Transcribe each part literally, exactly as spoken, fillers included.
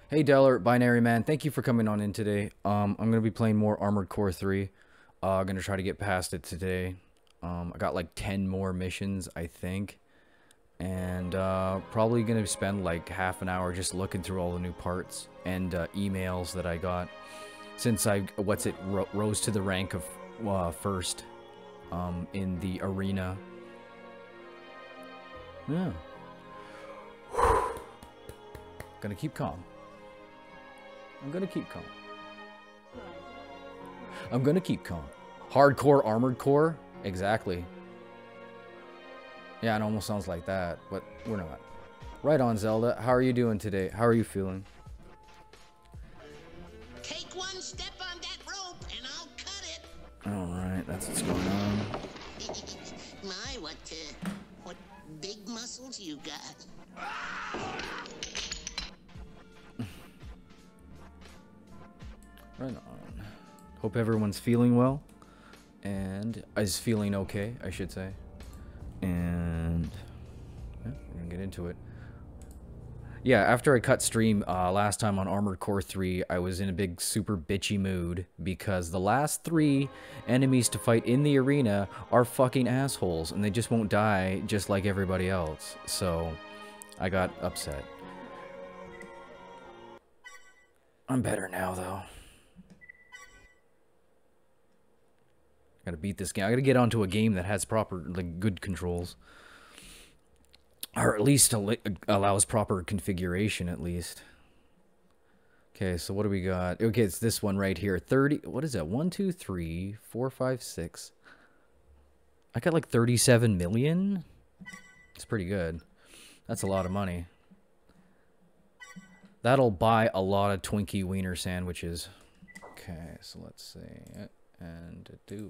Hey Deller, Binary Man, thank you for coming on in today. Um, I'm gonna be playing more Armored Core three. Uh, I'm gonna try to get past it today. Um, I got like ten more missions, I think, and uh, probably gonna spend like half an hour just looking through all the new parts and uh, emails that I got since I what's it ro rose to the rank of uh, first um, in the arena. Yeah. Gonna keep calm. I'm gonna keep calm. I'm gonna keep calm. Hardcore Armored Core? Exactly. Yeah, it almost sounds like that, but we're not. Right on, Zelda. How are you doing today? How are you feeling? Take one step on that rope and I'll cut it. Alright, that's what's going on. My, what, uh, what big muscles you got. Right on. Hope everyone's feeling well. And is feeling okay, I should say. And yeah, we're gonna get into it. Yeah, after I cut stream uh, last time on Armored Core three, I was in a big super bitchy mood because the last three enemies to fight in the arena are fucking assholes and they just won't die just like everybody else. So I got upset. I'm better now though. Gotta beat this game. I gotta get onto a game that has proper, like, good controls. Or at least allows proper configuration, at least. Okay, so what do we got? Okay, it's this one right here. thirty, what is that? one, two, three, four, five, six. I got like thirty-seven million? It's pretty good. That's a lot of money. That'll buy a lot of Twinkie Wiener sandwiches. Okay, so let's see. And do...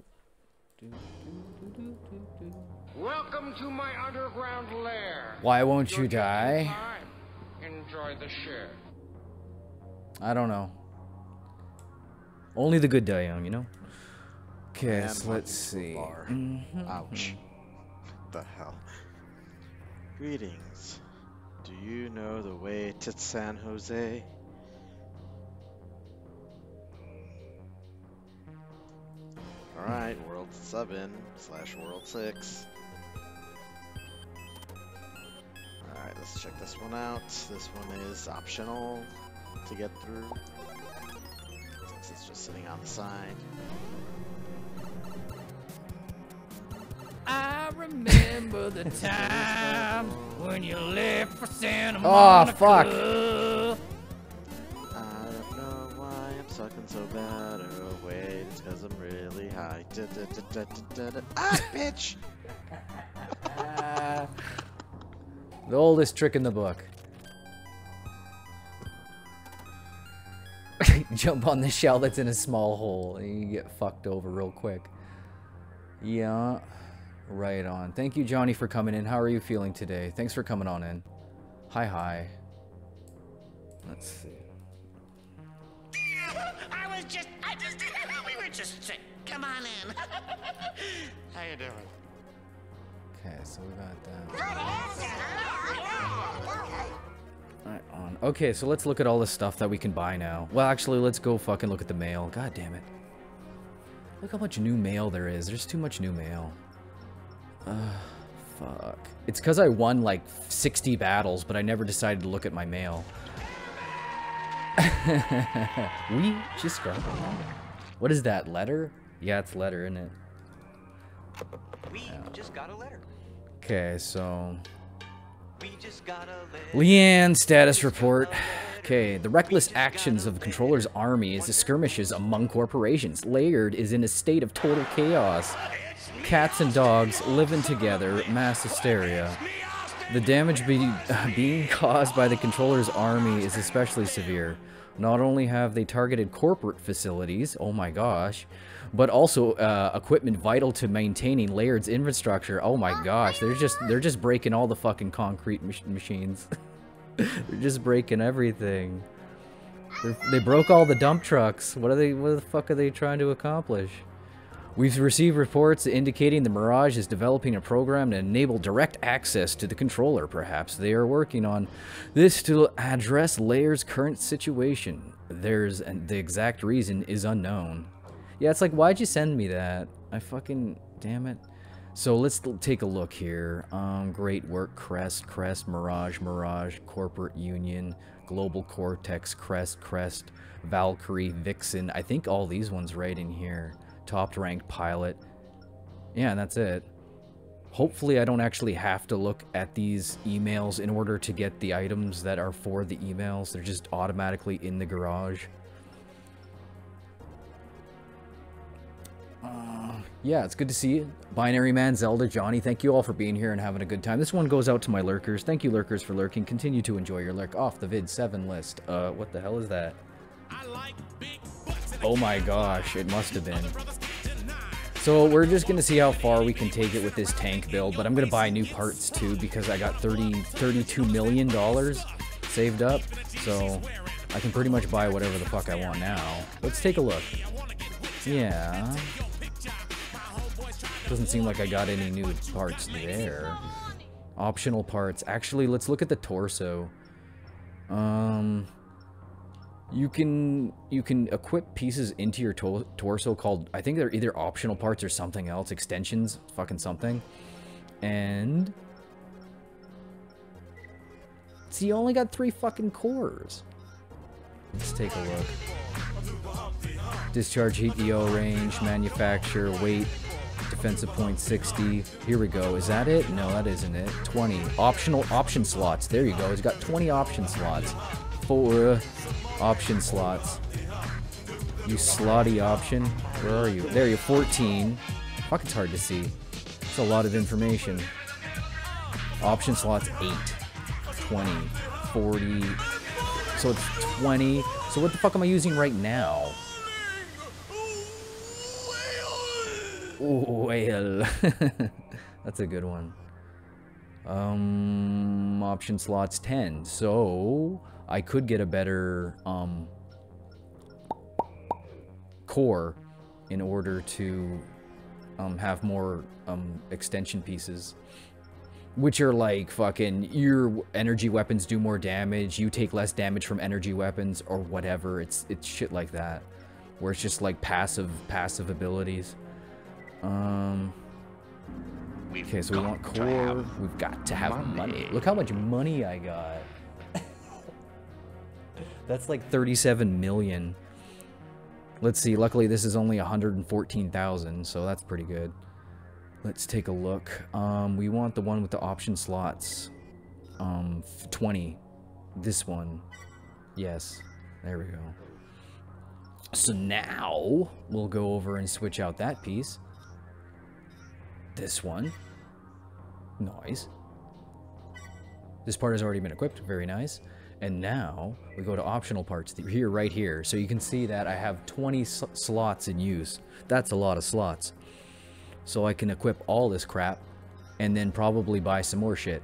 Welcome to my underground lair. Why won't you die? Enjoy the share. I don't know. Only the good die young, you know? Okay, Man, so let's see. Mm-hmm. Ouch. What the hell? Greetings. Do you know the way to San Jose? Alright, World seven slash World six. Alright, let's check this one out. This one is optional to get through, since it's just sitting on the side. I remember the time when you left for Santa Monica. Oh, fuck. I don't know why I'm sucking so bad. Oh, wait, it's because I'm really high. Da, da, da, da, da, da. Ah, bitch! The oldest trick in the book. Jump on the shell that's in a small hole and you get fucked over real quick. Yeah. Right on. Thank you, Johnny, for coming in. How are you feeling today? Thanks for coming on in. Hi, hi. Let's see. I was just, I just, we were just sick. Come on in. How you doing? Okay, so we got that. Right on. Okay, so let's look at all the stuff that we can buy now. Well, actually, let's go fucking look at the mail. God damn it. Look how much new mail there is. There's too much new mail. Ugh, fuck. It's because I won like sixty battles, but I never decided to look at my mail. We just got... What is that, letter? Yeah, it's letter, isn't it? We Yeah. just got a letter. Okay, so... We just got a letter. Leanne status report. Okay, the reckless actions of the Controller's army as the skirmishes among corporations. Laird is in a state of total chaos. Cats and dogs living together, mass hysteria. The damage be being caused by the Controller's army is especially severe. Not only have they targeted corporate facilities, oh my gosh, but also uh, equipment vital to maintaining Laird's infrastructure. Oh my gosh, they're just they're just breaking all the fucking concrete mach machines. They're just breaking everything. They're, they broke all the dump trucks. What are they? What the fuck are they trying to accomplish? We've received reports indicating the Mirage is developing a program to enable direct access to the controller. Perhaps they are working on this to address Lair's current situation. There's and the exact reason is unknown. Yeah, it's like, why'd you send me that? I fucking, damn it. So let's take a look here. Um, great work, Crest, Crest, Mirage, Mirage, Corporate Union, Global Cortex, Crest, Crest, Valkyrie, Vixen. I think all these ones right in here. Top ranked pilot. Yeah, and that's it. Hopefully I don't actually have to look at these emails in order to get the items that are for the emails. They're just automatically in the garage. Uh, yeah, it's good to see you. Binary Man, Zelda, Johnny, thank you all for being here and having a good time. This one goes out to my lurkers. Thank you, lurkers, for lurking. Continue to enjoy your lurk. Off the vid seven list. Uh, what the hell is that? Oh my gosh, it must have been. So we're just going to see how far we can take it with this tank build, but I'm going to buy new parts too because I got thirty, thirty-two million dollars saved up, so I can pretty much buy whatever the fuck I want now. Let's take a look. Yeah. Doesn't seem like I got any new parts there. Optional parts. Actually, let's look at the torso. Um... You can you can equip pieces into your to torso called, I think they're either optional parts or something else, extensions, fucking something. And see, you only got three fucking cores. Let's take a look. Discharge heat E O range, manufacture, weight, defensive point sixty. Here we go. Is that it? No, that isn't it. twenty. Optional option slots. There you go. It's got twenty option slots. Four option slots. You slotty option. Where are you? There you fourteen. Fuck, it's hard to see. It's a lot of information. Option slots eight. twenty. forty. So it's twenty. So what the fuck am I using right now? Whale. That's a good one. Um, option slots ten. So I could get a better um, core in order to um, have more um, extension pieces, which are like fucking your energy weapons do more damage, you take less damage from energy weapons or whatever. It's it's shit like that, where it's just like passive passive abilities. Um. Okay, so we want core. We've got to have money. money. Look how much money I got. That's like thirty-seven million. Let's see. Luckily, this is only one hundred fourteen thousand, so that's pretty good. Let's take a look. Um, we want the one with the option slots. Um, twenty. This one. Yes. There we go. So now we'll go over and switch out that piece. This one. Nice. This part has already been equipped. Very nice. And now we go to optional parts here, right here. So you can see that I have twenty sl slots in use. That's a lot of slots. So I can equip all this crap and then probably buy some more shit.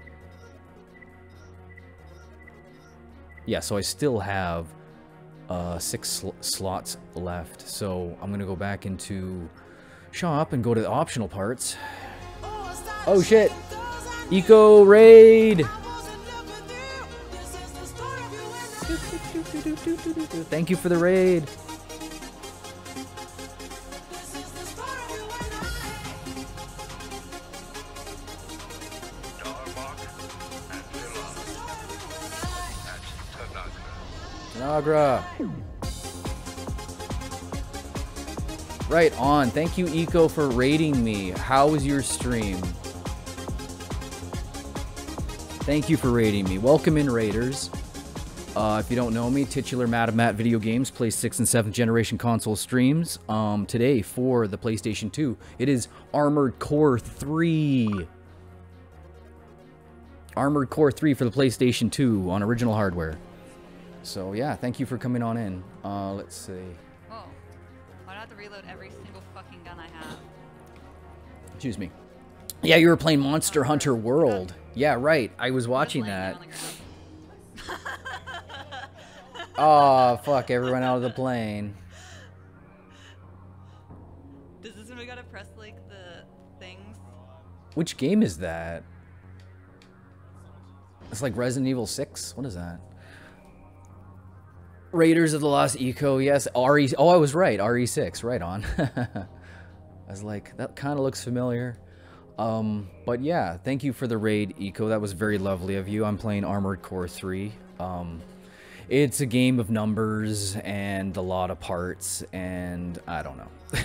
Yeah, so I still have uh, six sl slots left. So I'm going to go back into shop and go to the optional parts. Oh shit! Eco Raid! Thank you for the raid. Nagra. Right on. Thank you, Eco, for raiding me. How was your stream? Thank you for raiding me. Welcome in, raiders. Uh, if you don't know me, titular Madam Matt Video Games plays sixth and seventh generation console streams. Um, today for the PlayStation two, it is Armored Core three. Armored Core three for the PlayStation two on original hardware. So yeah, thank you for coming on in. Uh, let's see. Oh, why do I have to reload every single fucking gun I have? Excuse me. Yeah, you were playing Monster Hunter World. Yeah, right. I was watching that. Oh, fuck, everyone out of the plane. Does this mean we gotta Which game is that? It's like Resident Evil six? What is that? Raiders of the Lost Eco, yes. R E... Oh, I was right. R E six, right on. I was like, that kind of looks familiar. Um, but yeah, thank you for the raid, Eco. That was very lovely of you. I'm playing Armored Core three. Um, it's a game of numbers and a lot of parts, and I don't know.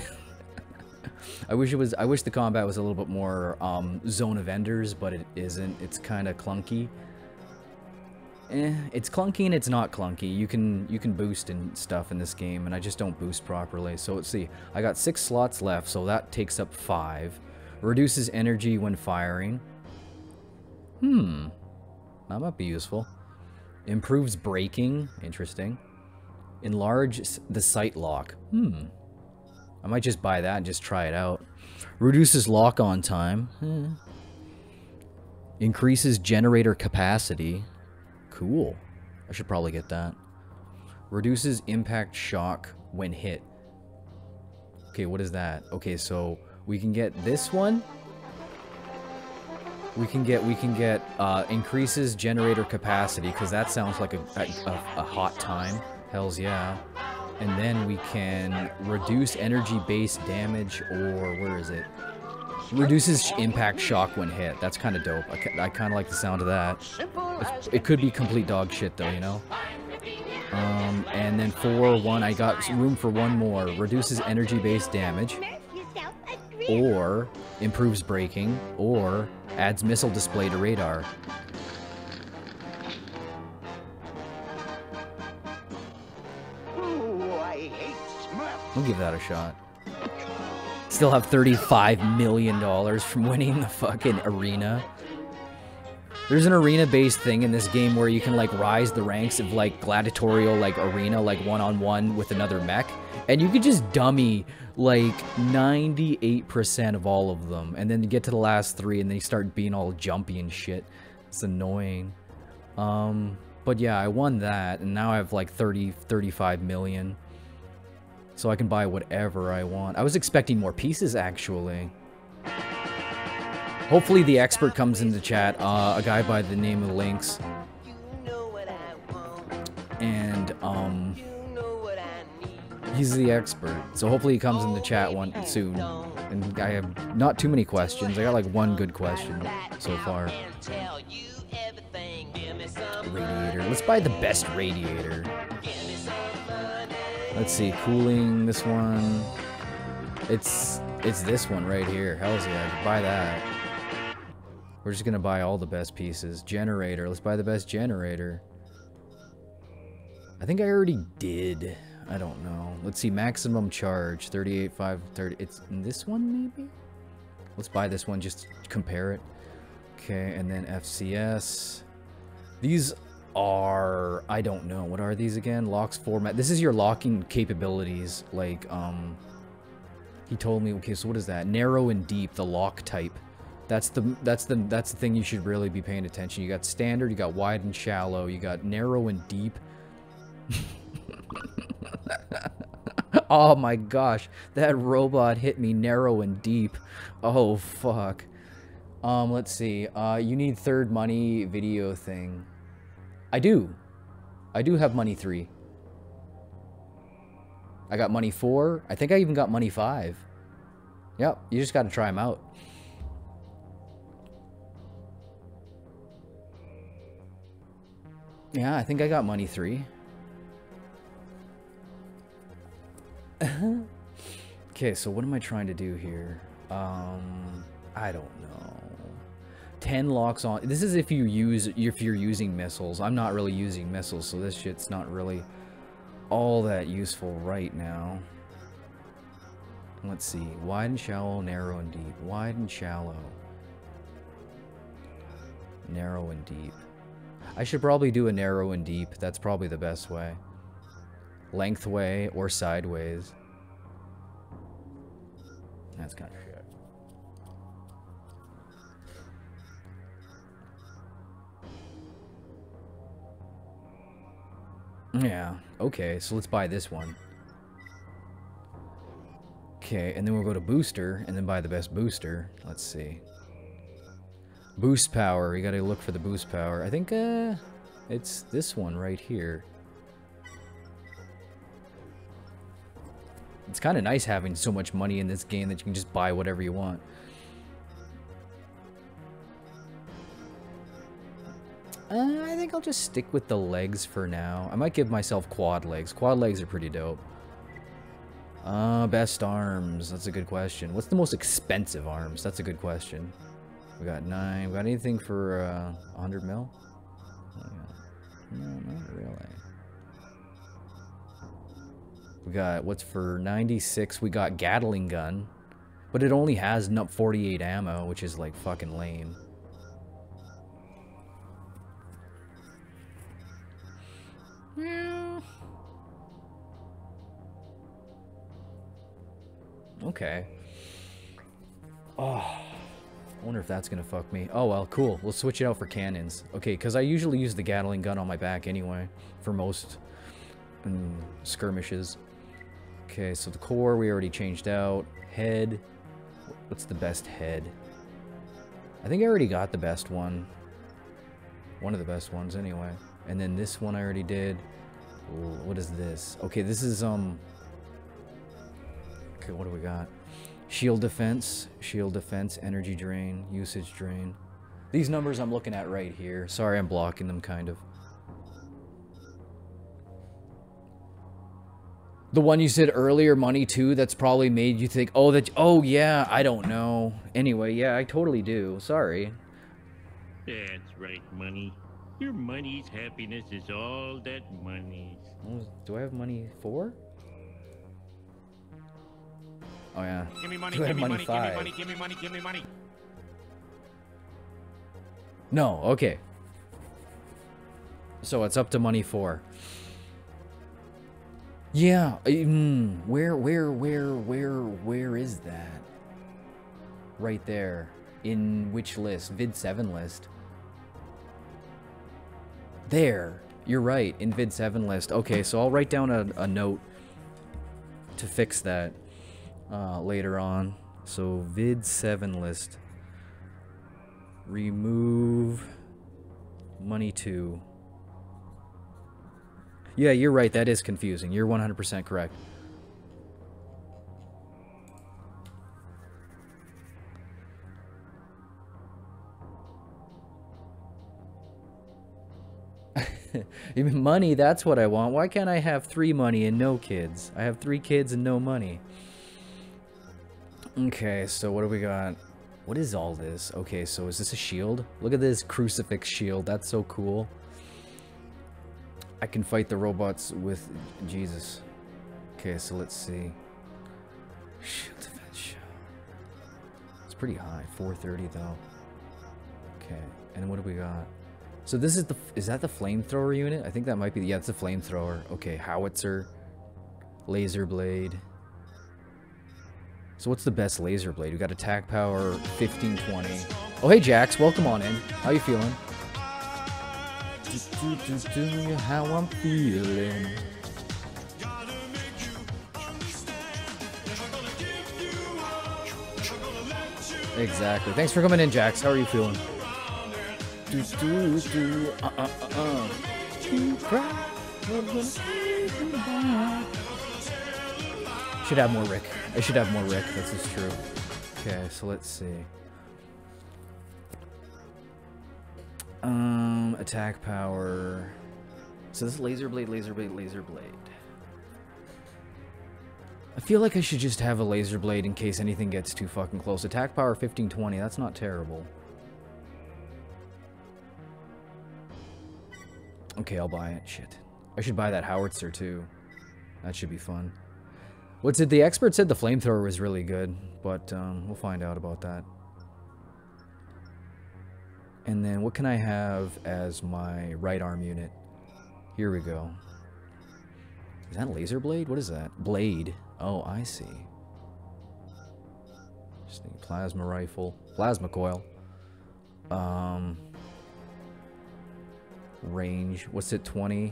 I wish it was. I wish the combat was a little bit more um, Zone of Enders, but it isn't. It's kind of clunky. Eh, it's clunky and it's not clunky. You can you can boost and stuff in this game, and I just don't boost properly. So let's see. I got six slots left, so that takes up five. Reduces energy when firing. Hmm, that might be useful. Improves braking. Interesting. Enlarge the sight lock. Hmm. I might just buy that and just try it out. Reduces lock-on time. Hmm. Increases generator capacity. Cool. I should probably get that. Reduces impact shock when hit. Okay, what is that? Okay, so we can get this one. We can get we can get uh, increases generator capacity, because that sounds like a, a, a hot time. Hells yeah. And then we can reduce energy-based damage, or where is it? Reduces impact shock when hit. That's kind of dope. I, I kind of like the sound of that. It's, it could be complete dog shit though, you know? Um, and then for one, I got room for one more. Reduces energy-based damage, or improves braking, or adds missile display to radar. We'll give that a shot. Still have thirty-five million dollars from winning the fucking arena. There's an arena-based thing in this game where you can, like, rise the ranks of, like, gladiatorial, like, arena, like, one-on-one with another mech. And you could just dummy, like, ninety-eight percent of all of them. And then you get to the last three and they start being all jumpy and shit. It's annoying. Um, but yeah, I won that. And now I have, like, thirty, thirty-five million. So I can buy whatever I want. I was expecting more pieces, actually. Hopefully the expert comes into chat. Uh, a guy by the name of Lynx. And, um... he's the expert. So hopefully he comes in the chat one soon. And I have not too many questions. I got, like, one good question so far. Radiator. Let's buy the best radiator. Let's see, cooling, this one. It's it's this one right here. Hell's yeah, I could buy that. We're just gonna buy all the best pieces. Generator, let's buy the best generator. I think I already did. I don't know. Let's see, maximum charge, thirty-eight five thirty. It's in this one, maybe? Let's buy this one, just compare it. Okay, and then F C S. These are, I don't know, what are these again? Locks format. This is your locking capabilities. Like, um, he told me. Okay, so what is that? Narrow and deep, the lock type. That's the that's the that's the thing you should really be paying attention. You got standard, you got wide and shallow, you got narrow and deep. Oh my gosh, that robot hit me narrow and deep. Oh fuck. Um, let's see. Uh, you need third money video thing. I do. I do have money three. I got money four. I think I even got money five. Yep, you just got to try them out. Yeah, I think I got money three. Okay, so what am I trying to do here? Um, I don't know. ten locks on. This is if you use if you're using missiles. I'm not really using missiles, so this shit's not really all that useful right now. Let's see. Wide and shallow, narrow and deep. Wide and shallow. Narrow and deep. I should probably do a narrow and deep. That's probably the best way. Lengthway or sideways. That's kind of shit. Yeah, okay, so let's buy this one. Okay, and then we'll go to booster, and then buy the best booster. Let's see. Boost power. We gotta look for the boost power. I think uh, it's this one right here. It's kind of nice having so much money in this game that you can just buy whatever you want. Uh, I think I'll just stick with the legs for now. I might give myself quad legs. Quad legs are pretty dope. Uh, best arms. That's a good question. What's the most expensive arms? That's a good question. We got nine. We got anything for uh, one hundred mil? Oh, yeah. No, not really. We got, what's for ninety-six? We got Gatling gun. But it only has forty-eight ammo, which is like fucking lame. Yeah. Okay. Oh. I wonder if that's gonna fuck me. Oh well, cool. We'll switch it out for cannons. Okay, because I usually use the Gatling gun on my back anyway. For most mm, skirmishes. Okay, so the core we already changed out. Head. What's the best head? I think I already got the best one. One of the best ones anyway. And then this one I already did. Ooh, what is this? Okay, this is, um... okay, what do we got? Shield defense. Shield defense. Energy drain. Usage drain. These numbers I'm looking at right here. Sorry, I'm blocking them, kind of. The one you said earlier, money too, that's probably made you think, oh, that, oh yeah, I don't know. Anyway, yeah, I totally do. Sorry. That's right, money. Your money's happiness is all that money's. Oh, do I have money four? Oh yeah. Give me money, Do I give have me money money, give me five? money, give me money, give me money. No, okay. So it's up to money four. Yeah, mm, where, where, where, where, where is that? Right there. In which list? Vid seven list. There. You're right. In Vid seven list. Okay, so I'll write down a, a note to fix that uh, later on. So Vid seven list. Remove money two. Yeah, you're right. That is confusing. You're one hundred percent correct. You mean money? That's what I want. Why can't I have three money and no kids? I have three kids and no money. Okay, so what do we got? What is all this? Okay, so is this a shield? Look at this crucifix shield. That's so cool. I can fight the robots with Jesus. Okay, so let's see. Shield defense shield. It's pretty high. four thirty though. Okay, and what do we got? So this is the, is that the flamethrower unit? I think that might be, yeah, it's a flamethrower. Okay, howitzer, laser blade. So what's the best laser blade? We got attack power, fifteen twenty. Oh, hey Jax, welcome on in. How you feeling? Do, do, do, do, how I'm feeling. Exactly. Thanks for coming in, Jax. How are you feeling? Do, do, do, uh, uh, uh, uh. Should have more Rick. I should have more Rick. This is true. Okay, so let's see. Um, attack power. So this laser blade, laser blade, laser blade. I feel like I should just have a laser blade in case anything gets too fucking close. Attack power fifteen twenty. That's not terrible. Okay, I'll buy it. Shit. I should buy that howitzer too. That should be fun. What's it? The expert said the flamethrower was really good, but um, we'll find out about that. And then what can I have as my right arm unit? Here we go. Is that a laser blade? What is that? Blade. Oh, I see. Just think plasma rifle. Plasma coil. Um... Range. What's it? twenty?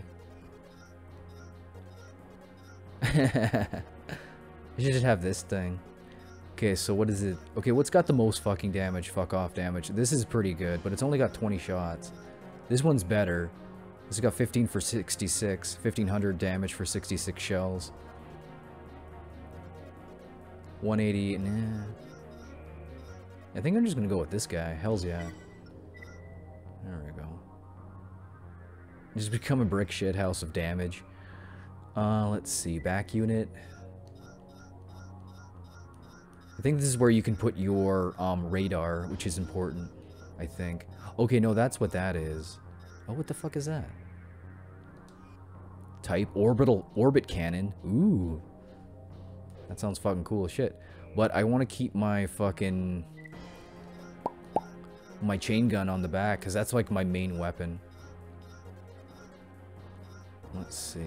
I should just have this thing. Okay, Okay, so what is it? Okay, what's got the most fucking damage? Fuck off damage. This is pretty good, but it's only got twenty shots. This one's better. This has got fifteen for sixty-six. fifteen hundred damage for sixty-six shells. one eighty, nah. I think I'm just gonna go with this guy. Hells yeah. There we go. Just become a brick shit house of damage. Uh, let's see. Back unit. I think this is where you can put your um, radar, which is important, I think. Okay, no, that's what that is. Oh, what the fuck is that? Type orbital orbit cannon. Ooh. That sounds fucking cool as shit. But I want to keep my fucking... my chain gun on the back, because that's like my main weapon. Let's see.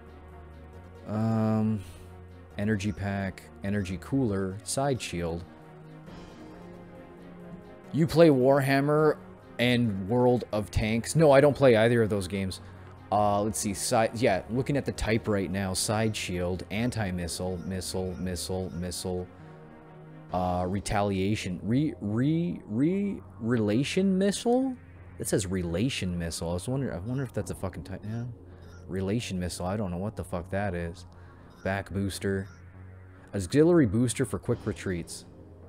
Um... Energy pack, energy cooler, side shield. You play Warhammer and World of Tanks? No, I don't play either of those games. Uh, let's see, side, yeah, looking at the type right now, side shield, anti-missile, missile, missile, missile, uh, retaliation, re, re, re, relation missile? It says relation missile. I was wondering, I wonder if that's a fucking type, yeah. Relation missile, I don't know what the fuck that is. Back booster. Auxiliary booster for quick retreats.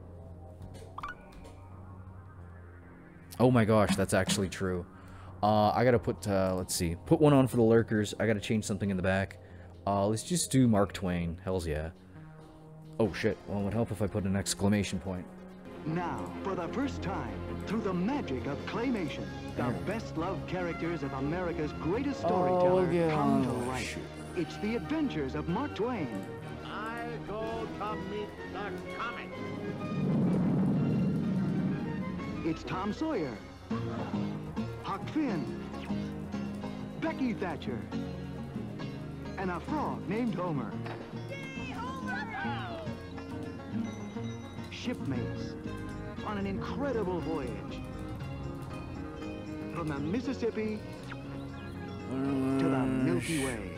Oh my gosh, that's actually true. Uh, I gotta put, uh, let's see. Put one on for the lurkers. I gotta change something in the back. Uh, let's just do Mark Twain. Hells yeah. Oh shit. Well, it would help if I put an exclamation point. Now, for the first time, through the magic of claymation, the best-loved characters of America's greatest storyteller yeah. come to life. It's the adventures of Mark Twain. I go to meet the comet. It's Tom Sawyer, Huck Finn, Becky Thatcher, and a frog named Homer. Shipmates on an incredible voyage from the Mississippi to the Milky Way.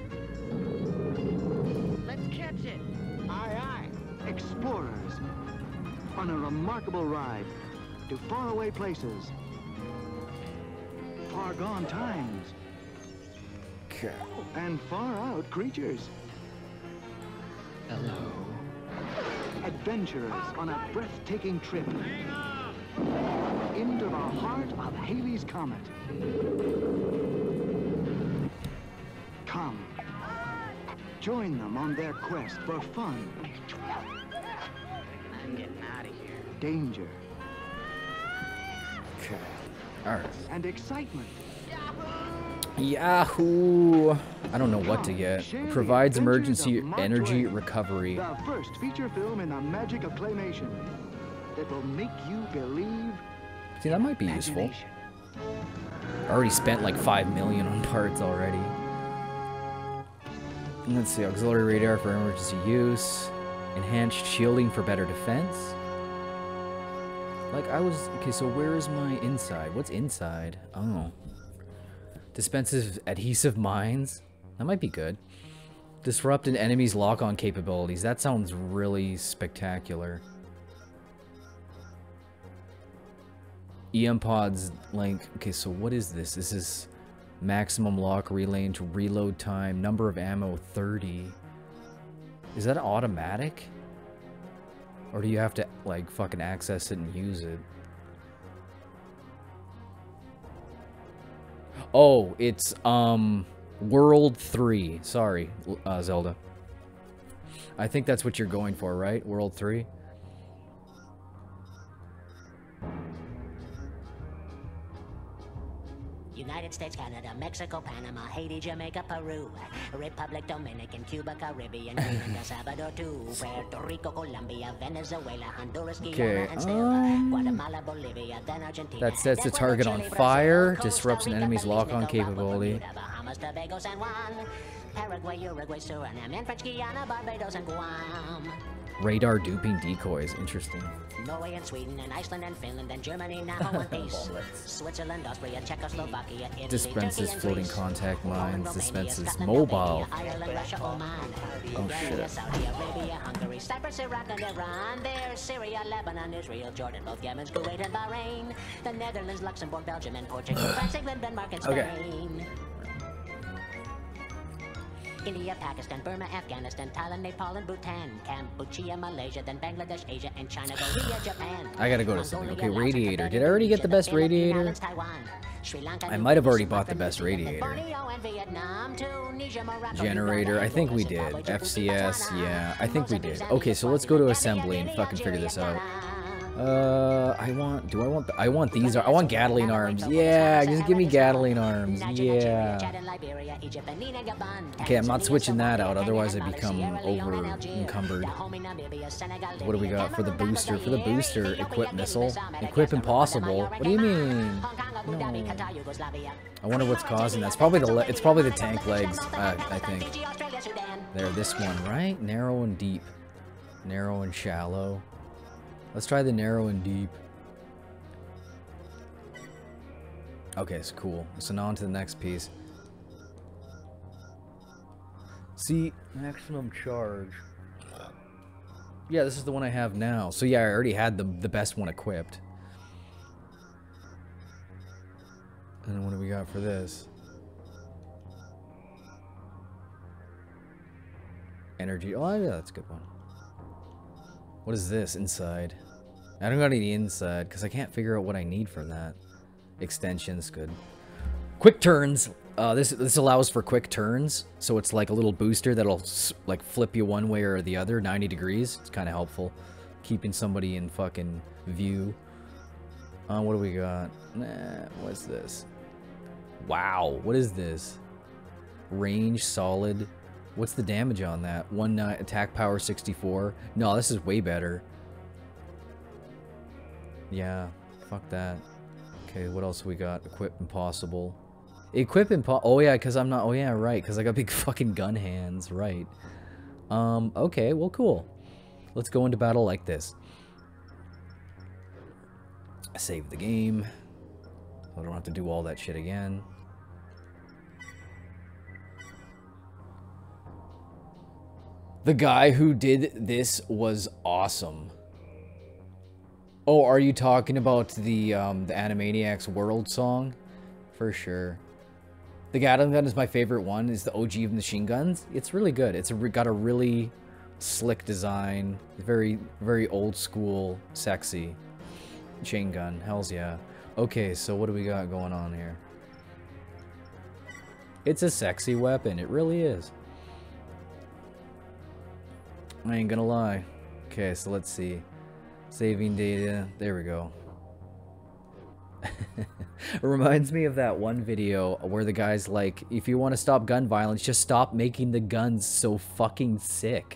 Let's catch it. Aye, aye. Explorers on a remarkable ride to faraway places, far gone times, Okay. and far out creatures. Hello. Adventurers on a breathtaking trip into the heart of Halley's Comet. Come, join them on their quest for fun. I'm getting out of here. Danger. Okay. Alright. And excitement. Yahoo! I don't know what to get. Share the Provides adventures emergency of Mark energy Twain, recovery. The first feature film in the magic of claymation that will make you believe. See, that might be useful. imagination. I already spent like five million on parts already. Let's see, auxiliary radar for emergency use. Enhanced shielding for better defense. Like I was, okay, so where is my inside? What's inside? Oh. Dispenses adhesive mines. That might be good. Disrupt an enemy's lock-on capabilities. That sounds really spectacular. E M pods, like, okay, so what is this? This is maximum lock relay to reload time, number of ammo thirty. Is that automatic? Or do you have to, like, fucking access it and use it? Oh, it's, um, World three. Sorry, uh, Zelda. I think that's what you're going for, right? World three? United States, Canada, Mexico, Panama, Haiti, Jamaica, Peru, Republic, Dominican, Cuba, Caribbean, Grenada, Salvador, too, Puerto Rico, Colombia, Venezuela, Honduras, Guyana, and still um, Guatemala, Bolivia, then Argentina. That sets the then target on Chile, fire, Brazil, disrupts Costa an Rica, enemy's Belize, lock-on Nicaragua, capability. Bermuda, Bahamas, Bahamas, Tobago, San Juan, Paraguay, Uruguay, Suriname, and French Guiana, Barbados, and Guam. Radar duping decoys. Interesting. Norway and Sweden and Iceland and Finland and Germany now one piece. Switzerland, Austria, Czechoslovakia, Italy, Dispenses Turkey, floating and Greece. contact mines. Romania, Dispenses Scotland, mobile. Albania, Ireland, Russia, Oman, Oh Bulgaria, shit. Saudi Arabia, Hungary, Cyprus, Iraq, and Iran. There's Syria, Lebanon, Israel, Jordan, both Yemen, Kuwait, and Bahrain. The Netherlands, Luxembourg, Belgium, and Portugal, France, England, Denmark, and Spain. Okay. India, Pakistan, Burma, Afghanistan, Thailand, Nepal, and Bhutan, Cambodia, Malaysia, then Bangladesh, Asia, and China, Korea, Japan. I gotta go to something. Mongolia, Okay, Laos, radiator. Tibet, Did I already get the Indonesia, best Philippines radiator? Islands, Taiwan, Sri Lanka, I New might have already Zealand, bought the best Switzerland, radiator. Borneo, and Vietnam, Tunisia, Morocco, Generator. I think we did. F C S. Yeah, I think we did. Okay, so let's go to assembly and fucking figure this out. Uh, I want. Do I want? The, I want these. I want Gatling arms. Yeah, just give me Gatling arms. Yeah. Okay, I'm not switching that out. Otherwise, I become over encumbered. What do we got for the booster? For the booster, equip missile. Equip impossible. What do you mean? No. I wonder what's causing that. It's probably the. Le it's probably the tank legs. Uh, I think. There, this one, right? Narrow and deep. Narrow and shallow. Let's try the narrow and deep. Okay, it's cool. So now on to the next piece. See, maximum charge. Yeah, this is the one I have now. So yeah, I already had the, the best one equipped. And then what do we got for this? Energy. Oh, yeah, that's a good one. What is this inside? I don't got any inside because I can't figure out what I need for that. Extensions, good. Quick turns. Uh, this this allows for quick turns, so it's like a little booster that'll like flip you one way or the other, ninety degrees. It's kind of helpful, keeping somebody in fucking view. Uh, what do we got? Nah, what's this? Wow, what is this? Range solid. What's the damage on that? One uh, attack power sixty-four. No, this is way better. Yeah, fuck that. Okay, what else we got? Equip impossible. Equip impo- Oh yeah, because I'm not. Oh yeah, right. Because I got big fucking gun hands. Right. Um. Okay. Well, cool. Let's go into battle like this. Save the game. I don't have to do all that shit again. The guy who did this was awesome. Oh, are you talking about the um, the Animaniacs World song? For sure. The Gatling gun is my favorite one. Is the O G of machine guns. It's really good. It's a, got a really slick design. Very, very old school, sexy chain gun. Hells yeah. Okay, so what do we got going on here? It's a sexy weapon. It really is. I ain't gonna lie. Okay, so let's see. Saving data. There we go. It reminds me of that one video where the guy's like, if you want to stop gun violence, just stop making the guns so fucking sick.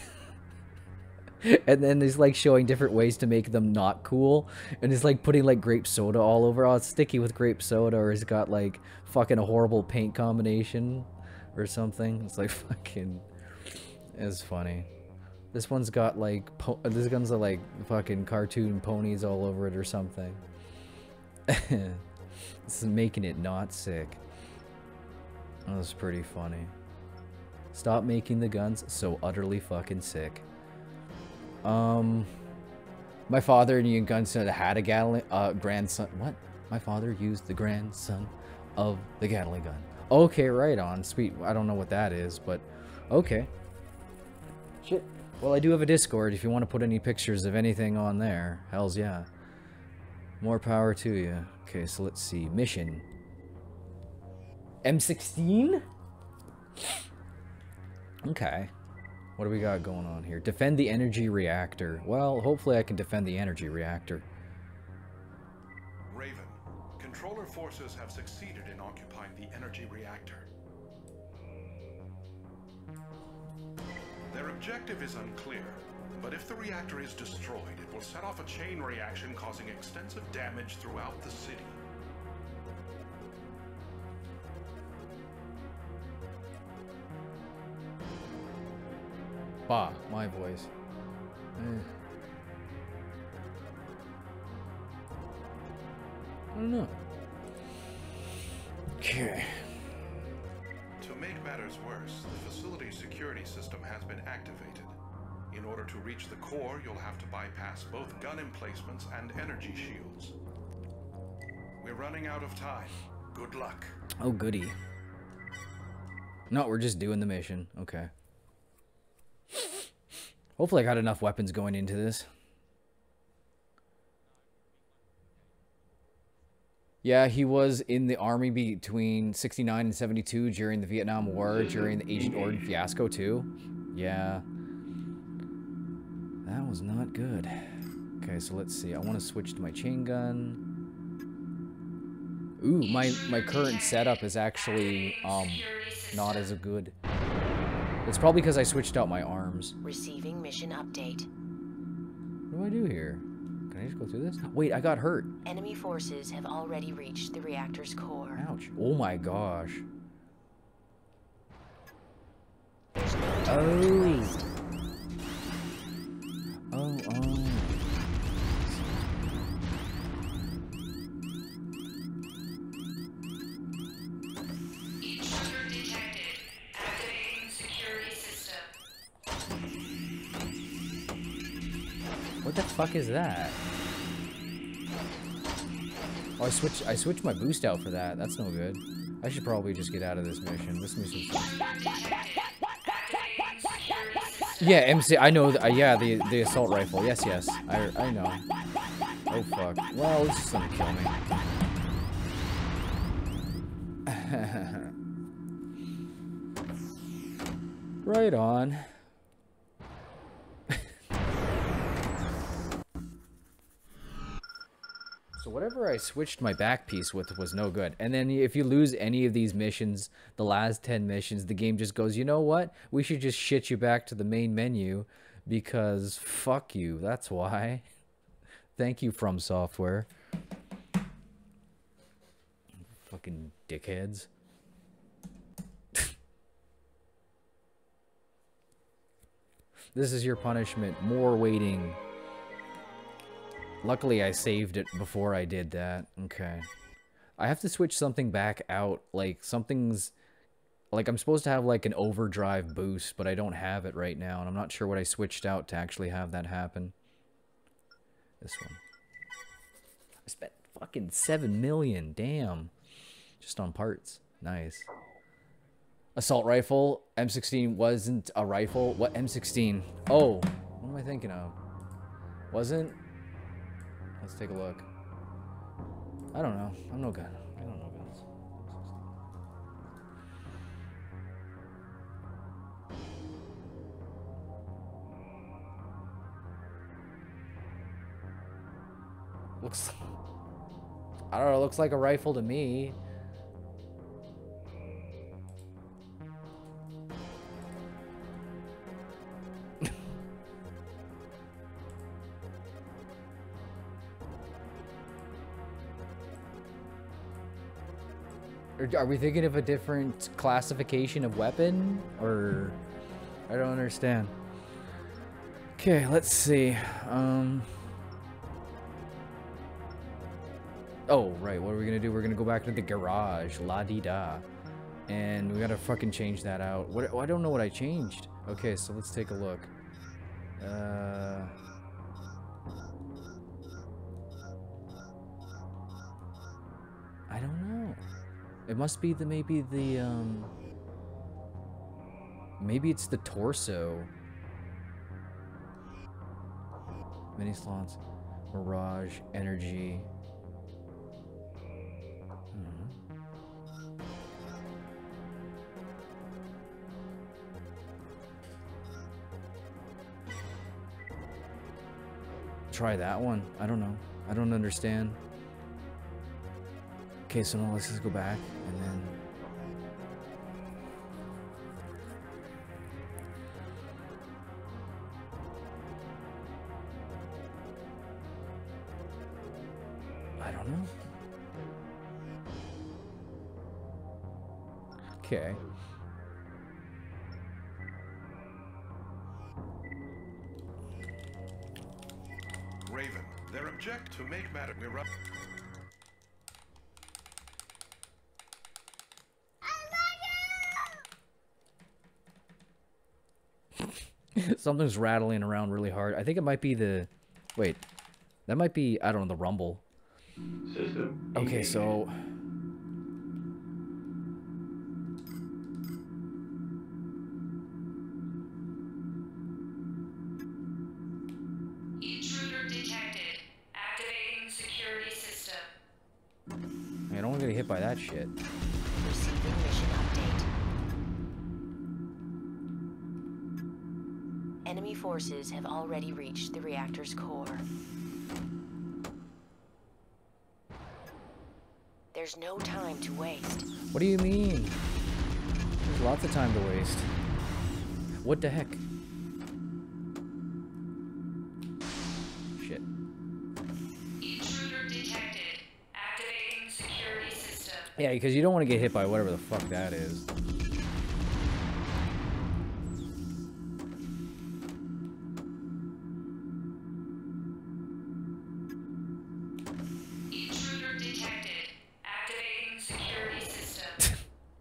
And then he's like showing different ways to make them not cool. And he's like putting like grape soda all over. Oh, it's sticky with grape soda. Or he's got like fucking a horrible paint combination or something. It's like fucking... It's funny. This one's got like... Po this gun's got like fucking cartoon ponies all over it or something. This is making it not sick. That was pretty funny. Stop making the guns so utterly fucking sick. Um, my father and Ian Gunson had a Gatling, uh, grandson. What? My father used the grandson of the Gatling gun. Okay, right on. Sweet. I don't know what that is, but okay. Shit. Well, I do have a Discord if you want to put any pictures of anything on there. Hells yeah. More power to you. Okay, so let's see. Mission. M sixteen? Okay. What do we got going on here? Defend the energy reactor. Well, hopefully I can defend the energy reactor. Raven, controller forces have succeeded in occupying the energy reactor. Their objective is unclear, but if the reactor is destroyed, it will set off a chain reaction causing extensive damage throughout the city. Bah, my voice. Eh. I don't know. Okay. To make matters worse, the facility's security system has been activated. In order to reach the core, you'll have to bypass both gun emplacements and energy shields. We're running out of time. Good luck. Oh, goody. No, we're just doing the mission. Okay. Hopefully I got enough weapons going into this. Yeah, he was in the army between sixty-nine and seventy-two during the Vietnam War, during the Agent Orange fiasco too. Yeah. That was not good. Okay, so let's see. I want to switch to my chain gun. Ooh, my, my current setup is actually um not as good. It's probably because I switched out my arms. Receiving mission update. What do I do here? Can I just go through this? Wait, I got hurt. Enemy forces have already reached the reactor's core. Ouch. Oh my gosh. There's no Oh. turret placed. Oh, oh. Intruder detected. Activating security system. What the fuck is that? Oh, I switched. I switched my boost out for that. That's no good. I should probably just get out of this mission. This mission. Yeah, M C. I know. Uh, yeah, the the assault rifle. Yes, yes. I I know. Oh fuck. Well, it's just gonna kill me. Right on. So whatever I switched my back piece with was no good. And then if you lose any of these missions, the last ten missions, the game just goes, you know what? We should just shit you back to the main menu because fuck you. That's why. Thank you, From Software. Fucking dickheads. This is your punishment. More waiting. Luckily, I saved it before I did that. Okay. I have to switch something back out. Like, something's... Like, I'm supposed to have, like, an overdrive boost, but I don't have it right now, and I'm not sure what I switched out to actually have that happen. This one. I spent fucking seven million. Damn. Just on parts. Nice. Assault rifle. M sixteen wasn't a rifle. What? M sixteen. Oh. What am I thinking of? Wasn't... Let's take a look. I don't know. I'm no gun. I don't know guns. Looks... I don't know. Looks like a rifle to me. Are we thinking of a different classification of weapon? Or... I don't understand. Okay, let's see. Um... Oh, right. What are we gonna do? We're gonna go back to the garage. La-di-da. And we gotta fucking change that out. What? Oh, I don't know what I changed. Okay, so let's take a look. Uh... I don't know. It must be the, maybe the, um... Maybe it's the torso. Mini slots. Mirage. Energy. Hmm. Try that one. I don't know. I don't understand. Okay, so now let's just go back and then... I don't know. Okay. Object to make matter. We're up. Something's rattling around really hard. I think it might be the... Wait. That might be, I don't know, the rumble. System. Okay, so... Intruder detected. Activating security system. I don't want to get hit by that shit. Receiving mission update. Enemy forces have already reached the reactor's core. There's no time to waste. What do you mean? There's lots of time to waste. What the heck? Shit. Intruder detected. Activating security system. Yeah, because you don't want to get hit by whatever the fuck that is. Intruder detected. Activating security system.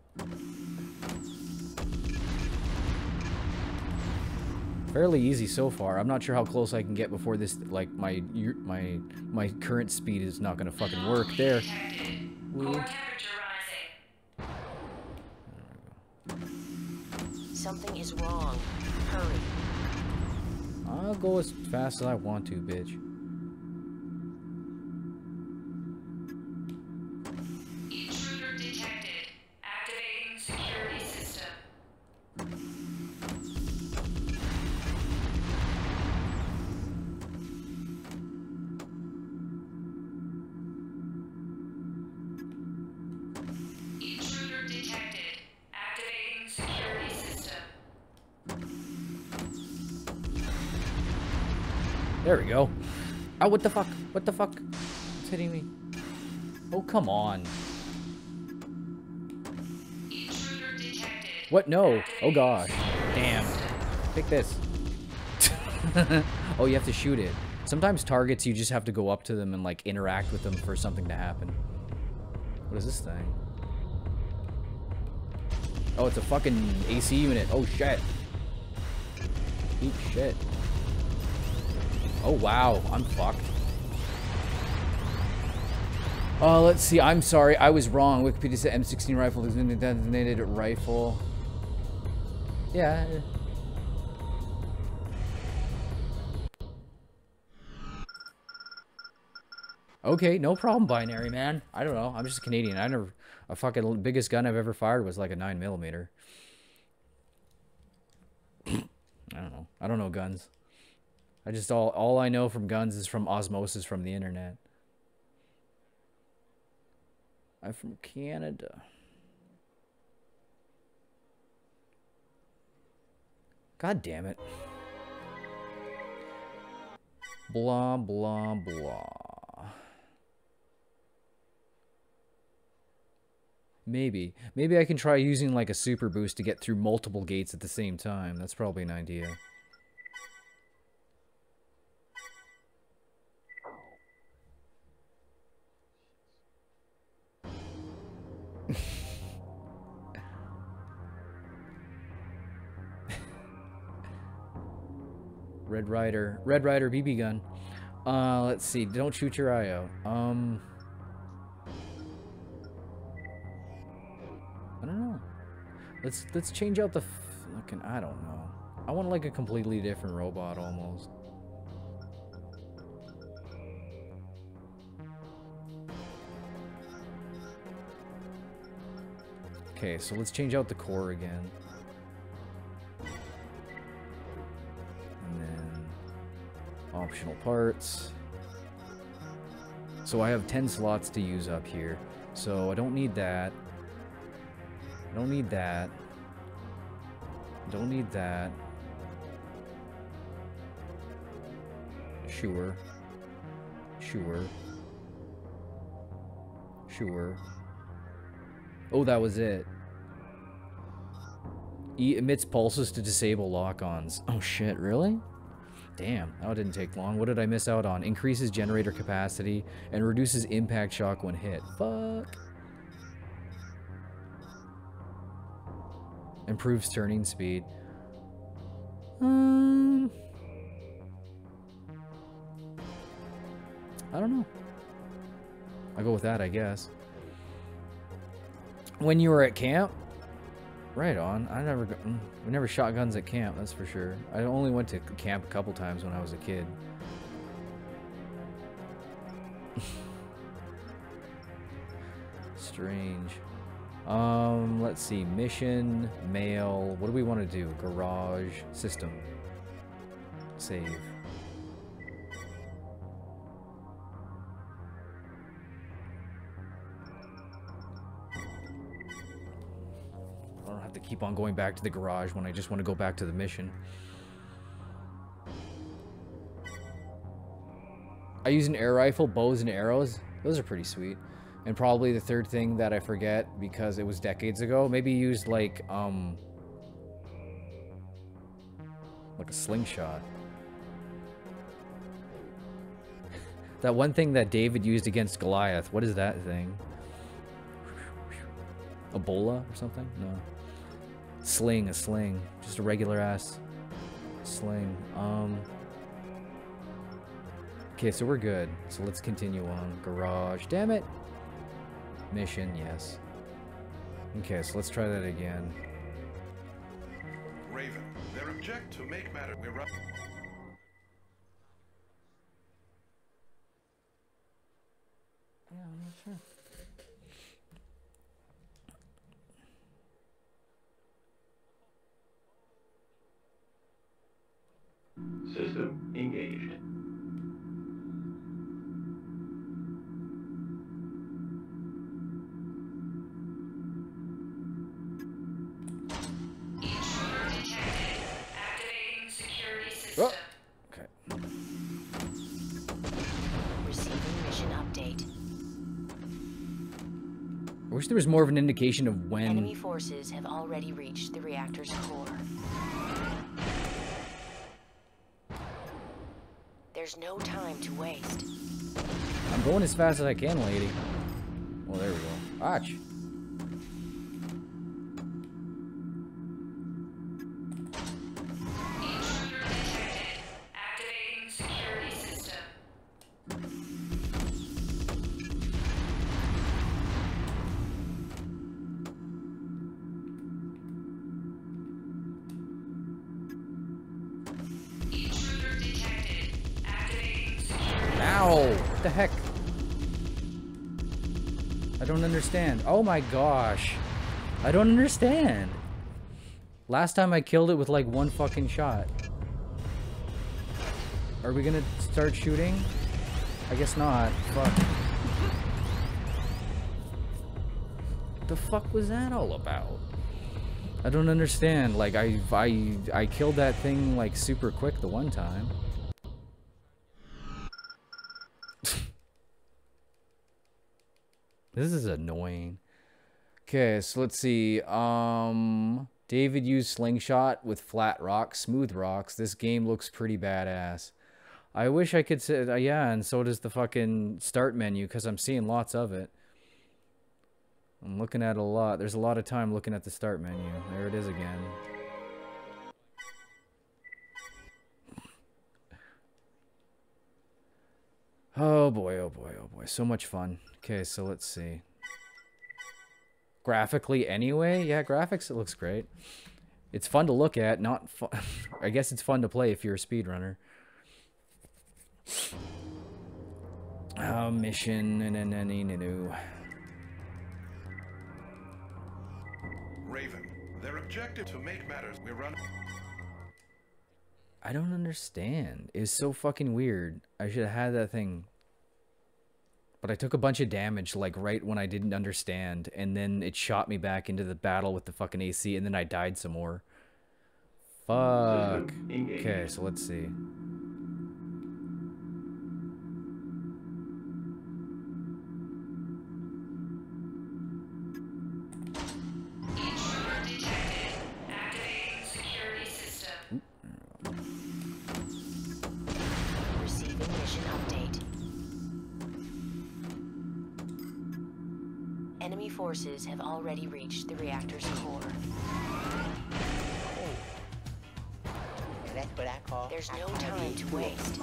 Fairly easy so far. I'm not sure how close I can get before this, like, my my my current speed is not gonna fucking work there. Core temperature rising. Something is wrong. Hurry. I'll go as fast as I want to, bitch. Intruder detected. Activating security system. Intruder detected. Activating security system. There we go. Oh, what the fuck? What the fuck? It's hitting me. Oh, come on. Intruder detected. What? No. Oh, gosh. Damn. Take this. Oh, you have to shoot it. Sometimes targets, you just have to go up to them and, like, interact with them for something to happen. What is this thing? Oh, it's a fucking A C unit. Oh, shit. Eat shit. Oh, wow. I'm fucked. Oh, let's see. I'm sorry. I was wrong. Wikipedia said M sixteen rifle is a detonated rifle. Yeah. Okay, no problem, binary man. I don't know. I'm just a Canadian. I never. A fucking biggest gun I've ever fired was like a nine millimeter. I don't know. I don't know guns. I just all all I know from guns is from osmosis from the internet. I'm from Canada. God damn it. Blah blah blah. Maybe. Maybe I can try using like a super boost to get through multiple gates at the same time. That's probably an idea. Red Rider. Red Rider B B gun. Uh, let's see. Don't shoot your eye out. Um... I don't know. Let's let's change out the fucking. I don't know. I want like a completely different robot almost. Okay, so let's change out the core again. And then optional parts. So I have ten slots to use up here. So I don't need that. I don't need that. Don't need that. Sure. Sure. Sure. Oh, that was it. E emits pulses to disable lock-ons. Oh shit, really? Damn, that didn't take long. What did I miss out on? Increases generator capacity and reduces impact shock when hit. Fuck. Improves turning speed. Um, I don't know. I'll go with that, I guess. When you were at camp? Right on. I never go, we never shot guns at camp, that's for sure. I only went to camp a couple times when I was a kid. Strange. Um, let's see. Mission, mail. What do we want to do? Garage, system. Save. I don't have to keep on going back to the garage when I just want to go back to the mission. I use an air rifle, bows and arrows. Those are pretty sweet. And probably the third thing that I forget because it was decades ago, maybe used like, um, like a slingshot. That one thing that David used against Goliath, what is that thing? Ebola or something? No. Sling, a sling. Just a regular ass sling. Um. Okay, so we're good. So let's continue on. Garage. Damn it! Mission, yes. Okay, so let's try that again. Raven, their object to make matter. We're up. Yeah, I'm not sure. System engaged. Oh, okay. Receiving mission update. I wish there was more of an indication of when. Enemy forces have already reached the reactor's core. There's no time to waste. I'm going as fast as I can, lady. Well, there we go. Watch. What the heck? I don't understand. Oh my gosh. I don't understand. Last time I killed it with like one fucking shot. Are we gonna start shooting? I guess not. Fuck. What the fuck was that all about? I don't understand. Like I I I killed that thing like super quick the one time. This is annoying. Okay, so let's see. Um, David used slingshot with flat rocks, smooth rocks. This game looks pretty badass. I wish I could say, uh, yeah, and so does the fucking start menu because I'm seeing lots of it. I'm looking at it a lot. There's a lot of time looking at the start menu. There it is again. Oh boy, oh boy, oh boy. So much fun. Okay, so let's see. Graphically anyway? Yeah, graphics, it looks great. It's fun to look at, not fun. I guess it's fun to play if you're a speedrunner. Oh, mission. And then any new. Raven, their objective to make matters. We run. I don't understand. It's so fucking weird. I should have had that thing. But I took a bunch of damage, like, right when I didn't understand. And then it shot me back into the battle with the fucking A C, and then I died some more. Fuck. Okay, so let's see. forces have already reached the reactor's core. And that's what I call. There's no time to waste.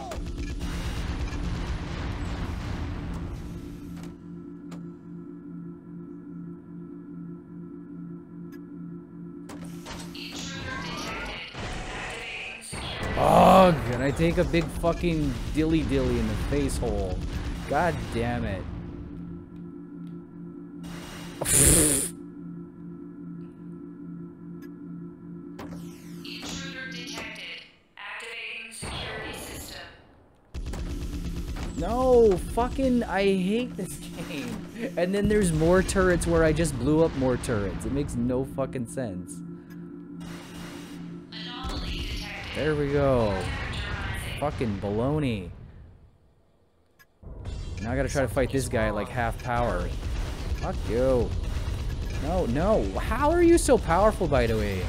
Ugh, and I take a big fucking dilly dilly in the face hole. God damn it. Intruder detected. Activating security system. No, fucking, I hate this game. And then there's more turrets where I just blew up more turrets. It makes no fucking sense. There we go. Fucking baloney. Now I gotta try to fight this guy at like half power. Fuck you. No, no. How are you so powerful, by the way?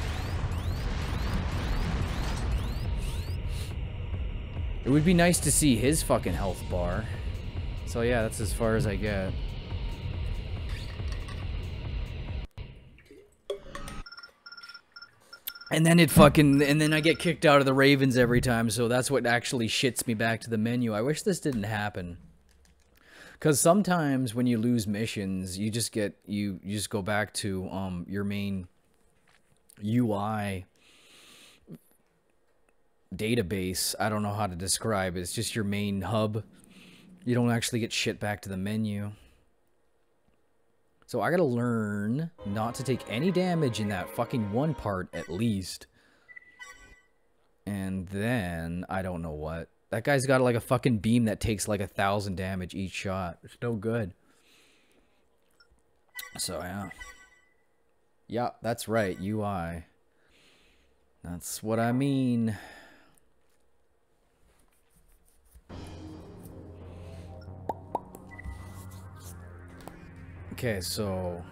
It would be nice to see his fucking health bar. So yeah, that's as far as I get. And then it fucking, and then I get kicked out of the Ravens every time, so that's what actually shits me back to the menu. I wish this didn't happen. Because sometimes when you lose missions, you just get, you, you just go back to um your main U I database. I don't know how to describe it. It's just your main hub. You don't actually get shit back to the menu. So I gotta learn not to take any damage in that fucking one part at least. And then, I don't know what. That guy's got like a fucking beam that takes like a thousand damage each shot. It's no good. So yeah. Yeah, that's right, U I. That's what I mean. Okay, so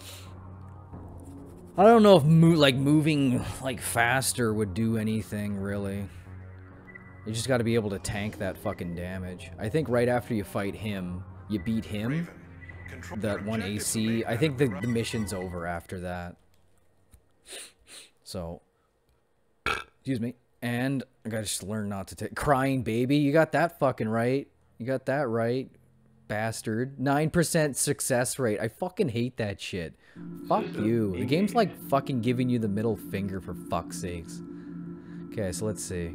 I don't know if mo like moving like faster would do anything really. You just got to be able to tank that fucking damage. I think right after you fight him, you beat him, that one A C. I think the, the mission's over after that. So, excuse me. And I gotta just learn not to take crying baby. You got that fucking right. You got that right. Bastard. nine percent success rate. I fucking hate that shit. Fuck you. The game's like fucking giving you the middle finger for fuck's sakes. Okay, so let's see.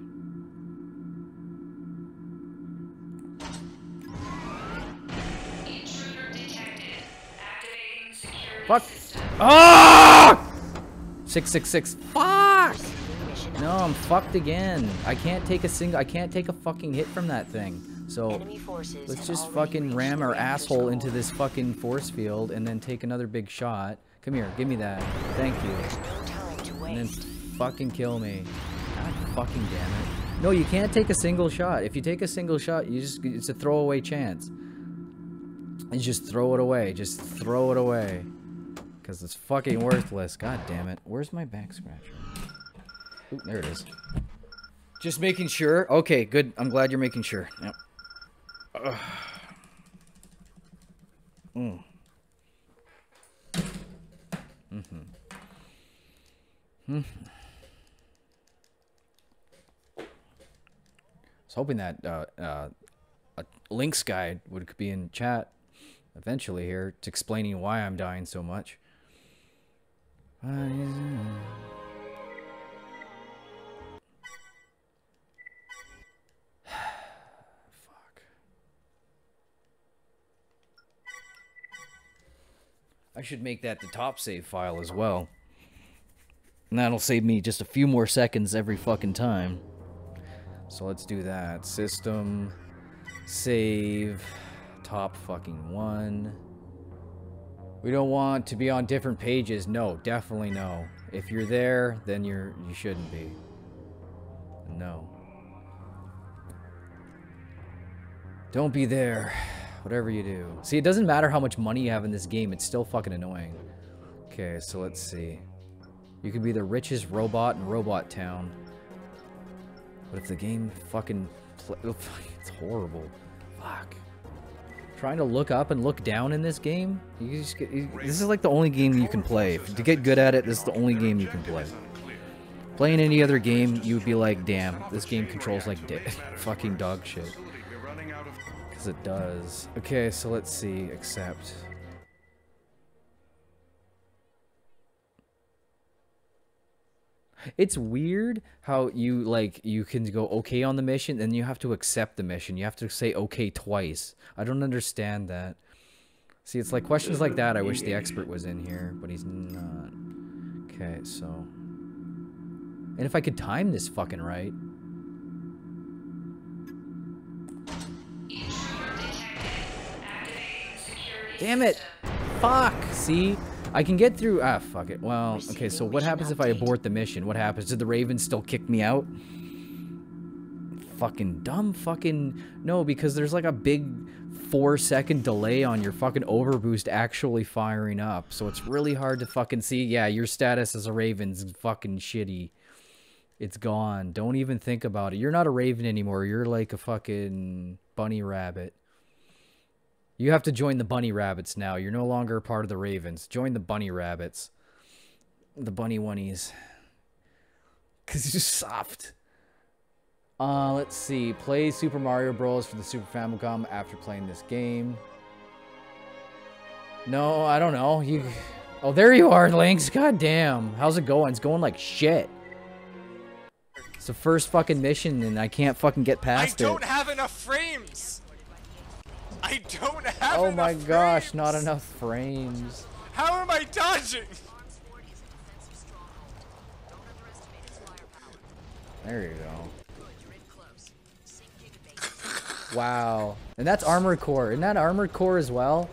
Fuck. Ah! six six six. Fuck! No, I'm fucked again. I can't take a single I can't take a fucking hit from that thing. So let's just fucking ram our asshole into this fucking force field and then take another big shot. Come here, give me that. Thank you. And then fucking kill me. God fucking damn it. No, you can't take a single shot. If you take a single shot, you just it's a throwaway chance. And just throw it away. Just throw it away. Because it's fucking worthless. God damn it. Where's my back scratcher? Ooh, there it is. Just making sure. Okay, good. I'm glad you're making sure. Yep. Ugh. Mm. Mm-hmm. Hmm. I was hoping that uh, uh, a Link's guide would be in chat eventually here, to explaining why I'm dying so much. I should make that the top save file as well. And that'll save me just a few more seconds every fucking time. So let's do that. System, save, top fucking one. We don't want to be on different pages. No, definitely no. If you're there, then you're you shouldn't be. No. Don't be there. Whatever you do. See, it doesn't matter how much money you have in this game, it's still fucking annoying. Okay, so let's see. You could be the richest robot in Robot Town. But if the game fucking... Play it's horrible. Fuck. Trying to look up and look down in this game? You just get, you, this is like the only game you can play. To get good at it, this is the only game you can play. Playing any other game, you would be like, damn, this game controls like di fucking dog shit. Because it does. Okay, so let's see. Accept. It's weird how you, like, you can go okay on the mission, and you have to accept the mission. You have to say okay twice. I don't understand that. See, it's like questions like that. I wish the expert was in here, but he's not. Okay, so... And if I could time this fucking right... Damn it! Fuck! See? I can get through... Ah, fuck it. Well, okay, so what happens if I abort the mission? What happens? Did the Ravens still kick me out? Fucking dumb fucking... No, because there's like a big four second delay on your fucking overboost actually firing up. So it's really hard to fucking see. Yeah, your status as a Raven's fucking shitty. It's gone. Don't even think about it. You're not a Raven anymore. You're like a fucking bunny rabbit. You have to join the bunny rabbits now. You're no longer a part of the Ravens. Join the bunny rabbits. The bunny oneies. Because you're soft. Uh, let's see. Play Super Mario Bros. For the Super Famicom after playing this game. No, I don't know. You. Oh, there you are, Lynx. God damn. How's it going? It's going like shit. It's the first fucking mission and I can't fucking get past it. I don't have enough frames. I don't have Oh enough my gosh, frames. not enough frames. How am I dodging? There you go. Wow. And that's Armored Core. Isn't that Armored Core as well?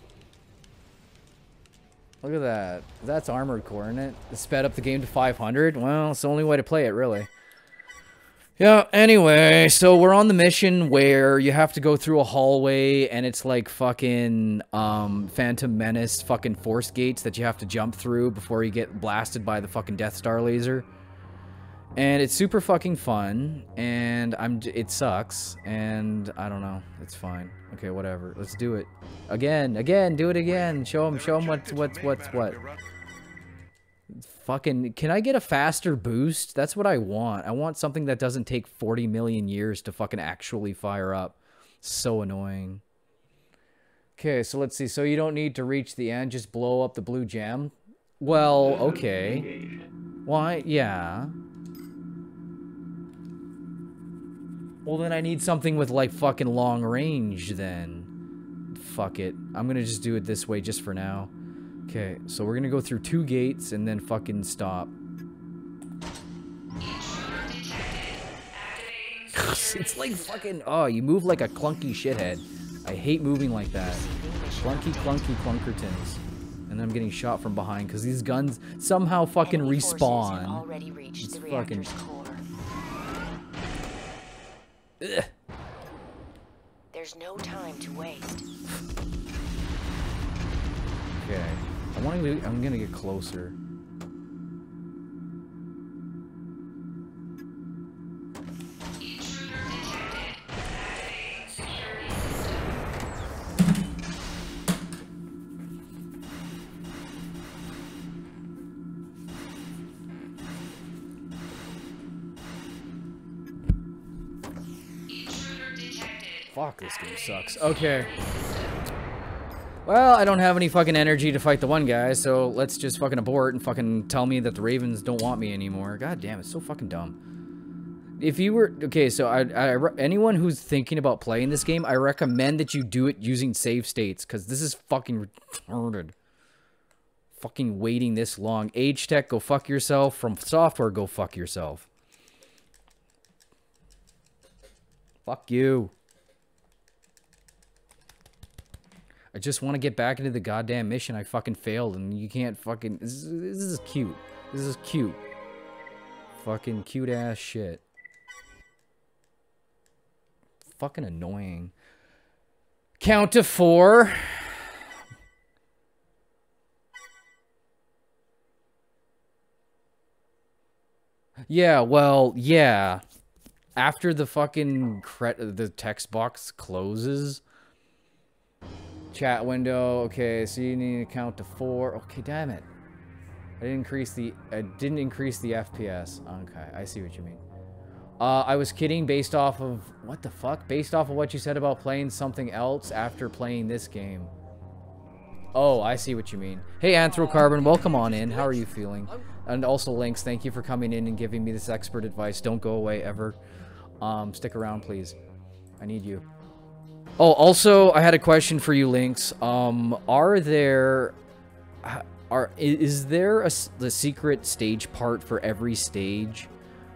Look at that. That's Armored Core, isn't it? It sped up the game to five hundred. Well, it's the only way to play it, really. Yeah, anyway, so we're on the mission where you have to go through a hallway and it's like fucking um, Phantom Menace fucking force gates that you have to jump through before you get blasted by the fucking Death Star laser. And it's super fucking fun, and I'm it sucks, and I don't know, it's fine. Okay, whatever, let's do it. Again, again, do it again, show them, show them what's, what's, what's, what. Fucking, can I get a faster boost? That's what I want. I want something that doesn't take forty million years to fucking actually fire up. So annoying. Okay, so let's see. So you don't need to reach the end, just blow up the blue gem? Well, okay. Why? Yeah. Well, then I need something with, like, fucking long range, then. Fuck it. I'm gonna just do it this way just for now. Okay, so we're gonna go through two gates and then fucking stop. It's like fucking... Oh, you move like a clunky shithead. I hate moving like that. Clunky, clunky, clunkertons. And then I'm getting shot from behind because these guns somehow fucking respawn. It's fucking... Ugh. There's no time to waste. Okay. I want to. I'm gonna get closer. Fuck, this game sucks. Okay. Well, I don't have any fucking energy to fight the one guy, so let's just fucking abort and fucking tell me that the Ravens don't want me anymore. God damn, it's so fucking dumb. If you were... Okay, so I, I, anyone who's thinking about playing this game, I recommend that you do it using save states, because this is fucking retarded. Fucking waiting this long. H-Tech, go fuck yourself. From Software, go fuck yourself. Fuck you. I just want to get back into the goddamn mission. I fucking failed, and you can't fucking... This is, this is cute. This is cute. Fucking cute-ass shit. Fucking annoying. Count to four. Yeah, well, yeah. After the fucking cre- the text box closes... Chat window. Okay, so you need to count to four. Okay, damn it. I didn't increase the I didn't increase the F P S. Okay, I see what you mean. Uh, I was kidding based off of what the fuck? Based off of what you said about playing something else after playing this game. Oh, I see what you mean. Hey, Anthrocarbon, welcome on in. How are you feeling? And also, Lynx, thank you for coming in and giving me this expert advice. Don't go away ever. Um, stick around, please. I need you. Oh, also, I had a question for you, Lynx. Um, are there... Are, is there a the secret stage part for every stage?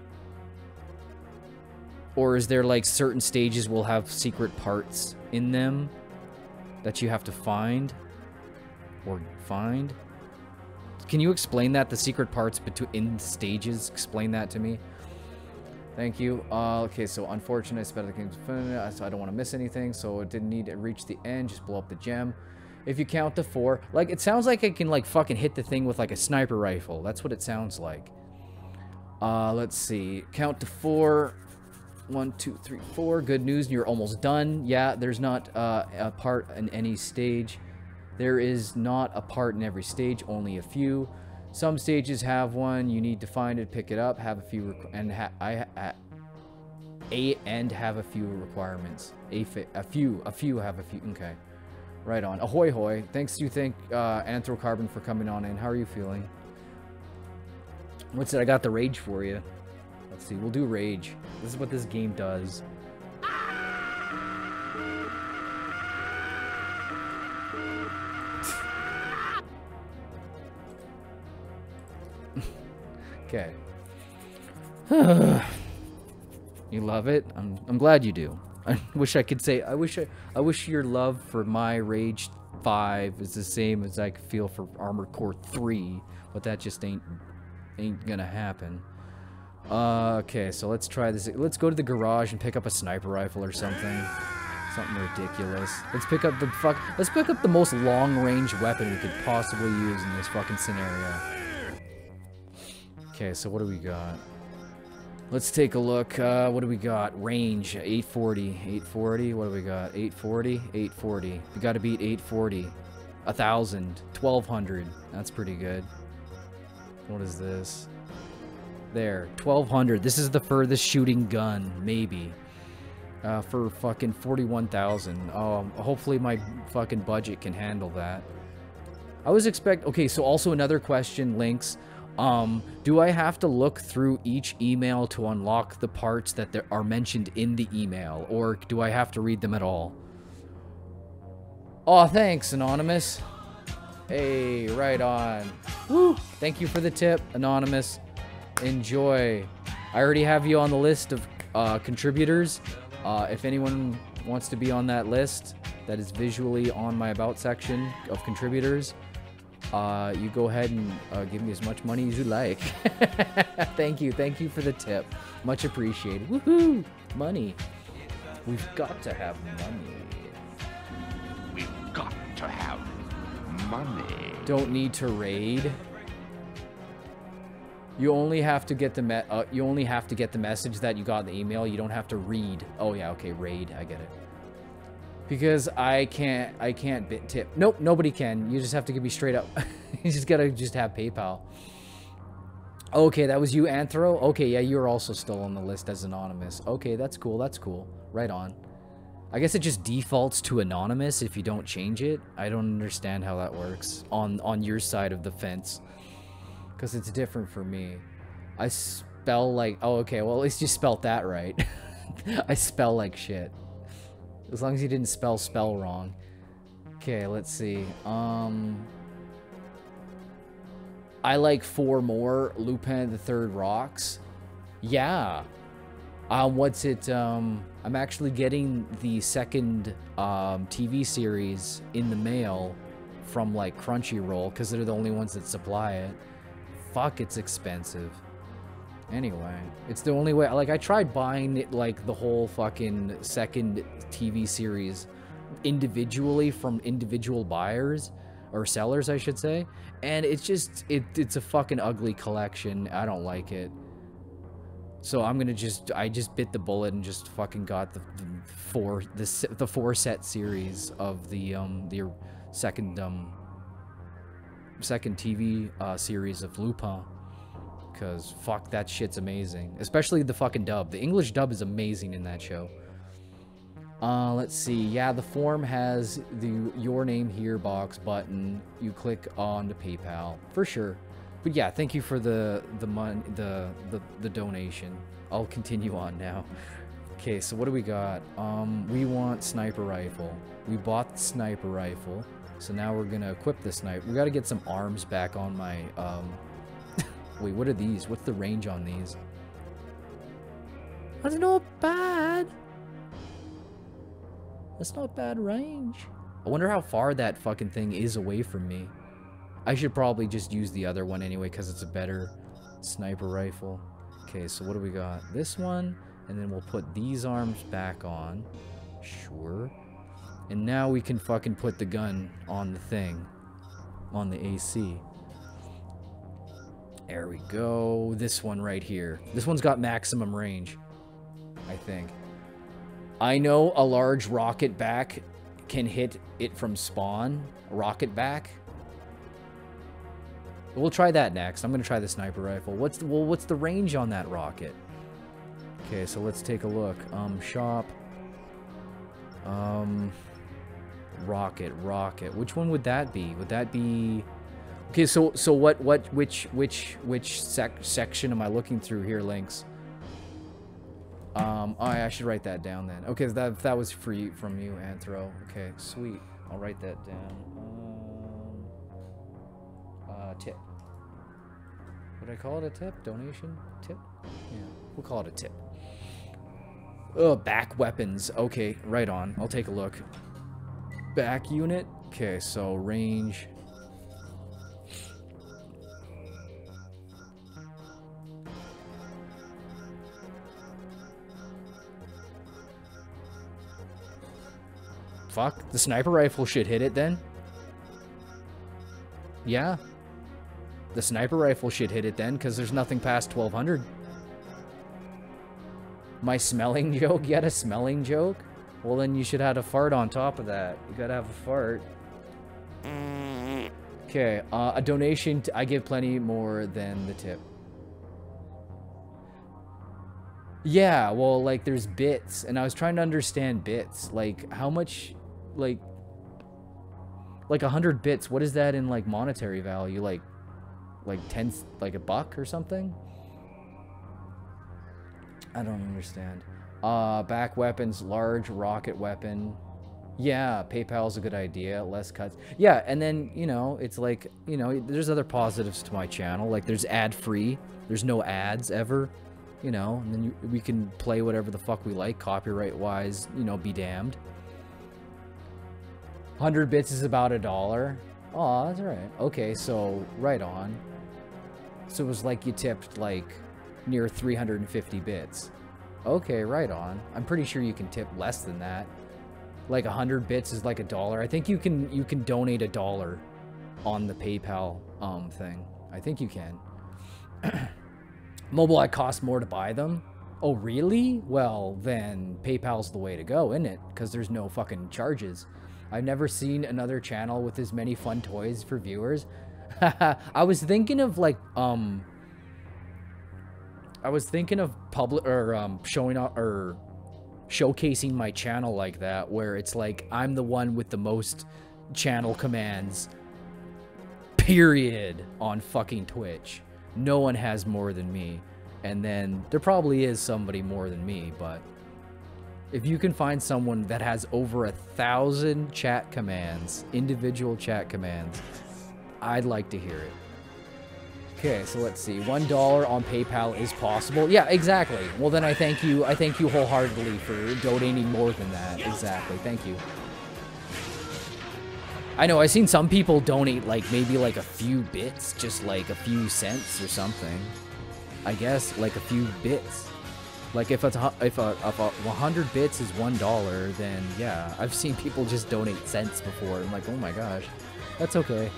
Or is there, like, certain stages will have secret parts in them that you have to find? Or find? Can you explain that? The secret parts between in stages? Explain that to me. Thank you. Uh, okay, so unfortunate. It's better than so I don't want to miss anything. So it didn't need to reach the end. Just blow up the gem. If you count to four, like it sounds like I can like fucking hit the thing with like a sniper rifle. That's what it sounds like. Uh, let's see. Count to four. One, two, three, four. Good news. You're almost done. Yeah, there's not uh, a part in any stage. There is not a part in every stage. Only a few. Some stages have one. You need to find it, pick it up, have a few, and ha I, I, a and have a few requirements. A, a few, a few have a few. Okay, right on. Ahoy hoy! Thanks, you think, uh, Anthrocarbon, for coming on in. How are you feeling? What's it? I got the rage for you. Let's see. We'll do rage. This is what this game does. Okay. You love it? I'm I'm glad you do. I wish I could say I wish I I wish your love for my Rage five is the same as I could feel for Armored Core three, but that just ain't ain't gonna happen. Uh, okay, so let's try this. Let's go to the garage and pick up a sniper rifle or something. Something ridiculous. Let's pick up the fuck let's pick up the most long-range weapon we could possibly use in this fucking scenario. Okay, so what do we got? Let's take a look. Uh, what do we got? Range, eight forty. eight forty, what do we got? eight forty? eight forty. We gotta beat eight forty. one thousand. twelve hundred. That's pretty good. What is this? There. twelve hundred. This is the furthest shooting gun, maybe. Uh, for fucking forty-one thousand. Um, hopefully my fucking budget can handle that. I was expect... Okay, so also another question, Lynx. Um, do I have to look through each email to unlock the parts that there are mentioned in the email, or do I have to read them at all? Oh, thanks, Anonymous. Hey, right on. Woo! Thank you for the tip, Anonymous. Enjoy. I already have you on the list of uh, contributors. Uh, if anyone wants to be on that list, that is visually on my About section of contributors, Uh, you go ahead and uh, give me as much money as you like. Thank you. Thank you for the tip. Much appreciated. Woohoo! Money. We've got to have money. We've got to have money. Don't need to raid. You only have to get the me uh, you only have to get the message that you got in the email. You don't have to read. Oh yeah, okay, raid. I get it. Because I can't, I can't bit tip. Nope, nobody can. You just have to give me straight up. You just gotta just have PayPal. Okay, that was you, Anthro? Okay, yeah, you're also still on the list as anonymous. Okay, that's cool, that's cool. Right on. I guess it just defaults to anonymous if you don't change it. I don't understand how that works on, on your side of the fence. Because it's different for me. I spell like, oh, okay, well, at least you spelt that right. I spell like shit. As long as you didn't spell spell wrong. Okay, let's see. Um, I like four more. Lupin the Third Rocks. Yeah. Um, what's it? Um, I'm actually getting the second um, T V series in the mail from like Crunchyroll because they're the only ones that supply it. Fuck, it's expensive. Anyway, it's the only way. Like, I tried buying it, like, the whole fucking second T V series individually from individual buyers, or sellers, I should say, and it's just, it, it's a fucking ugly collection. I don't like it. So I'm gonna just, I just bit the bullet and just fucking got the, the four, the, s- the four set series of the, um, the second, um, second T V, uh, series of Lupin. Cause fuck, that shit's amazing. Especially the fucking dub. The English dub is amazing in that show. Uh, let's see. Yeah, the form has the your name here box button. You click on the PayPal for sure. But yeah, thank you for the the mon the, the the donation. I'll continue on now. Okay, so what do we got? Um, we want sniper rifle. We bought the sniper rifle, so now we're gonna equip the sniper. We gotta get some arms back on my. Um, wait, what are these? What's the range on these? That's not bad. That's not bad range. I wonder how far that fucking thing is away from me. I should probably just use the other one anyway because it's a better sniper rifle. Okay, so what do we got? This one, and then we'll put these arms back on. Sure. And now we can fucking put the gun on the thing. On the A C. There we go. This one right here. This one's got maximum range, I think. I know a large rocket back can hit it from spawn. Rocket back. We'll try that next. I'm gonna try the sniper rifle. What's the, well, what's the range on that rocket? Okay, so let's take a look. Um, shop. Um, rocket, rocket. Which one would that be? Would that be? Okay, so so what what which which which sec section am I looking through here? Links. Um, oh, I should write that down then. Okay, that that was for you, from you, Anthro. Okay, sweet. I'll write that down. Um, uh, tip. Would I call it a tip? Donation? Tip? Yeah, we'll call it a tip. Oh, back weapons. Okay, right on. I'll take a look. Back unit. Okay, so range. Fuck, the sniper rifle should hit it then. Yeah. The sniper rifle should hit it then, because there's nothing past twelve hundred. My smelling joke? You had a smelling joke? Well, then you should have a fart on top of that. You gotta have a fart. Okay, uh, a donation, t I give plenty more than the tip. Yeah, well, like, there's bits, and I was trying to understand bits. Like, how much, like, like, a hundred bits, what is that in, like, monetary value? Like, like, ten, like, a buck or something? I don't understand. Uh, back weapons, large rocket weapon. Yeah, PayPal's a good idea, less cuts. Yeah, and then, you know, it's like, you know, there's other positives to my channel. Like, there's ad-free. There's no ads ever. You know, and then you, we can play whatever the fuck we like, copyright-wise, you know, be damned. one hundred bits is about a dollar. Oh, that's right. Okay, so, right on. So it was like you tipped, like, near three hundred fifty bits. Okay, right on. I'm pretty sure you can tip less than that. Like, one hundred bits is like a dollar. I think you can, you can donate a dollar on the PayPal, um, thing. I think you can. Mobileye costs more to buy them? Oh, really? Well, then PayPal's the way to go, isn't it? Because there's no fucking charges. I've never seen another channel with as many fun toys for viewers. I was thinking of, like, um... I was thinking of public or um, showing up or showcasing my channel like that, where it's like I'm the one with the most channel commands, period, on fucking Twitch. No one has more than me. And then there probably is somebody more than me, but if you can find someone that has over a thousand chat commands, individual chat commands, I'd like to hear it. Okay, so let's see. One dollar on PayPal is possible. Yeah, exactly. Well, then I thank you. I thank you wholeheartedly for donating more than that. Exactly. Thank you. I know, I've seen some people donate, like, maybe, like, a few bits, just, like, a few cents or something. I guess, like, a few bits. Like, if, it's a, if, a, if a one hundred bits is one dollar, then, yeah. I've seen people just donate cents before. I'm like, oh my gosh. That's okay.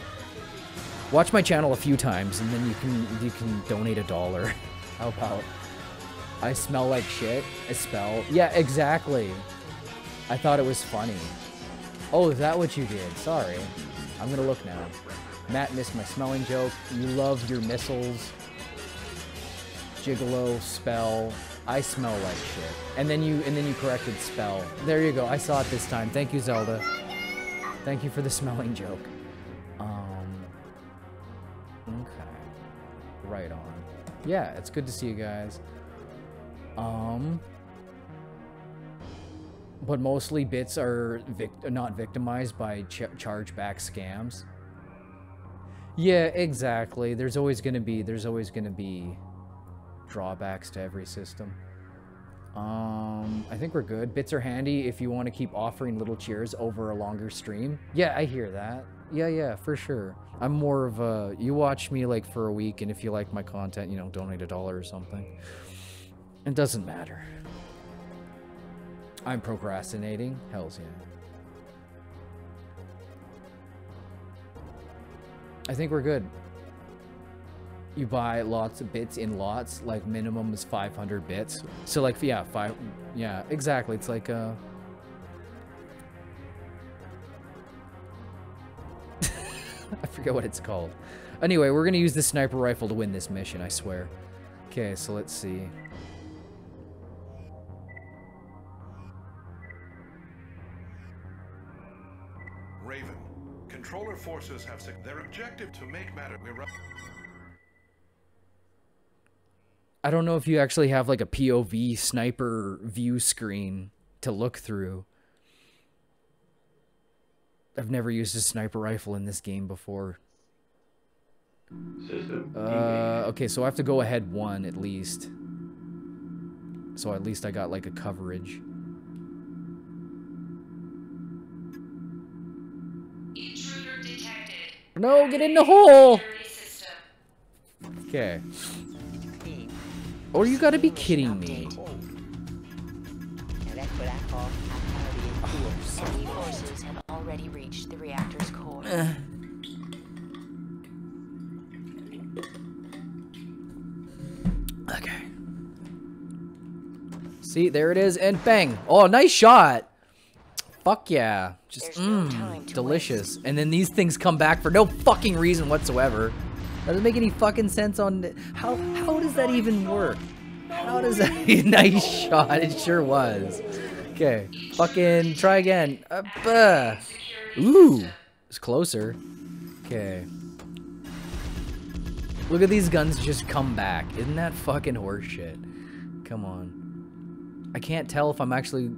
Watch my channel a few times, and then you can, you can donate a dollar. How about... I smell like shit. I spell. Yeah, exactly. I thought it was funny. Oh, is that what you did? Sorry. I'm gonna look now. Matt missed my smelling joke. You love your missiles. Gigolo, spell. I smell like shit. And then you and then you corrected spell. There you go. I saw it this time. Thank you, Zelda. Thank you for the smelling joke. Um Okay. Right on. Yeah, it's good to see you guys. Um But mostly bits are vic not victimized by ch chargeback scams. Yeah, exactly. There's always gonna be there's always gonna be drawbacks to every system. Um, I think we're good. Bits are handy if you want to keep offering little cheers over a longer stream. Yeah, I hear that. Yeah, yeah, for sure. I'm more of a, you watch me like for a week, and if you like my content, you know, donate a dollar or something. It doesn't matter. I'm procrastinating. Hells yeah. I think we're good. You buy lots of bits in lots, like minimum is five hundred bits. So like, yeah, five, yeah, exactly. It's like, uh, I forget what it's called. Anyway, we're gonna use the sniper rifle to win this mission, I swear. Okay, so let's see. Raven, controller forces have their objective to make matter. We're I don't know if you actually have like a P O V sniper view screen to look through. I've never used a sniper rifle in this game before. System uh, okay, so I have to go ahead one at least. So at least I got like a coverage. Intruder detected. No, get in the hole! Okay. Or you gotta be kidding me. Enemy forces have already reached the reactor's core. Uh. Okay. See, there it is, and bang! Oh, nice shot! Fuck yeah. Just, mmm, delicious. And then these things come back for no fucking reason whatsoever. Doesn't make any fucking sense on... How, how does that even work? How does that... Nice shot, it sure was. Okay, fucking try again. Uh, buh. Ooh, it's closer. Okay. Look at these guns just come back. Isn't that fucking horseshit? Come on. I can't tell if I'm actually...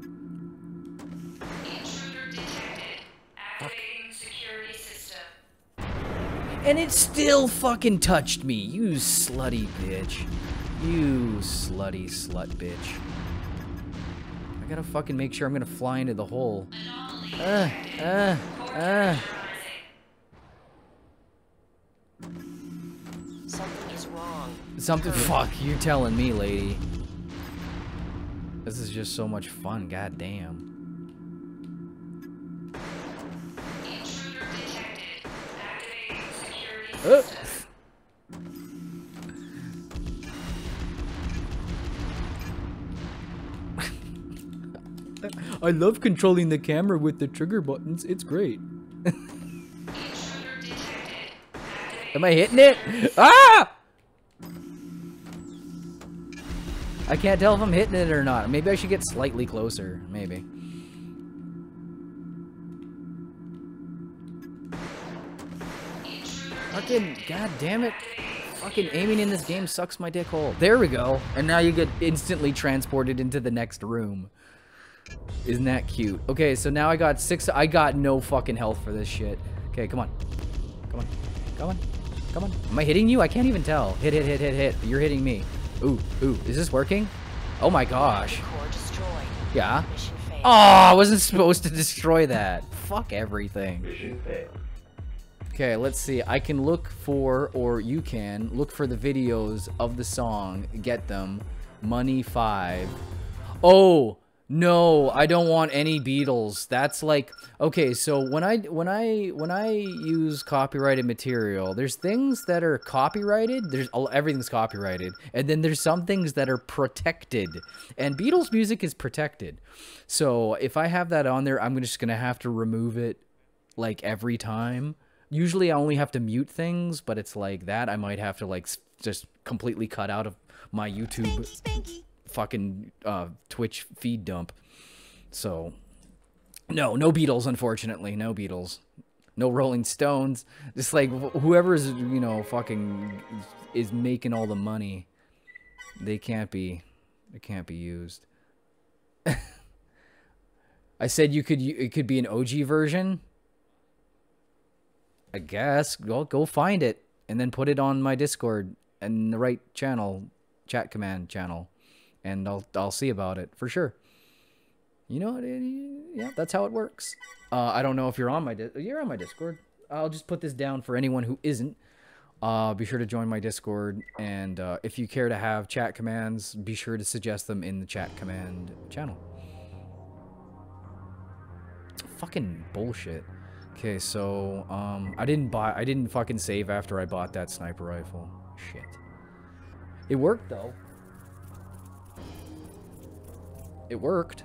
And it still fucking touched me. You slutty bitch. You slutty slut bitch. I gotta fucking make sure I'm gonna fly into the hole. Uh, uh, uh. Something is wrong. Something, fuck, you telling me, lady. This is just so much fun, goddamn. Uh. I love controlling the camera with the trigger buttons. It's great. Am I hitting it? Ah! I can't tell if I'm hitting it or not. Maybe I should get slightly closer. Maybe. Fucking, god damn it. Fucking aiming in this game sucks my dick hole. There we go. And now you get instantly transported into the next room. Isn't that cute? Okay, so now I got six. I got no fucking health for this shit. Okay, come on. Come on. Come on. Come on. Am I hitting you? I can't even tell. Hit, hit, hit, hit, hit. You're hitting me. Ooh, ooh. Is this working? Oh my gosh. Yeah. Oh, I wasn't supposed to destroy that. Fuck everything. Okay, let's see. I can look for, or you can, look for the videos of the song. Get them. Money five. Oh, No, I don't want any Beatles. That's like, okay, so when I when I when I use copyrighted material, there's things that are copyrighted, there's everything's copyrighted, and then there's some things that are protected. And Beatles music is protected. So if I have that on there, I'm just going to have to remove it like every time. Usually I only have to mute things, but it's like that I might have to like just completely cut out of my YouTube Spanky, Spanky. fucking uh, Twitch feed dump. So, no, no Beatles, unfortunately. No Beatles. No Rolling Stones. Just like wh whoever's, you know, fucking is making all the money, they can't be, they can't be used. I said you could, it could be an O G version. I guess. Well, go find it and then put it on my Discord and the right channel, chat command channel, and I'll I'll see about it for sure. You know, yeah, that's how it works. Uh, I don't know if you're on my di you're on my Discord. I'll just put this down for anyone who isn't. Uh, be sure to join my Discord, and uh, if you care to have chat commands, be sure to suggest them in the chat command channel. Fucking bullshit. Okay, so um, I didn't buy. I didn't fucking save after I bought that sniper rifle. Shit. It worked though. It worked.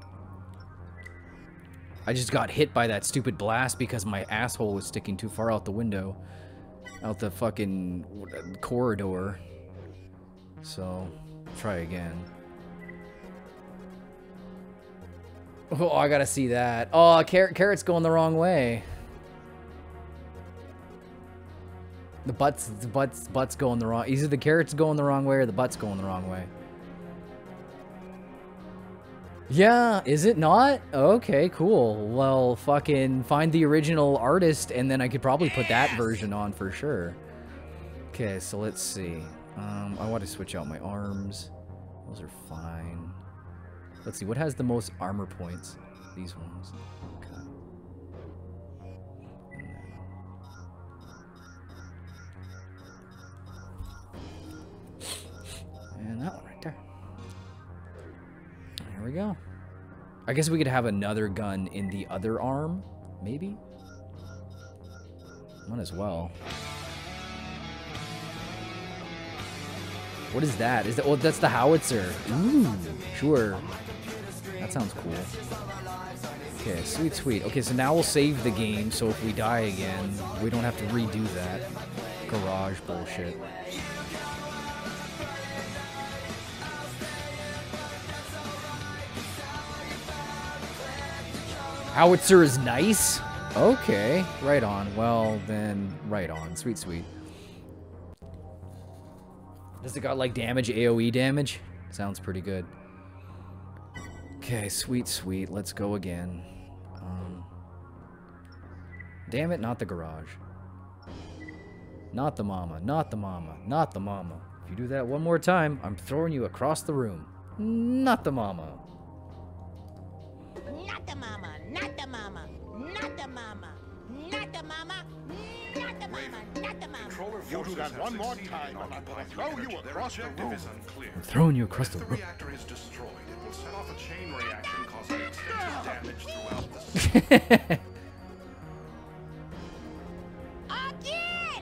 I just got hit by that stupid blast because my asshole was sticking too far out the window, out the fucking corridor. So, try again. Oh, I gotta see that. Oh, carrot, carrot's going the wrong way. The butts, the butts, butts going the wrong. Either the carrot's going the wrong way or the butt's going the wrong way. Yeah, is it not? Okay, cool. Well, fucking find the original artist, and then I could probably put that version on for sure. Okay, so let's see. Um, I want to switch out my arms. Those are fine. Let's see, what has the most armor points? These ones. Okay. And that one right there. There we go. I guess we could have another gun in the other arm, maybe? Might as well. What is that? Is that? Oh, that's the howitzer. Ooh, sure. That sounds cool. Okay, sweet, sweet. Okay, so now we'll save the game, so if we die again, we don't have to redo that garage bullshit. Howitzer is nice? Okay, right on. Well, then, right on. Sweet, sweet. Does it got, like, damage, A O E damage? Sounds pretty good. Okay, sweet, sweet. Let's go again. Um, damn it, not the garage. Not the mama, not the mama, not the mama. If you do that one more time, I'm throwing you across the room. Not the mama. Not the mama, not the mama, not the mama, not the mama, not the mama, not the mama. You do that one more time, and I'm gonna throw you across the room. I'm throwing you across the room. If the reactor is destroyed, it will set off a chain reaction causing extensive damage throughout the system. Again!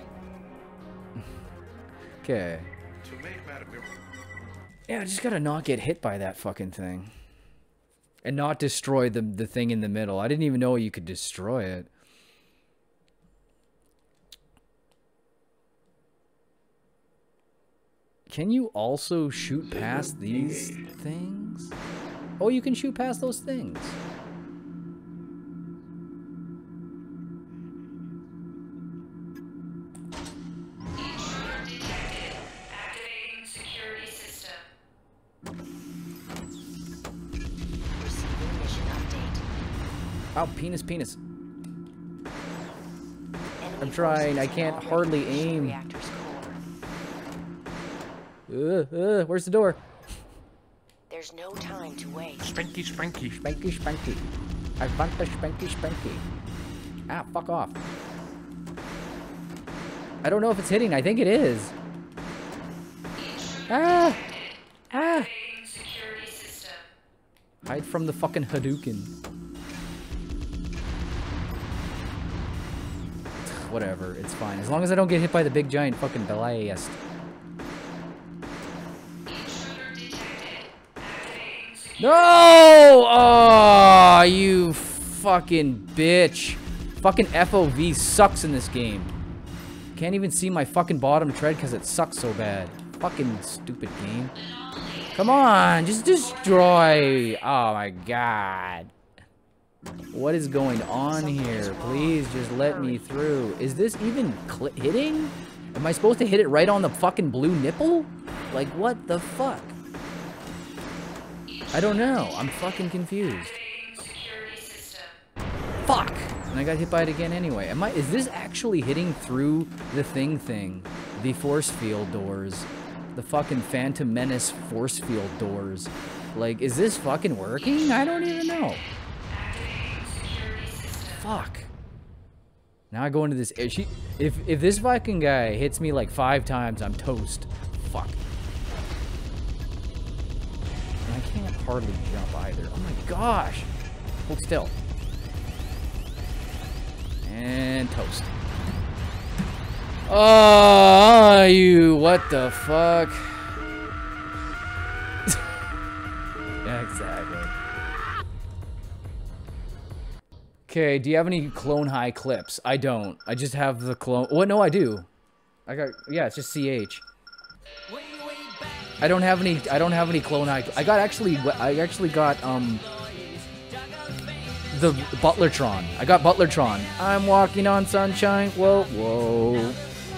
Okay. To make matter, Yeah, I just gotta not get hit by that fucking thing. And not destroy the, the thing in the middle. I didn't even know you could destroy it. Can you also shoot past these things? Oh, you can shoot past those things. Activating security system. Receiving mission update. Oh, penis, penis. I'm trying. I can't hardly aim. Uh, uh, where's the door? There's no time to wait. Spanky, spanky, spanky, spanky. I want the spanky, spanky. Ah, fuck off. I don't know if it's hitting. I think it is. Ah! Ah! Hide from the fucking Hadouken. Whatever, it's fine. As long as I don't get hit by the big giant fucking blast. No! Oh, you fucking bitch. Fucking F O V sucks in this game. Can't even see my fucking bottom tread because it sucks so bad. Fucking stupid game. Come on, just destroy. Oh my god. What is going on here? Please just let me through. Is this even cl hitting? Am I supposed to hit it right on the fucking blue nipple? Like, what the fuck? I don't know. I'm fucking confused. Fuck! And I got hit by it again anyway. Am I? Is this actually hitting through the thing thing? The force field doors. The fucking Phantom Menace force field doors. Like, is this fucking working? I don't even know. Fuck. Now I go into this. If, she, if if this fucking guy hits me like five times, I'm toast. Fuck. And I can't hardly jump either. Oh my gosh. Hold still. And toast. Oh, you. What the fuck? Yeah, exactly. Okay, do you have any Clone High clips? I don't. I just have the clone. What? No, I do. I got. Yeah, it's just C H. I don't have any. I don't have any Clone High. I got actually. I actually got um. The Butlertron. I got Butlertron. I'm walking on sunshine. Whoa, whoa.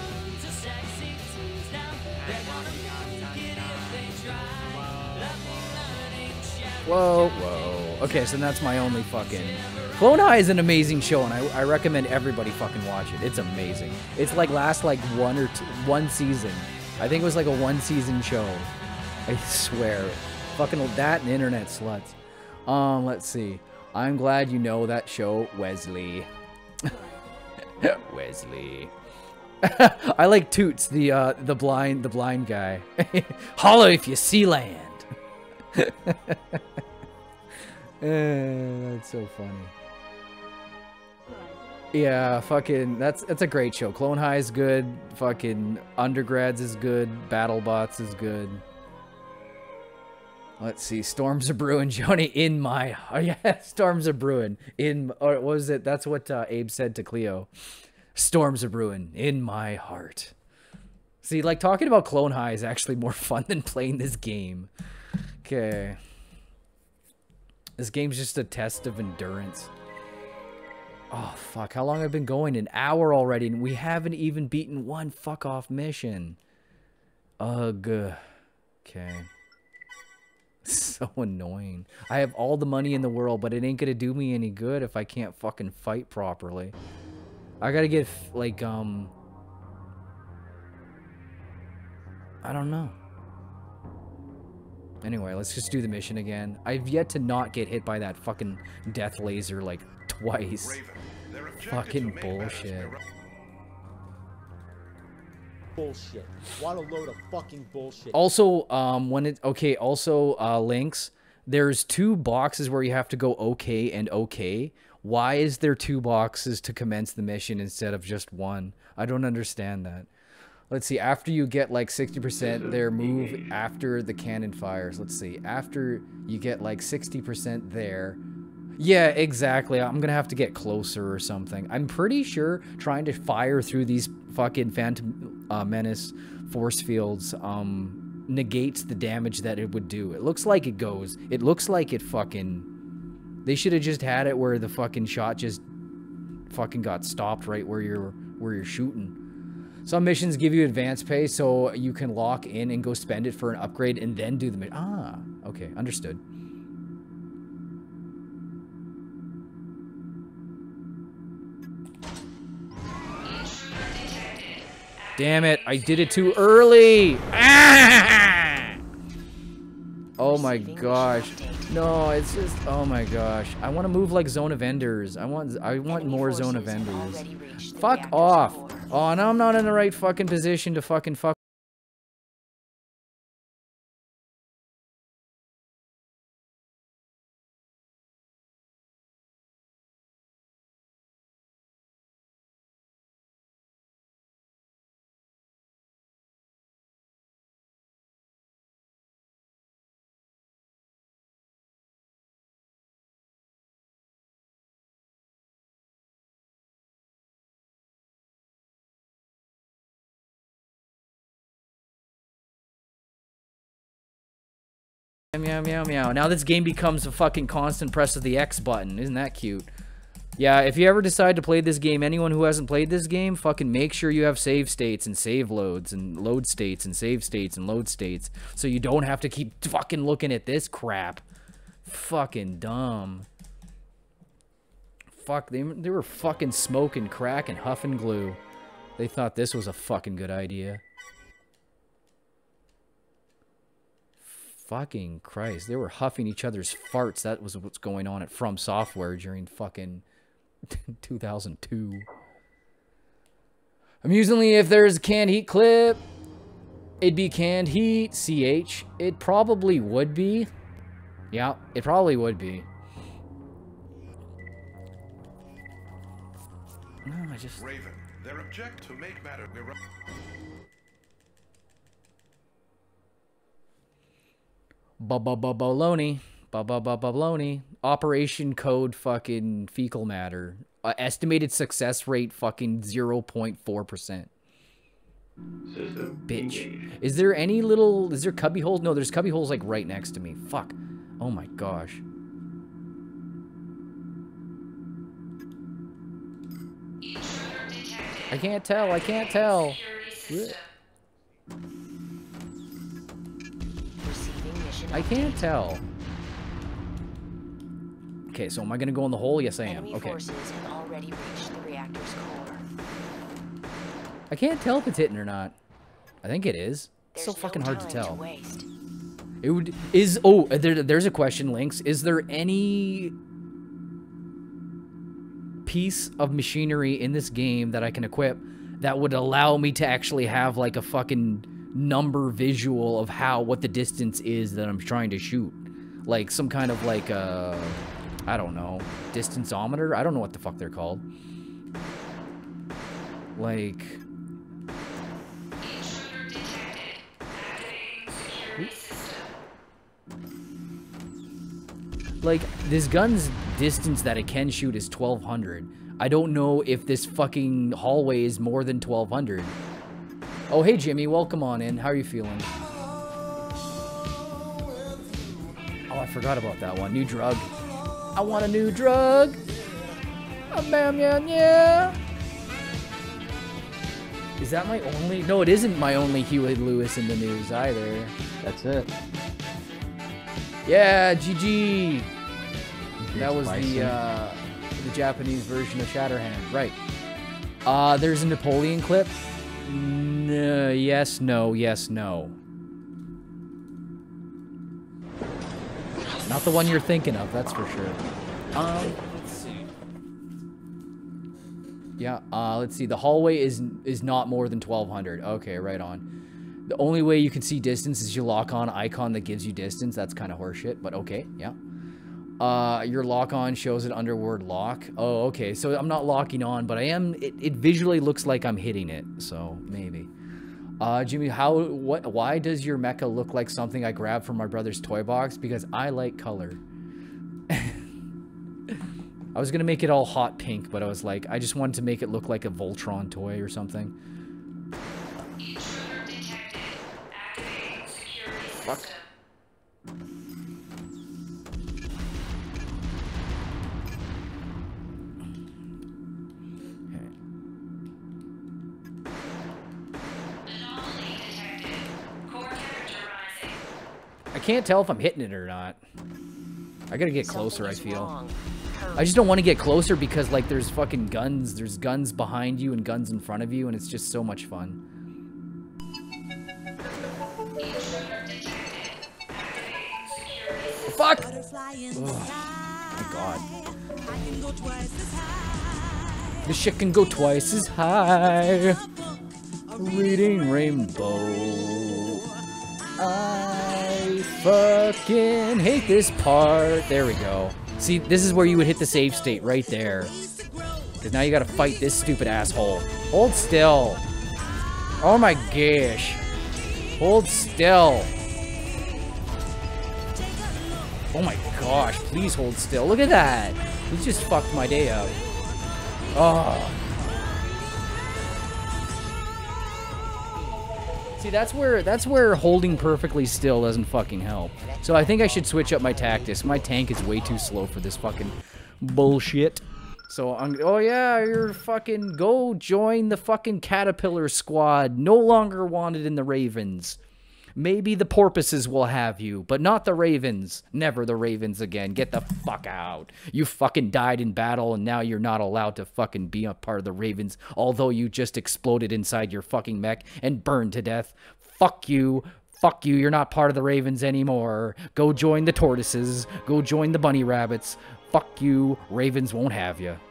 Whoa, whoa. Okay, so that's my only fucking... Clone High is an amazing show, and I, I recommend everybody fucking watch it. It's amazing. It's like last like one or two, one season. I think it was like a one season show. I swear. Fucking that and internet sluts. Um, let's see. I'm glad you know that show, Wesley. Wesley. I like Toots, the uh, the blind the blind guy. Holler if you see land. Eh, that's so funny. Yeah, fucking that's that's a great show. Clone High is good. Fucking Undergrads is good. BattleBots is good. Let's see. Storms are brewing, Joni. In my oh yeah, storms are brewing. In or what was it? That's what uh, Abe said to Cleo. Storms are brewing in my heart. See, like talking about Clone High is actually more fun than playing this game. Okay. This game's just a test of endurance. Oh, fuck. How long have I been going? An hour already, and we haven't even beaten one fuck-off mission. Ugh. Okay. So annoying. I have all the money in the world, but it ain't gonna do me any good if I can't fucking fight properly. I gotta get, like, um... I don't know. Anyway, let's just do the mission again. I've yet to not get hit by that fucking death laser, like, twice. Fucking bullshit. Bullshit. What a load of fucking bullshit. Also, um, when it... Okay, also, uh, Lynx, there's two boxes where you have to go okay and okay. Why is there two boxes to commence the mission instead of just one? I don't understand that. Let's see, after you get like sixty percent there, move after the cannon fires. Let's see, after you get like sixty percent there. Yeah, exactly. I'm gonna have to get closer or something. I'm pretty sure trying to fire through these fucking Phantom uh, Menace force fields um, negates the damage that it would do. It looks like it goes. It looks like it fucking... They should have just had it where the fucking shot just fucking got stopped right where you're where you're shooting. Some missions give you advance pay, so you can lock in and go spend it for an upgrade and then do the mission. Ah, okay, understood. Damn it, I did it too early! Ah! Oh my gosh. No, it's just, oh my gosh. I want to move like Zone of Enders. I want, I want more Zone of Enders. Fuck off. Oh, now I'm not in the right fucking position to fucking fuck. Meow, meow, meow. Now this game becomes a fucking constant press of the X button. Isn't that cute? Yeah, if you ever decide to play this game, anyone who hasn't played this game, fucking make sure you have save states and save loads and load states and save states and load states so you don't have to keep fucking looking at this crap. Fucking dumb. Fuck, they, they were fucking smoking crack and huffing glue. They thought this was a fucking good idea. Fucking Christ, they were huffing each other's farts. That was what's going on at From Software during fucking two thousand two. Amusingly, if there's a canned heat clip, it'd be canned heat, C H. It probably would be. Yeah, it probably would be. No, I just... Raven, their object to make matter... Ba-ba-ba-baloney. Ba-ba-ba-baloney. Operation code fucking fecal matter. Uh, estimated success rate fucking zero point four percent. System Bitch. engaged. Is there any little... Is there cubby holes? No, there's cubby holes like right next to me. Fuck. Oh my gosh. I can't tell. I can't tell. I can't tell. Okay, so am I gonna go in the hole? Yes, I am. Enemy Okay. forces have already reached the reactor's core. I can't tell if it's hitting or not. I think it is. It's so There's fucking no hard to time tell. waste. It would is oh there, there's a question, Lynx. Is there any piece of machinery in this game that I can equip that would allow me to actually have like a fucking number visual of how what the distance is that I'm trying to shoot? Like some kind of like uh I don't know, distanceometer? I don't know what the fuck they're called. Like Like, this gun's distance that it can shoot is twelve hundred. I don't know if this fucking hallway is more than twelve hundred. Oh, hey, Jimmy. Welcome on in. How are you feeling? Oh, I forgot about that one. New drug. I want a new drug. A bam, yeah, yeah. Is that my only? No, it isn't my only Huey Lewis in the news either. That's it. Yeah, G G. That was the uh, the Japanese version of Shatterhand, right? Uh, there's a Napoleon clip. No, yes, no, yes, no. Not the one you're thinking of, that's for sure. Um, let's see. Yeah, uh, let's see. The hallway is is not more than twelve hundred. Okay, right on. The only way you can see distance is you lock on an icon that gives you distance. That's kind of horseshit, but okay, yeah. Uh, your lock on shows an underword lock. Oh, okay, so I'm not locking on, but I am, it, it visually looks like I'm hitting it, so maybe. Uh, Jimmy, how, what, why does your mecha look like something I grabbed from my brother's toy box? Because I like color. I was gonna make it all hot pink, but I was like, I just wanted to make it look like a Voltron toy or something. Fuck. I can't tell if I'm hitting it or not. I gotta get closer, I feel. I just don't want to get closer because, like, there's fucking guns. There's guns behind you and guns in front of you, and it's just so much fun. Fuck! Oh, my God. The shit can go twice as high. Reading Rainbow. I fucking hate this part. There we go. See, this is where you would hit the save state right there. Because now you gotta fight this stupid asshole. Hold still. Oh my gosh. Hold still. Oh my gosh, please hold still. Look at that. He just fucked my day up. Oh. See, that's where that's where holding perfectly still doesn't fucking help. So I think I should switch up my tactics. My tank is way too slow for this fucking bullshit. So I'm, oh yeah, you're fucking, go join the fucking Caterpillar squad. No longer wanted in the Ravens. Maybe the porpoises will have you, but not the Ravens. Never the Ravens again. Get the fuck out. You fucking died in battle, and now you're not allowed to fucking be a part of the Ravens, although you just exploded inside your fucking mech and burned to death. Fuck you. Fuck you. You're not part of the Ravens anymore. Go join the tortoises. Go join the bunny rabbits. Fuck you. Ravens won't have you.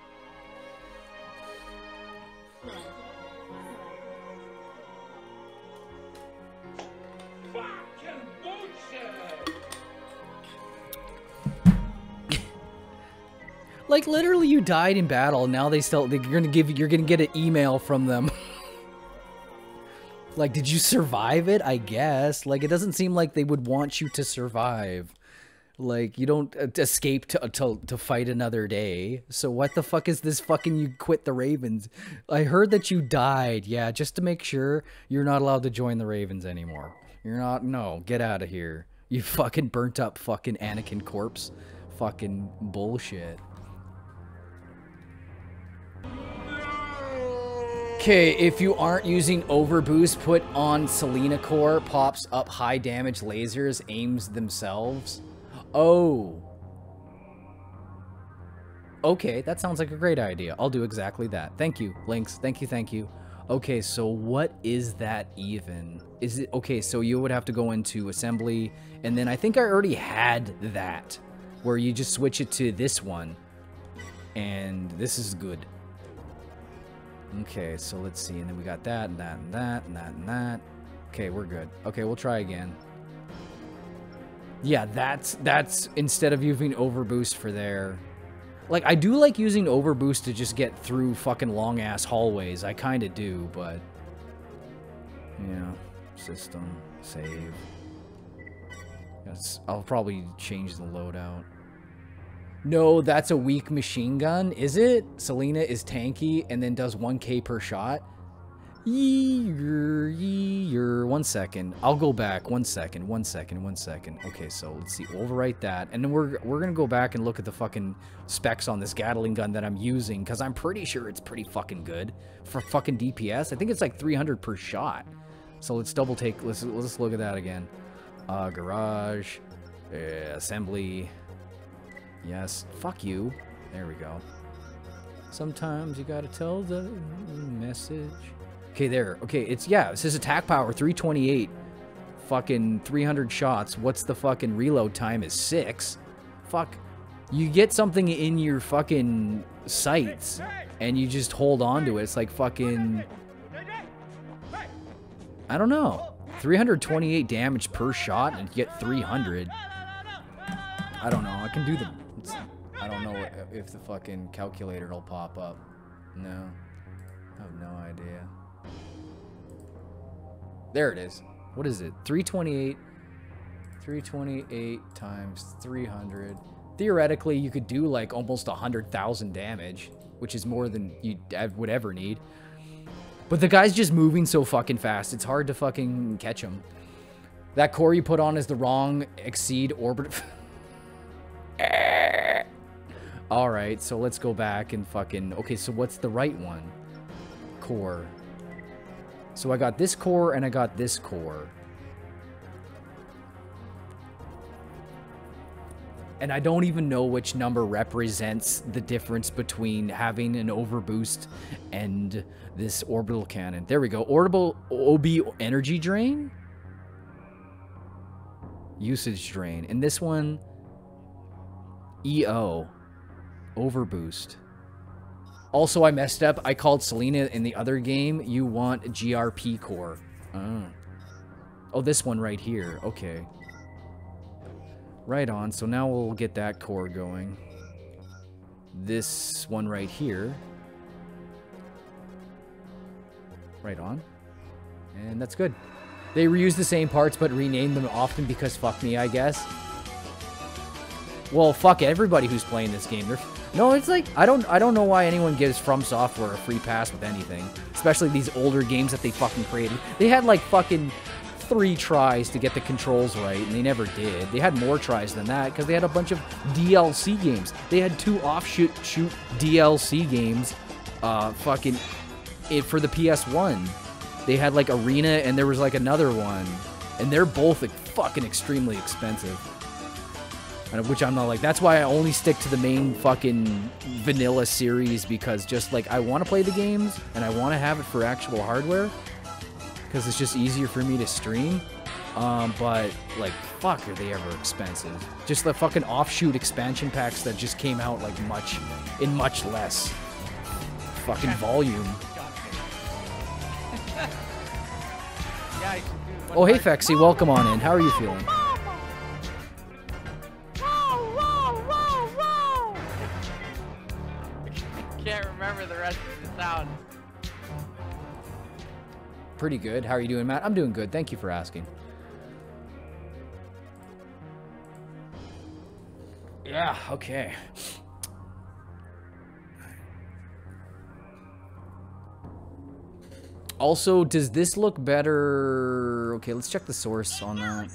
Like, literally, you died in battle, and now they still, they're gonna give you, you're gonna get an email from them. Like, did you survive it? I guess. Like, it doesn't seem like they would want you to survive. Like, you don't uh, escape to, to, to fight another day. So what the fuck is this fucking, you quit the Ravens? I heard that you died. Yeah, just to make sure you're not allowed to join the Ravens anymore. You're not, no, get out of here. You fucking burnt up fucking Anakin corpse. Fucking bullshit. Okay, if you aren't using overboost, put on Selena Core, pops up high damage lasers, aims themselves. Oh. Okay, that sounds like a great idea. I'll do exactly that. Thank you, Lynx. Thank you, thank you. Okay, so what is that even? Is it, okay, so you would have to go into assembly, and then I think I already had that, where you just switch it to this one, and this is good. Okay, so let's see, and then we got that, and that, and that, and that, and that. Okay, we're good. Okay, we'll try again. Yeah, that's, that's, instead of using overboost for there. Like, I do like using overboost to just get through fucking long-ass hallways. I kind of do, but... Yeah, system, save. Yes, I'll probably change the loadout. No, that's a weak machine gun, is it? Selena is tanky and then does one K per shot? Yeer, yeer. One second. I'll go back. One second. One second. One second. Okay, so let's see. Overwrite that. And then we're, we're going to go back and look at the fucking specs on this Gatling gun that I'm using, because I'm pretty sure it's pretty fucking good for fucking D P S. I think it's like three hundred per shot. So let's double take. Let's, let's look at that again. Uh, garage. Uh, assembly. Yes. Fuck you. There we go. Sometimes you gotta tell the message. Okay, there. Okay, it's, yeah, it says attack power three twenty-eight. Fucking three hundred shots. What's the fucking reload time is six. Fuck. You get something in your fucking sights and you just hold on to it. It's like fucking... I don't know. three hundred twenty-eight damage per shot and you get three hundred. I don't know. I can do them. It's, I don't know if the fucking calculator will pop up. No. I have no idea. There it is. What is it? three twenty-eight. three twenty-eight times three hundred. Theoretically, you could do like almost one hundred thousand damage, which is more than you would ever need. But the guy's just moving so fucking fast. It's hard to fucking catch him. That core you put on is the wrong exceed orbit. Alright, so let's go back and fucking... Okay, so what's the right one? Core. So I got this core and I got this core. And I don't even know which number represents the difference between having an overboost and this orbital cannon. There we go. Orbital O B energy drain? Usage drain. And this one... E O. Overboost. Also, I messed up. I called Selena in the other game. You want G R P core. Oh. Oh, this one right here. Okay. Right on. So now we'll get that core going. This one right here. Right on. And that's good. They reuse the same parts but rename them often because fuck me, I guess. Well, fuck everybody who's playing this game. They're, no, it's like I don't I don't know why anyone gives From Software a free pass with anything, especially these older games that they fucking created. They had like fucking three tries to get the controls right, and they never did. They had more tries than that because they had a bunch of D L C games. They had two offshoot shoot D L C games, uh, fucking it for the P S one. They had like Arena, and there was like another one, and they're both like, fucking extremely expensive. And which I'm not like. That's why I only stick to the main fucking vanilla series, because just like I want to play the games and I want to have it for actual hardware. Because it's just easier for me to stream. Um, but, like, fuck, are they ever expensive. Just the fucking offshoot expansion packs that just came out, like, much, in much less fucking volume. Oh, hey, Fexy, welcome on in. How are you feeling? Can't remember the rest of the sound. Pretty good. How are you doing, Matt? I'm doing good. Thank you for asking. Yeah, okay. Also, does this look better? Okay, let's check the source on that.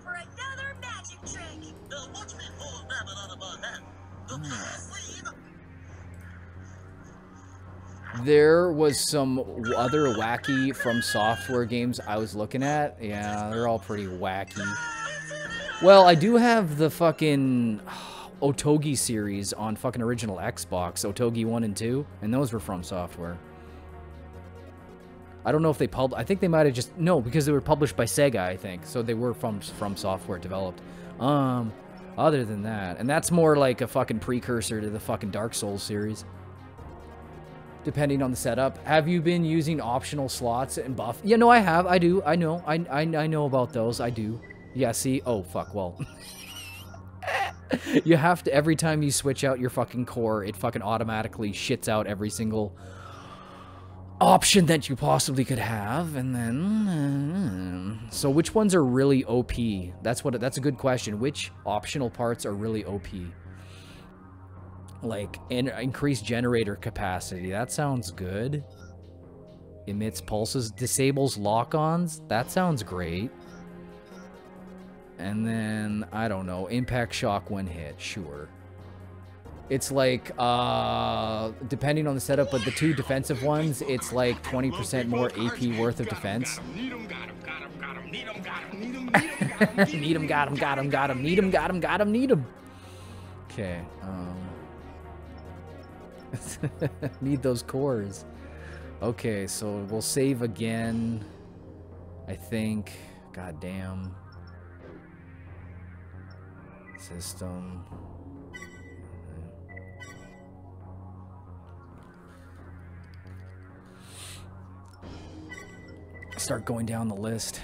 There was some other wacky From Software games I was looking at. Yeah, they're all pretty wacky. Well, I do have the fucking Otogi series on fucking original Xbox, Otogi one and two, and those were From Software. I don't know if they pub. I think they might have just no, because they were published by Sega, I think. So they were from From Software developed. Um, other than that, and that's more like a fucking precursor to the fucking Dark Souls series. Depending on the setup. Have you been using optional slots and buff? Yeah, no, I have. I do. I know. I, I, I know about those. I do. Yeah, see? Oh, fuck. Well. You have to, every time you switch out your fucking core, it fucking automatically shits out every single option that you possibly could have. And then... Uh, so which ones are really O P? That's what. That's a good question. Which optional parts are really O P? Like, in, increased generator capacity. That sounds good. Emits pulses. Disables lock-ons. That sounds great. And then, I don't know. Impact shock when hit. Sure. It's like, uh... depending on the setup, but the two defensive ones, it's like twenty percent more A P worth of defense. Need him, got him, got him, got him, need him, got him, need him, need him, got him, got him, got him, need him, got him, got him, need him. Okay, um... need those cores. Okay, so we'll save again. I think. God damn. System. Start going down the list.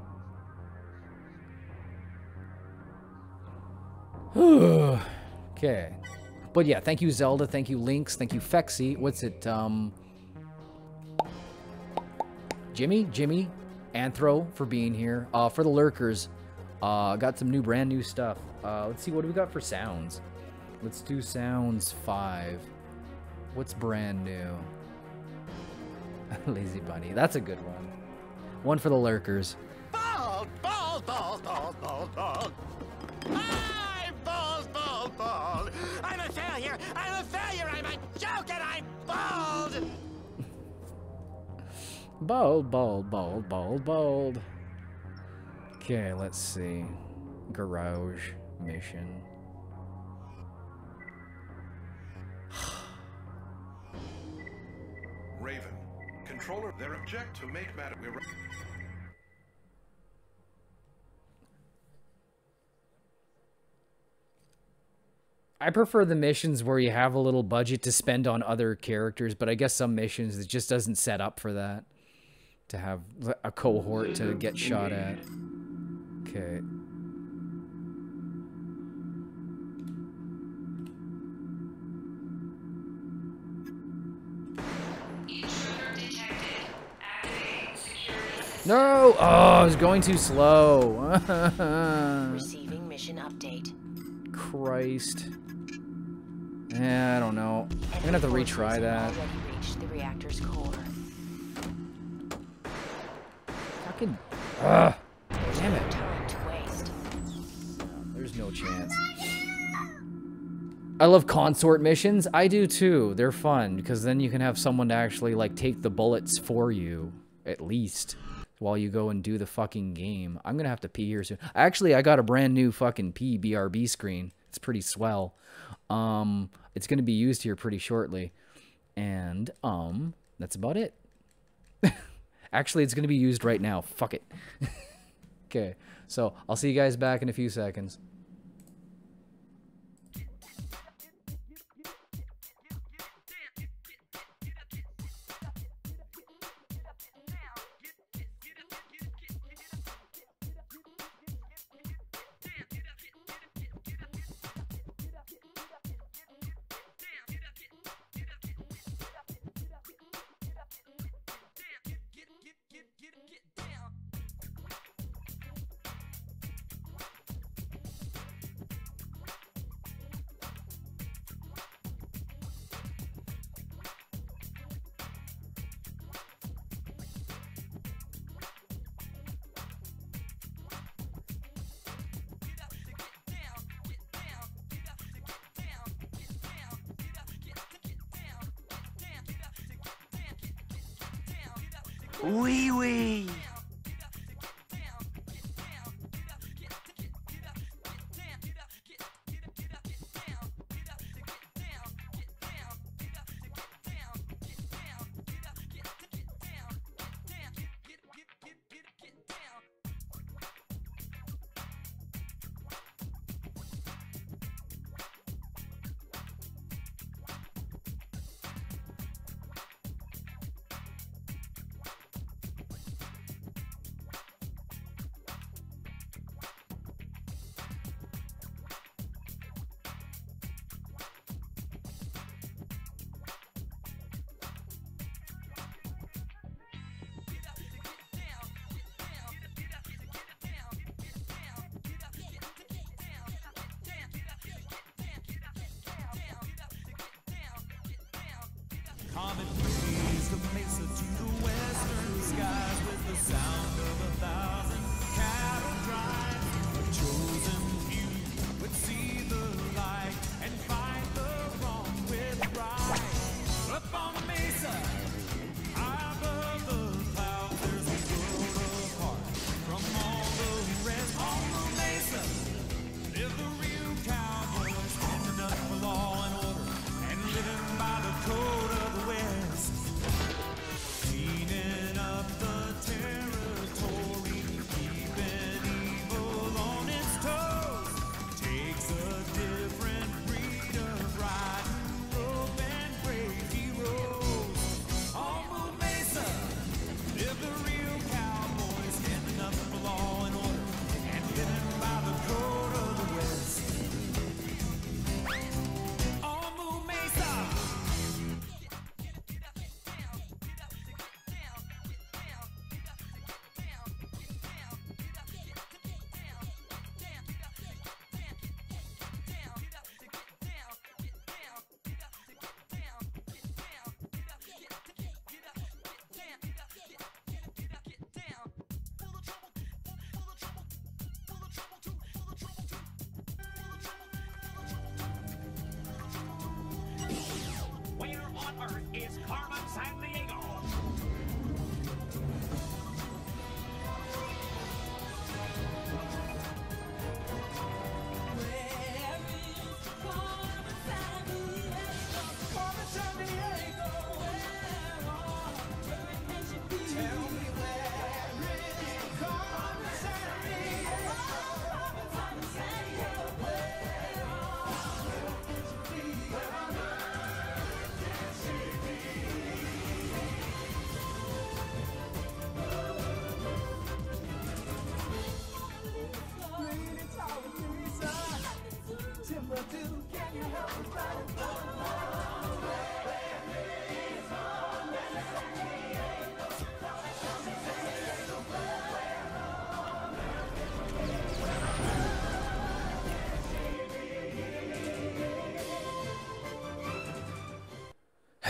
Okay. But yeah, thank you, Zelda. Thank you, Lynx. Thank you, Fexy. What's it? Um, Jimmy? Jimmy? Anthro for being here. Uh, for the lurkers, uh, got some new, brand new stuff. Uh, let's see, what do we got for sounds? Let's do sounds five. What's brand new? Lazy Bunny. That's a good one. One for the lurkers. Bald, bald, bald, bald, bald, bald. I'm bald, bald, bald. I'm a failure. I'm a failure. I'm a joke, and I'm bald. Bald, bald, bald, bald, bald. Okay, let's see. Garage mission. Raven, controller, their object to make matter. We're I prefer the missions where you have a little budget to spend on other characters, but I guess some missions it just doesn't set up for that. To have a cohort to get shot at. Okay. No! Oh, I was going too slow. Receiving mission update. Christ. Eh, I don't know. I'm gonna have to retry that. Already reached the reactor's core. Fucking. Ugh. There's Damn no it. time to waste. There's no chance. I love consort missions. I do too. They're fun because then you can have someone to actually like take the bullets for you, at least, while you go and do the fucking game. I'm gonna have to pee here soon. Actually, I got a brand new fucking P B R B screen. It's pretty swell. Um, it's gonna be used here pretty shortly, and um, that's about it. Actually, it's gonna be used right now. Fuck it. Okay, so I'll see you guys back in a few seconds. Wee wee. Comet raised the mesa to the western skies with the sound of a thousand cattle drives. A chosen few would see the light and fight the wrong with right. Up on the mesa, high above the clouds, there's a world apart from all the rest. On the mesa live the real cowboys, standing up for law and order and living by the code of the West. Cleaning up the territory, keeping evil on its toes. Takes a different breed of riding rope and brave heroes. On Blue Mesa live the real cowboys, standing up for law and order and living by the code of the West. On Blue Mesa. Where on earth is Carmen San Diego?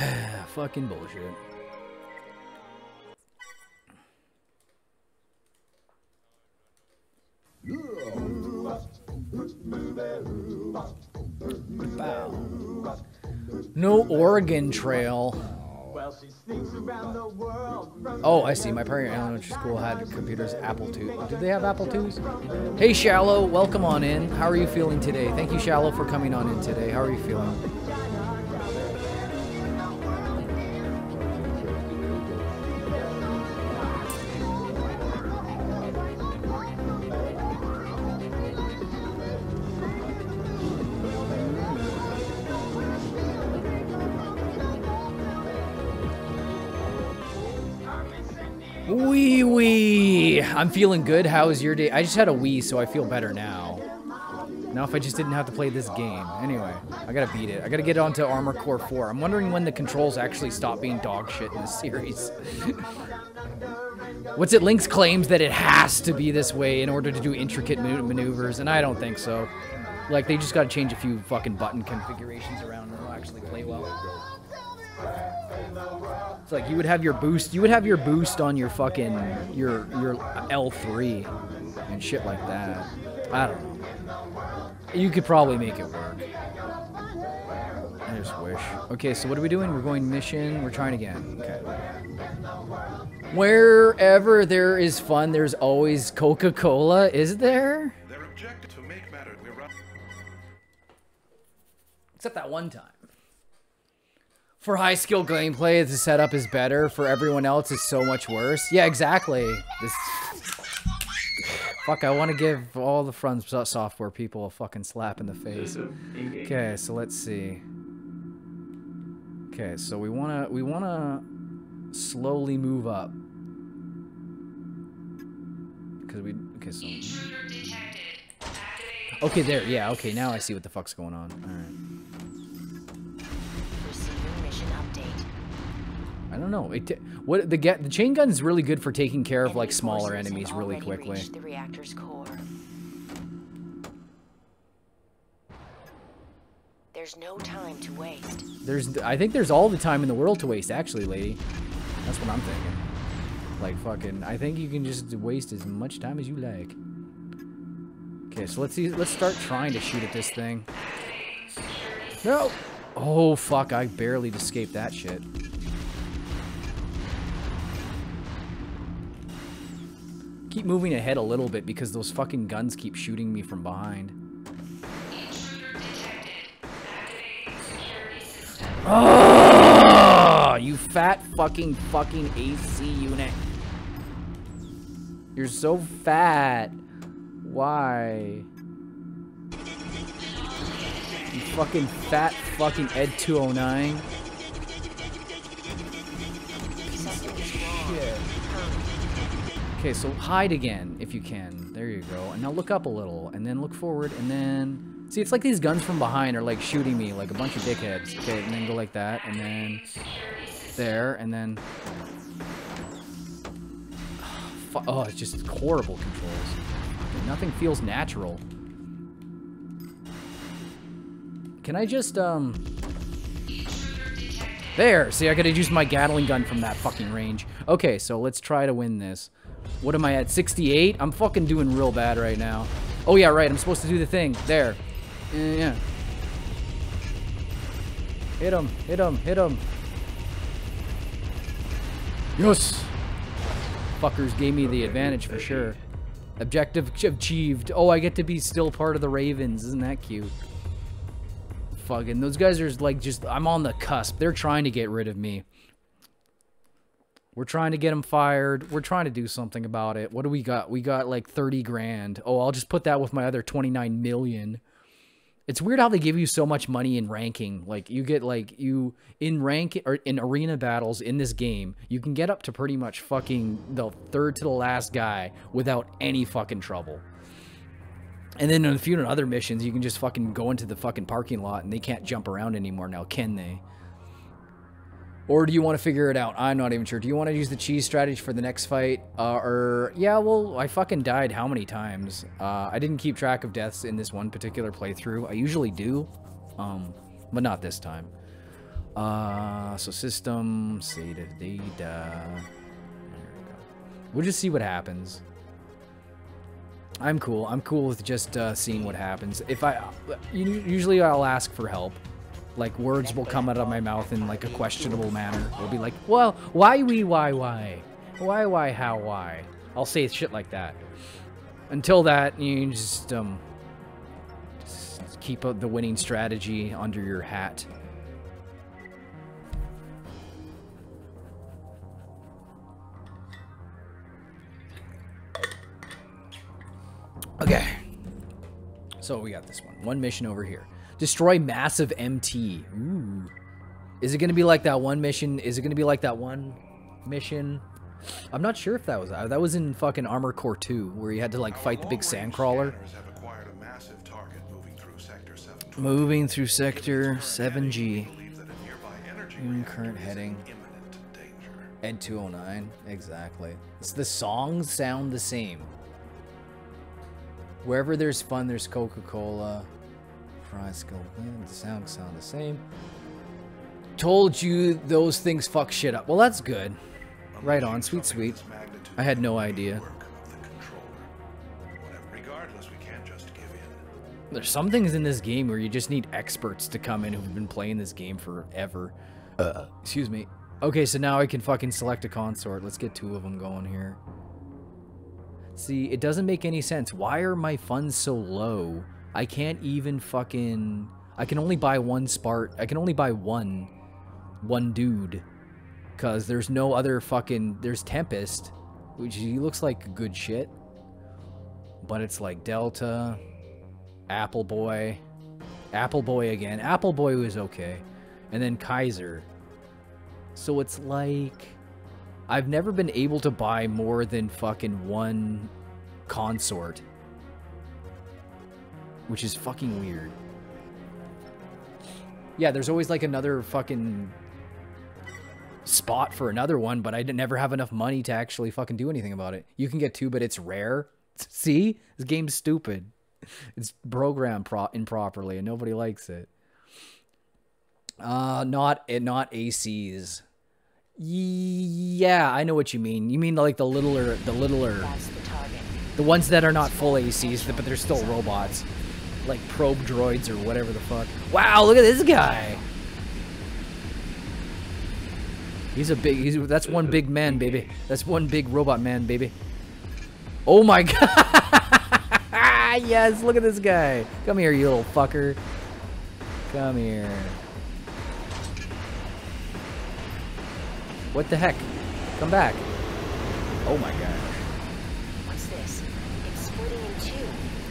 Fucking bullshit. Bow. No Oregon Trail. Oh, I see. My parent elementary school had computers, Apple two. Did they have Apple twos? Hey, Shallow. Welcome on in. How are you feeling today? Thank you, Shallow, for coming on in today. How are you feeling? Wee wee. I'm feeling good. How is your day? I just had a wee, so I feel better now. Now if I just didn't have to play this game. Anyway, I gotta beat it. I gotta get onto Armored Core four. I'm wondering when the controls actually stop being dog shit in this series. What's it? Lynx claims that it has to be this way in order to do intricate man maneuvers, and I don't think so. Like, they just gotta change a few fucking button configurations around and it'll actually play well. It's like you would have your boost, you would have your boost on your fucking, your, your L three and shit like that. I don't know. You could probably make it work. I just wish. Okay, so what are we doing? We're going mission, we're trying again. Okay. Wherever there is fun, there's always Coca-Cola, is there? Their objective to make matter. Except that one time. For high skill gameplay, the setup is better. For everyone else, it's so much worse. Yeah, exactly. This. Fuck, I want to give all the From Software people a fucking slap in the face. Okay, so let's see. Okay, so we wanna we wanna slowly move up. Because we okay so. Okay, there. Yeah. Okay, now I see what the fuck's going on. All right. I don't know. It what the get the chain gun is really good for taking care of like smaller enemies really quickly. The reactor's core. There's no time to waste. There's I think there's all the time in the world to waste actually, lady. That's what I'm thinking. Like fucking I think you can just waste as much time as you like. Okay, so let's see let's start trying to shoot at this thing. No. Oh fuck, I barely escaped that shit. Keep moving ahead a little bit because those fucking guns keep shooting me from behind. Oh, you fat fucking fucking A C unit. You're so fat. Why? You fucking fat fucking Ed two oh nine. Shit. Okay, so hide again, if you can. There you go. And now look up a little, and then look forward, and then... See, it's like these guns from behind are, like, shooting me like a bunch of dickheads. Okay, and then go like that, and then... There, and then... Oh, it's just horrible controls. Nothing feels natural. Can I just, um... There! See, I gotta use my Gatling gun from that fucking range. Okay, so let's try to win this. What am I at? sixty-eight? I'm fucking doing real bad right now. Oh yeah, right. I'm supposed to do the thing. There. Yeah. Hit him. Hit him. Hit him. Yes. Fuckers gave me the advantage for sure. Objective achieved. Oh, I get to be still part of the Ravens. Isn't that cute? Fucking those guys are like just... I'm on the cusp. They're trying to get rid of me. We're trying to get him fired. We're trying to do something about it. What do we got? We got like thirty grand. Oh, I'll just put that with my other twenty-nine million. It's weird how they give you so much money in ranking. Like you get like you in rank or in arena battles in this game, you can get up to pretty much fucking the third to the last guy without any fucking trouble. And then in a few other missions, you can just fucking go into the fucking parking lot and they can't jump around anymore now, can they? Or do you want to figure it out? I'm not even sure. Do you want to use the cheese strategy for the next fight? Uh, or, yeah, well, I fucking died how many times? Uh, I didn't keep track of deaths in this one particular playthrough. I usually do, um, but not this time. Uh, so system, save of data. There we go. We'll just see what happens. I'm cool. I'm cool with just uh, seeing what happens. If I, usually I'll ask for help. Like words will come out of my mouth in like a questionable manner. We'll be like, well, why we, why, why, why, why, how, why. I'll say shit like that. Until that, you just um, just keep uh, the winning strategy under your hat. Okay. So we got this one. One mission over here. Destroy massive M T. Ooh. Is it going to be like that one mission? Is it going to be like that one mission? I'm not sure if that was that was in fucking Armored Core two, where you had to like fight the big sandcrawler. Moving through sector seven G. Current heading. Ed two oh nine. Exactly. It's the songs sound the same. Wherever there's fun, there's Coca-Cola. Fries go in. The sounds sound the same. Told you those things fuck shit up. Well, that's good. Right on. Sweet, sweet. I had no idea. There's some things in this game where you just need experts to come in who've been playing this game forever. Uh, excuse me. Okay, so now I can fucking select a consort. Let's get two of them going here. See, it doesn't make any sense. Why are my funds so low? I can't even fucking... I can only buy one Spart. I can only buy one. One dude. Because there's no other fucking... There's Tempest, which he looks like good shit. But it's like Delta, Apple Boy, Apple Boy again. Apple Boy was okay. And then Kaiser. So it's like... I've never been able to buy more than fucking one consort. Which is fucking weird. Yeah, there's always like another fucking spot for another one, but I never have enough money to actually fucking do anything about it. You can get two, but it's rare. See? This game's stupid. It's programmed pro improperly and nobody likes it. Uh, not, not A Cs. Yeah, I know what you mean. You mean like the littler, the littler, the ones that are not full A Cs, but they're still robots, like probe droids or whatever the fuck. Wow, look at this guy. He's a big. He's that's one big man, baby. That's one big robot man, baby. Oh my god! Yes, look at this guy. Come here, you little fucker. Come here. What the heck? Come back. Oh my god. What's this? It's splitting in two.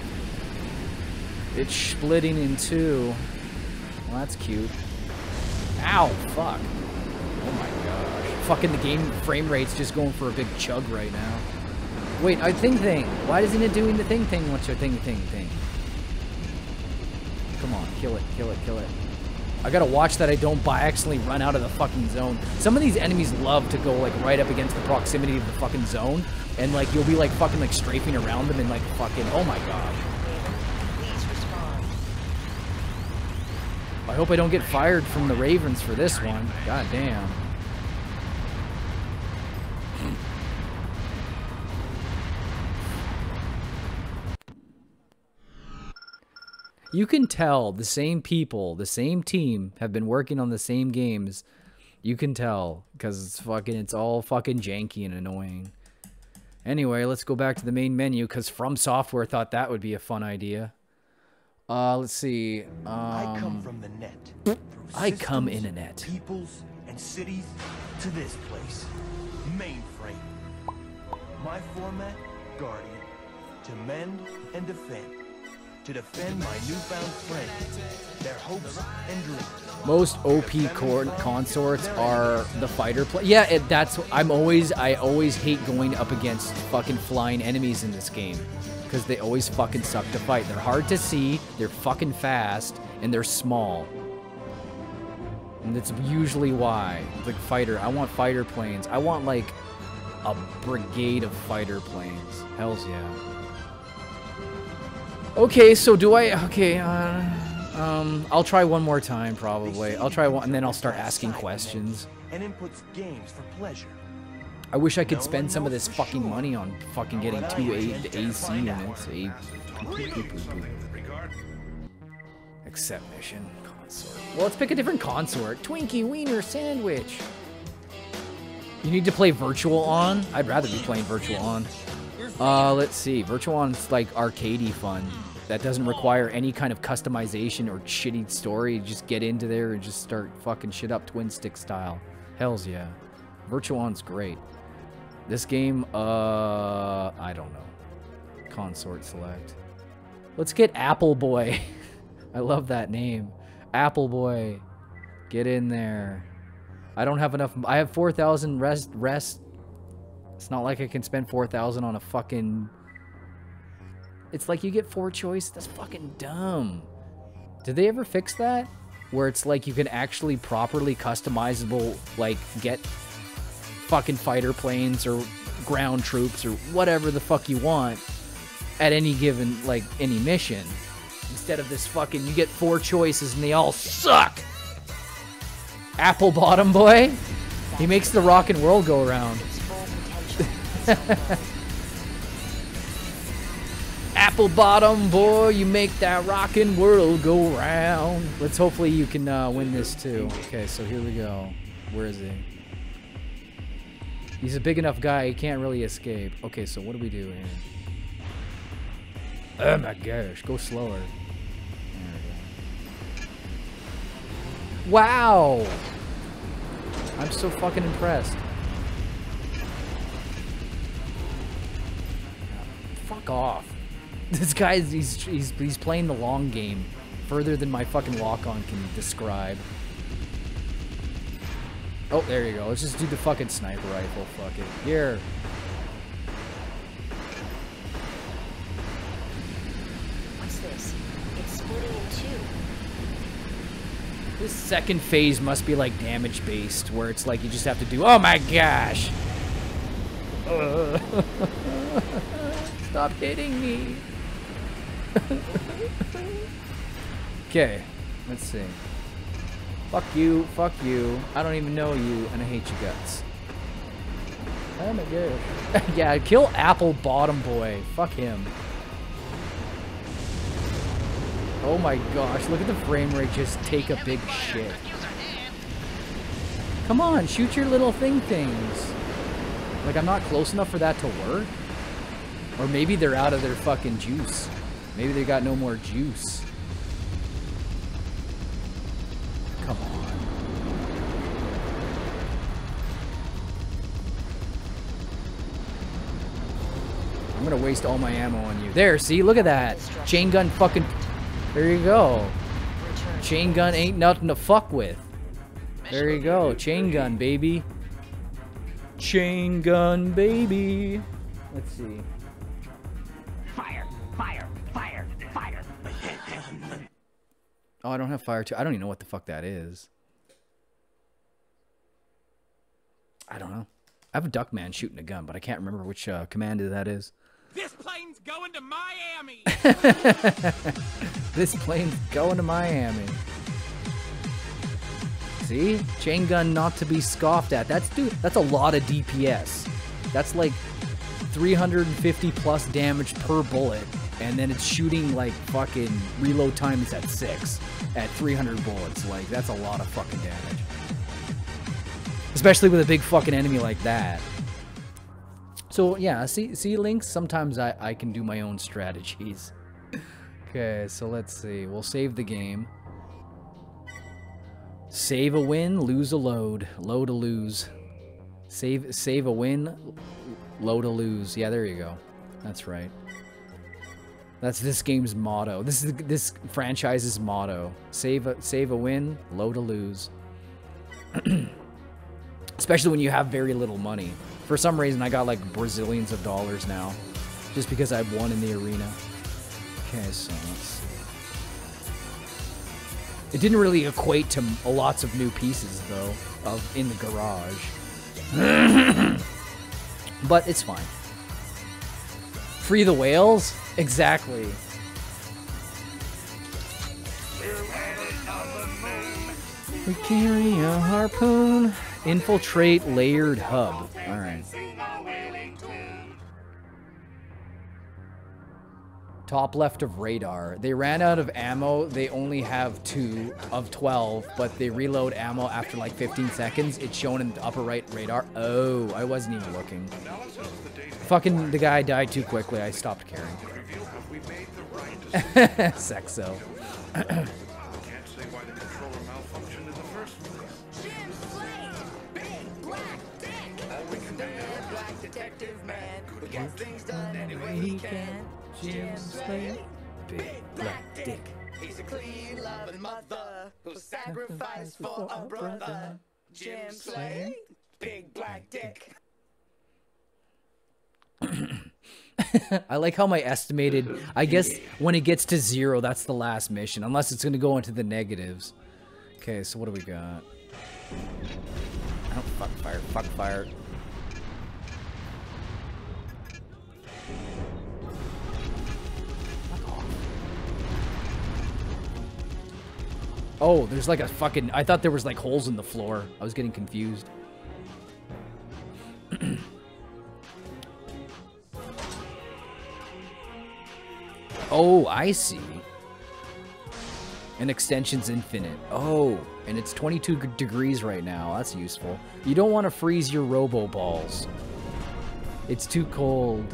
It's splitting in two. Well, that's cute. Ow, fuck. Oh my gosh. Fucking the game frame rate's just going for a big chug right now. Wait, a thing thing. Why isn't it doing the thing thing? What's your thing thing thing? Come on, kill it, kill it, kill it. I gotta watch that I don't by accidentally run out of the fucking zone. Some of these enemies love to go like right up against the proximity of the fucking zone, and like you'll be like fucking like strafing around them and like fucking, oh my god. I hope I don't get fired from the Ravens for this one. God damn. You can tell the same people, the same team have been working on the same games. You can tell because it's fucking, it's all fucking janky and annoying. Anyway, let's go back to the main menu because From Software thought that would be a fun idea. Uh, let's see. Um, I come from the net. I come in a net. Peoples and cities to this place. Mainframe. My format, Guardian. To mend and defend. To defend my newfound friends, their hopes and dreams. Most O P core consorts are the fighter play. Yeah, it, that's. I'm always. I always hate going up against fucking flying enemies in this game because they always fucking suck to fight. They're hard to see. They're fucking fast and they're small. And that's usually why. The fighter. I want fighter planes. I want like a brigade of fighter planes. Hells yeah. Okay, so do I... Okay, uh... Um, I'll try one more time, probably. I'll try one, and then I'll start asking questions. And inputs games for pleasure. I wish I could spend some of this fucking money on fucking getting two A A C units. A Accept mission. Consort. Well, let's pick a different consort. Twinkie Wiener Sandwich. You need to play Virtual On? I'd rather be playing Virtual On. Uh, let's see. Virtual On's like arcadey fun. That doesn't require any kind of customization or shitty story. You just get into there and just start fucking shit up twin stick style. Hells yeah. Virtual On's great. This game, uh, I don't know. Consort select. Let's get Apple Boy. I love that name. Apple Boy. Get in there. I don't have enough. I have four thousand rest. Rest. It's not like I can spend four thousand on a fucking... It's like you get four choice. That's fucking dumb. Did they ever fix that? Where it's like you can actually properly customizable, like, get fucking fighter planes or ground troops or whatever the fuck you want at any given, like, any mission. Instead of this fucking, you get four choices and they all suck. Apple Bottom Boy? He makes the rockin' world go around. Apple Bottom Boy, you make that rockin' world go round. Let's hopefully you can uh, win this too. Okay, so here we go. Where is he? He's a big enough guy, he can't really escape. Okay, so what do we do here? Oh my gosh, go slower. Wow! I'm so fucking impressed. Fuck off. This guy's, he's, he's, he's playing the long game. Further than my fucking lock-on can describe. Oh, there you go. Let's just do the fucking sniper rifle. Fuck it. Here. What's this? It's splitting in two. This second phase must be like damage based, where it's like you just have to do. Oh my gosh! Uh, stop hitting me! Okay, let's see. Fuck you, fuck you. I don't even know you, and I hate your guts. Oh my gosh. Yeah, kill Apple Bottom Boy. Fuck him. Oh my gosh, look at the frame rate just take a big shit. Come on, shoot your little thing things. Like, I'm not close enough for that to work? Or maybe they're out of their fucking juice. Maybe they got no more juice. Come on. I'm gonna waste all my ammo on you. There, see? Look at that. Chain gun fucking... There you go. Chain gun ain't nothing to fuck with. There you go. Chain gun, baby. Chain gun, baby. Let's see. Fire, fire, fire, fire. Oh, I don't have fire too. I don't even know what the fuck that is. I don't know. I have a Duckman shooting a gun, but I can't remember which uh, commander that is. This plane's going to Miami. This plane's going to Miami. See? Chain gun not to be scoffed at. That's dude, that's a lot of D P S. That's like three hundred fifty plus damage per bullet. And then it's shooting like fucking reload time is at six at three hundred bullets. Like, that's a lot of fucking damage. Especially with a big fucking enemy like that. So yeah, see, see links? Sometimes I, I can do my own strategies. Okay, so let's see. We'll save the game. Save a win, lose a load. Load a lose. Save save a win, load a lose. Yeah, there you go. That's right. That's this game's motto. This is this franchise's motto. Save a save a win, load a lose. Especially when you have very little money. For some reason, I got like Brazilians of dollars now, just because I won in the arena. Okay, so let's see. It didn't really equate to lots of new pieces though, of in the garage. But it's fine. Free the whales? Exactly. We carry a harpoon. Infiltrate layered hub. Alright. Top left of radar. They ran out of ammo. They only have two of twelve, but they reload ammo after like fifteen seconds. It's shown in the upper right radar. Oh, I wasn't even looking. Fucking the guy died too quickly. I stopped caring. Sexo. Get things done any way he can. Jim Slade, big black dick. He's a clean, loving mother who'll sacrifice for a brother. Jim Slade, big black dick. I like how my estimated, I guess when it gets to zero, that's the last mission, unless it's going to go into the negatives. Okay, so what do we got? Oh, fuck fire, fuck fire. Oh, there's like a fucking... I thought there was like holes in the floor. I was getting confused. Oh, I see. And extension's infinite. Oh, and it's twenty-two degrees right now. That's useful. You don't want to freeze your robo balls. It's too cold.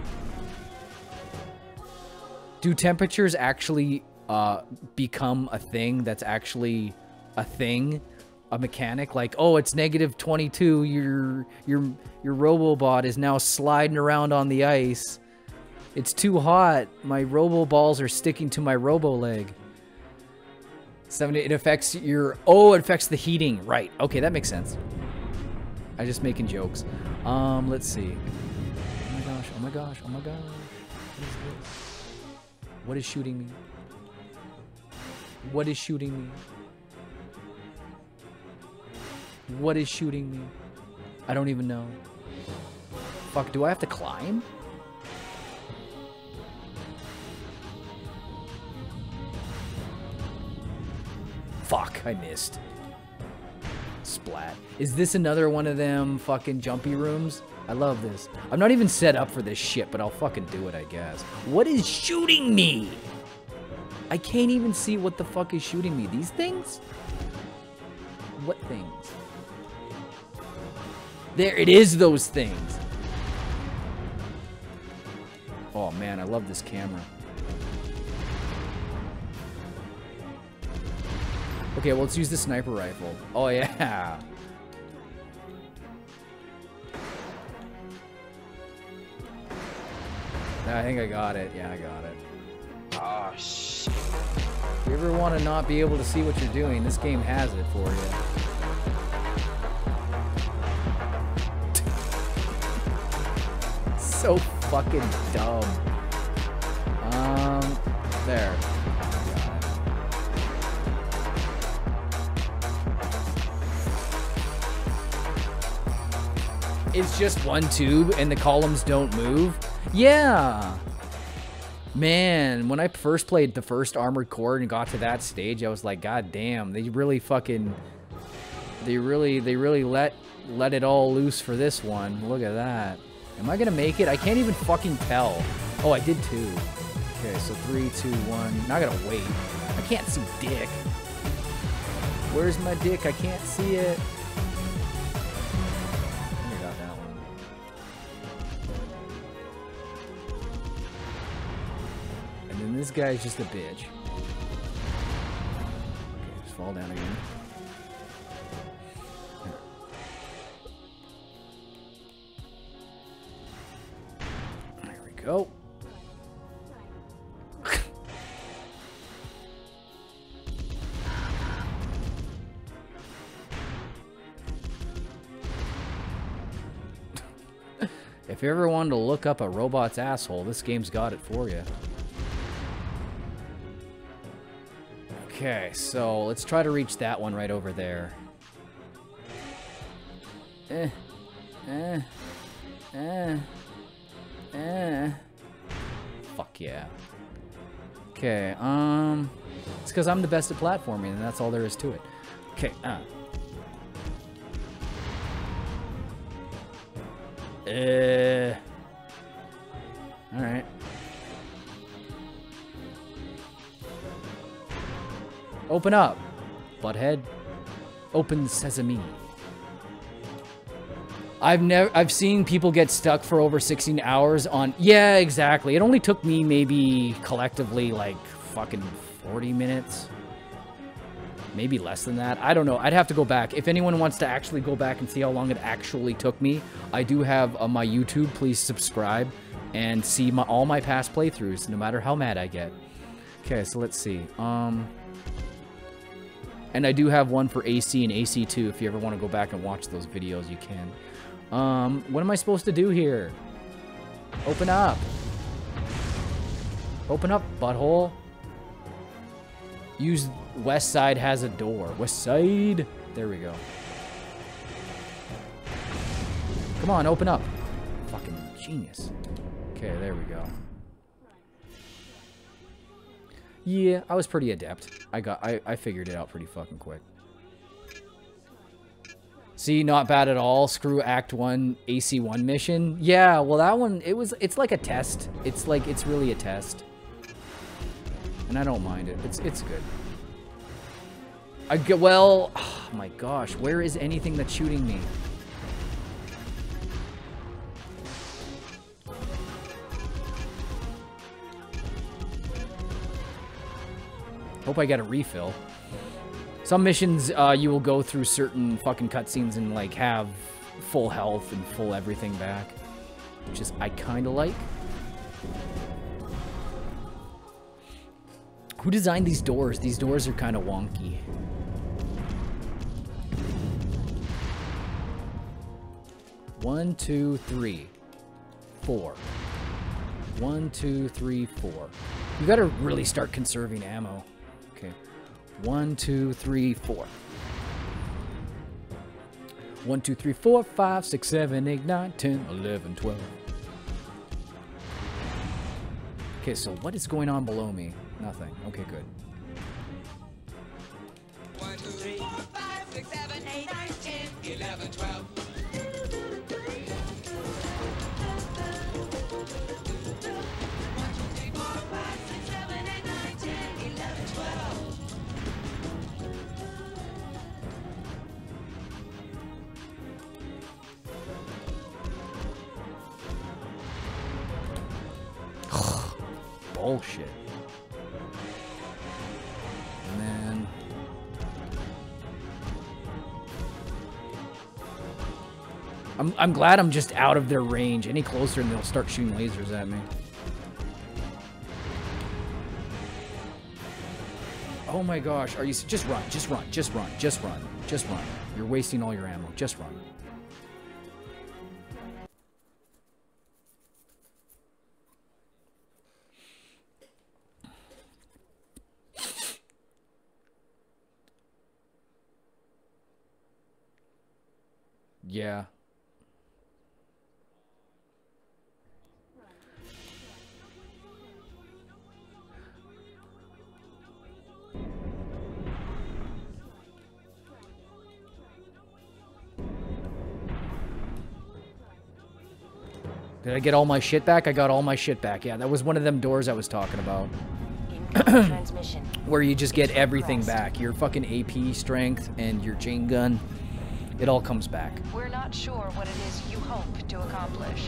Do temperatures actually... Uh, become a thing that's actually a thing, a mechanic? Like, oh, it's negative twenty-two. Your your your Robobot is now sliding around on the ice. It's too hot. My Robo balls are sticking to my Robo leg. seventy. It affects your. Oh, it affects the heating. Right. Okay, that makes sense. I'm just making jokes. Um, let's see. Oh my gosh. Oh my gosh. Oh my gosh. What is this? What is shooting me? What is shooting me? What is shooting me? I don't even know. Fuck, do I have to climb? Fuck, I missed. Splat. Is this another one of them fucking jumpy rooms? I love this. I'm not even set up for this shit, but I'll fucking do it, I guess. What is shooting me? I can't even see what the fuck is shooting me. These things? What things? There, it is those things. Oh man, I love this camera. Okay, well, let's use the sniper rifle. Oh yeah. I think I got it. Yeah, I got it. Oh, shit. If you ever want to not be able to see what you're doing, this game has it for you. So fucking dumb. Um, there. It's just one tube and the columns don't move? Yeah. Man, when I first played the first Armored Core and got to that stage, I was like, God damn, they really fucking, they really, they really let, let it all loose for this one. Look at that. Am I gonna make it? I can't even fucking tell. Oh, I did two. Okay, so three, two, one. Now I gotta wait. I can't see dick. Where's my dick? I can't see it. I got that one. And then this guy's just a bitch. Okay, just fall down again. There we go. If you ever wanted to look up a robot's asshole, this game's got it for you. Okay, so let's try to reach that one right over there. Eh. Eh. Eh. Eh. Fuck yeah. Okay, um... It's because I'm the best at platforming, and that's all there is to it. Okay, uh. Uh. Alright. Open up, butthead. Open sesame. I've never, I've seen people get stuck for over sixteen hours on, yeah, exactly. It only took me maybe collectively like fucking forty minutes. Maybe less than that. I don't know. I'd have to go back. If anyone wants to actually go back and see how long it actually took me, I do have uh, my YouTube. Please subscribe and see my, all my past playthroughs, no matter how mad I get. Okay, so let's see. Um, and I do have one for A C and A C two. If you ever want to go back and watch those videos, you can. Um, what am I supposed to do here? Open up. Open up, butthole. Use west side has a door. West side. There we go. Come on, open up. Fucking genius. Okay, there we go. Yeah, I was pretty adept. I got I, I figured it out pretty fucking quick. See, not bad at all. Screw Act one A C one mission. Yeah, well that one, it was it's like a test. It's like it's really a test. And I don't mind it. It's it's good. I get well, oh my gosh, where is anything that's shooting me? Hope I get a refill. Some missions, uh, you will go through certain fucking cutscenes and like have full health and full everything back, which is I kind of like. Who designed these doors? These doors are kind of wonky. One, two, three, four. One, two, three, four. You gotta really start conserving ammo. Okay. One, two, three, four. One, two, three, four, five, six, seven, eight, nine, ten, eleven, twelve. Okay, so what is going on below me? Nothing. Okay, good. One, two, three, four, five, six, seven, eight, nine, ten, eleven, twelve. Bullshit. And then I'm I'm glad I'm just out of their range. Any closer and they'll start shooting lasers at me. Oh my gosh, are you just run, just run, just run, just run, just run. You're wasting all your ammo. Just run. Yeah. Did I get all my shit back? I got all my shit back. Yeah, that was one of them doors I was talking about. Transmission. Where you just get everything back. Your fucking A P strength and your chain gun. It all comes back. We're not sure what it is you hope to accomplish.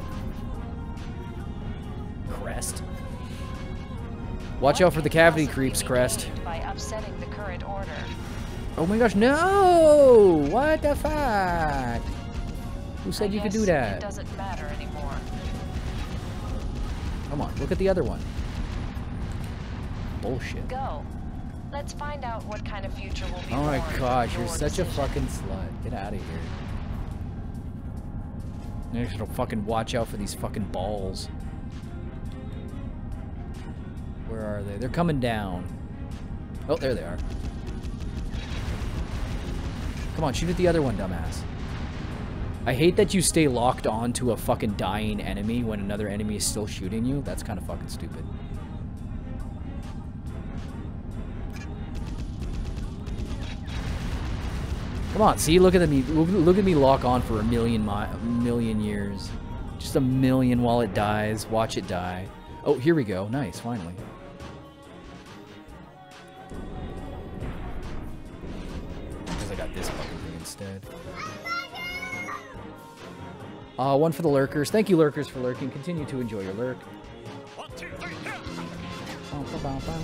Crest. Watch out for the cavity creeps, Crest. By upsetting the current order. Oh my gosh, no! What the fuck? Who said I you could guess do that? It doesn't matter anymore. Come on, look at the other one. Bullshit. Go. Let's find out what kind of future will be Oh my born gosh, from you're your such a decision. fucking slut. Get out of here. You should fucking watch out for these fucking balls. Where are they? They're coming down. Oh, there they are. Come on, shoot at the other one, dumbass. I hate that you stay locked on to a fucking dying enemy when another enemy is still shooting you. That's kind of fucking stupid. Come on, see, look at me, look at me lock on for a million, mi a million years, just a million while it dies. Watch it die. Oh, here we go. Nice, finally. Because I got this fucking thing instead. Uh, one for the lurkers. Thank you, lurkers, for lurking. Continue to enjoy your lurk. One, two, three, go. Bow, bow, bow, bow.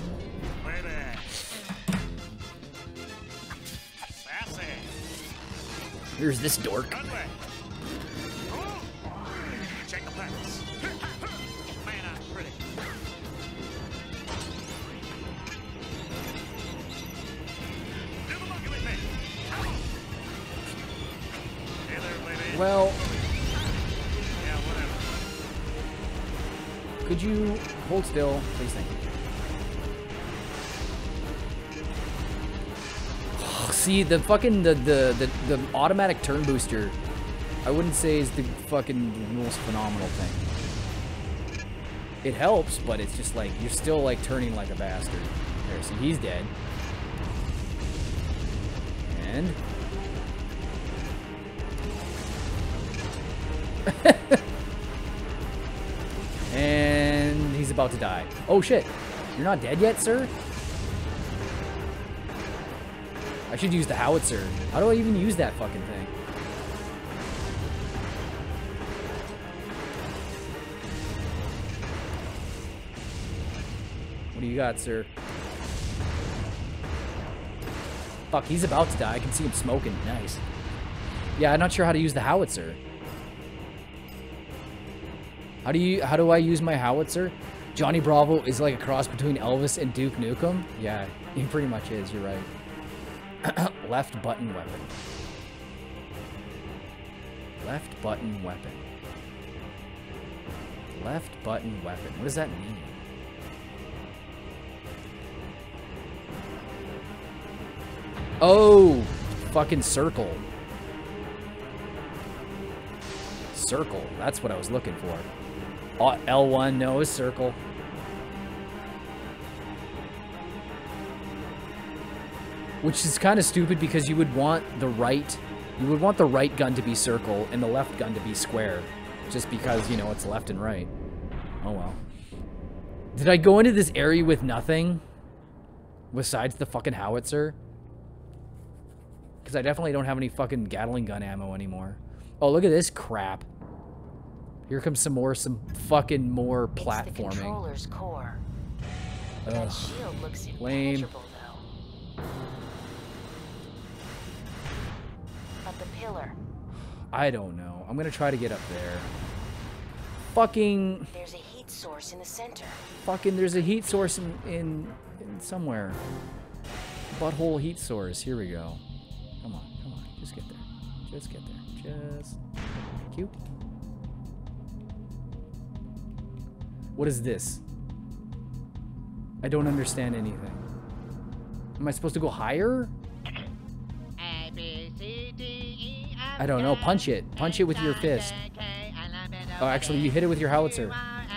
Here's this dork. Check the pass. Man, I'm pretty. Do the monkey with me. Come on. Hey there, lady. Well, Yeah, whatever. could you hold still, please? Thank you. See, the fucking, the, the, the, the automatic turn booster, I wouldn't say is the fucking most phenomenal thing. It helps, but it's just like, you're still like turning like a bastard. There, see, he's dead. And... and he's about to die. Oh shit, you're not dead yet, sir? I should use the howitzer. How do I even use that fucking thing? What do you got, sir? Fuck, he's about to die. I can see him smoking. Nice. Yeah, I'm not sure how to use the howitzer. How do you? How do I use my howitzer? Johnny Bravo is like a cross between Elvis and Duke Nukem. Yeah, he pretty much is. You're right. Left button weapon. Left button weapon. Left button weapon. What does that mean? Oh, fucking circle. Circle. That's what I was looking for. Uh, L one, no, circle. Which is kind of stupid because you would want the right, you would want the right gun to be circle and the left gun to be square. Just because, you know, it's left and right. Oh well. Did I go into this area with nothing? Besides the fucking howitzer? Because I definitely don't have any fucking Gatling gun ammo anymore. Oh, look at this crap. Here comes some more, some fucking more platforming. It's the controller's core. Ugh. That shield looks Lame. impenetrable, though. But the pillar. I don't know. I'm gonna try to get up there. Fucking. There's a heat source in the center. Fucking. There's a heat source in in, in somewhere. Butthole heat source. Here we go. Come on, come on. Just get there. Just get there. Just. Cute. What is this? I don't understand anything. Am I supposed to go higher? A, B, C, D, E, F, I don't know. Punch it. Punch it with your fist. Oh, actually, you hit it with your howitzer.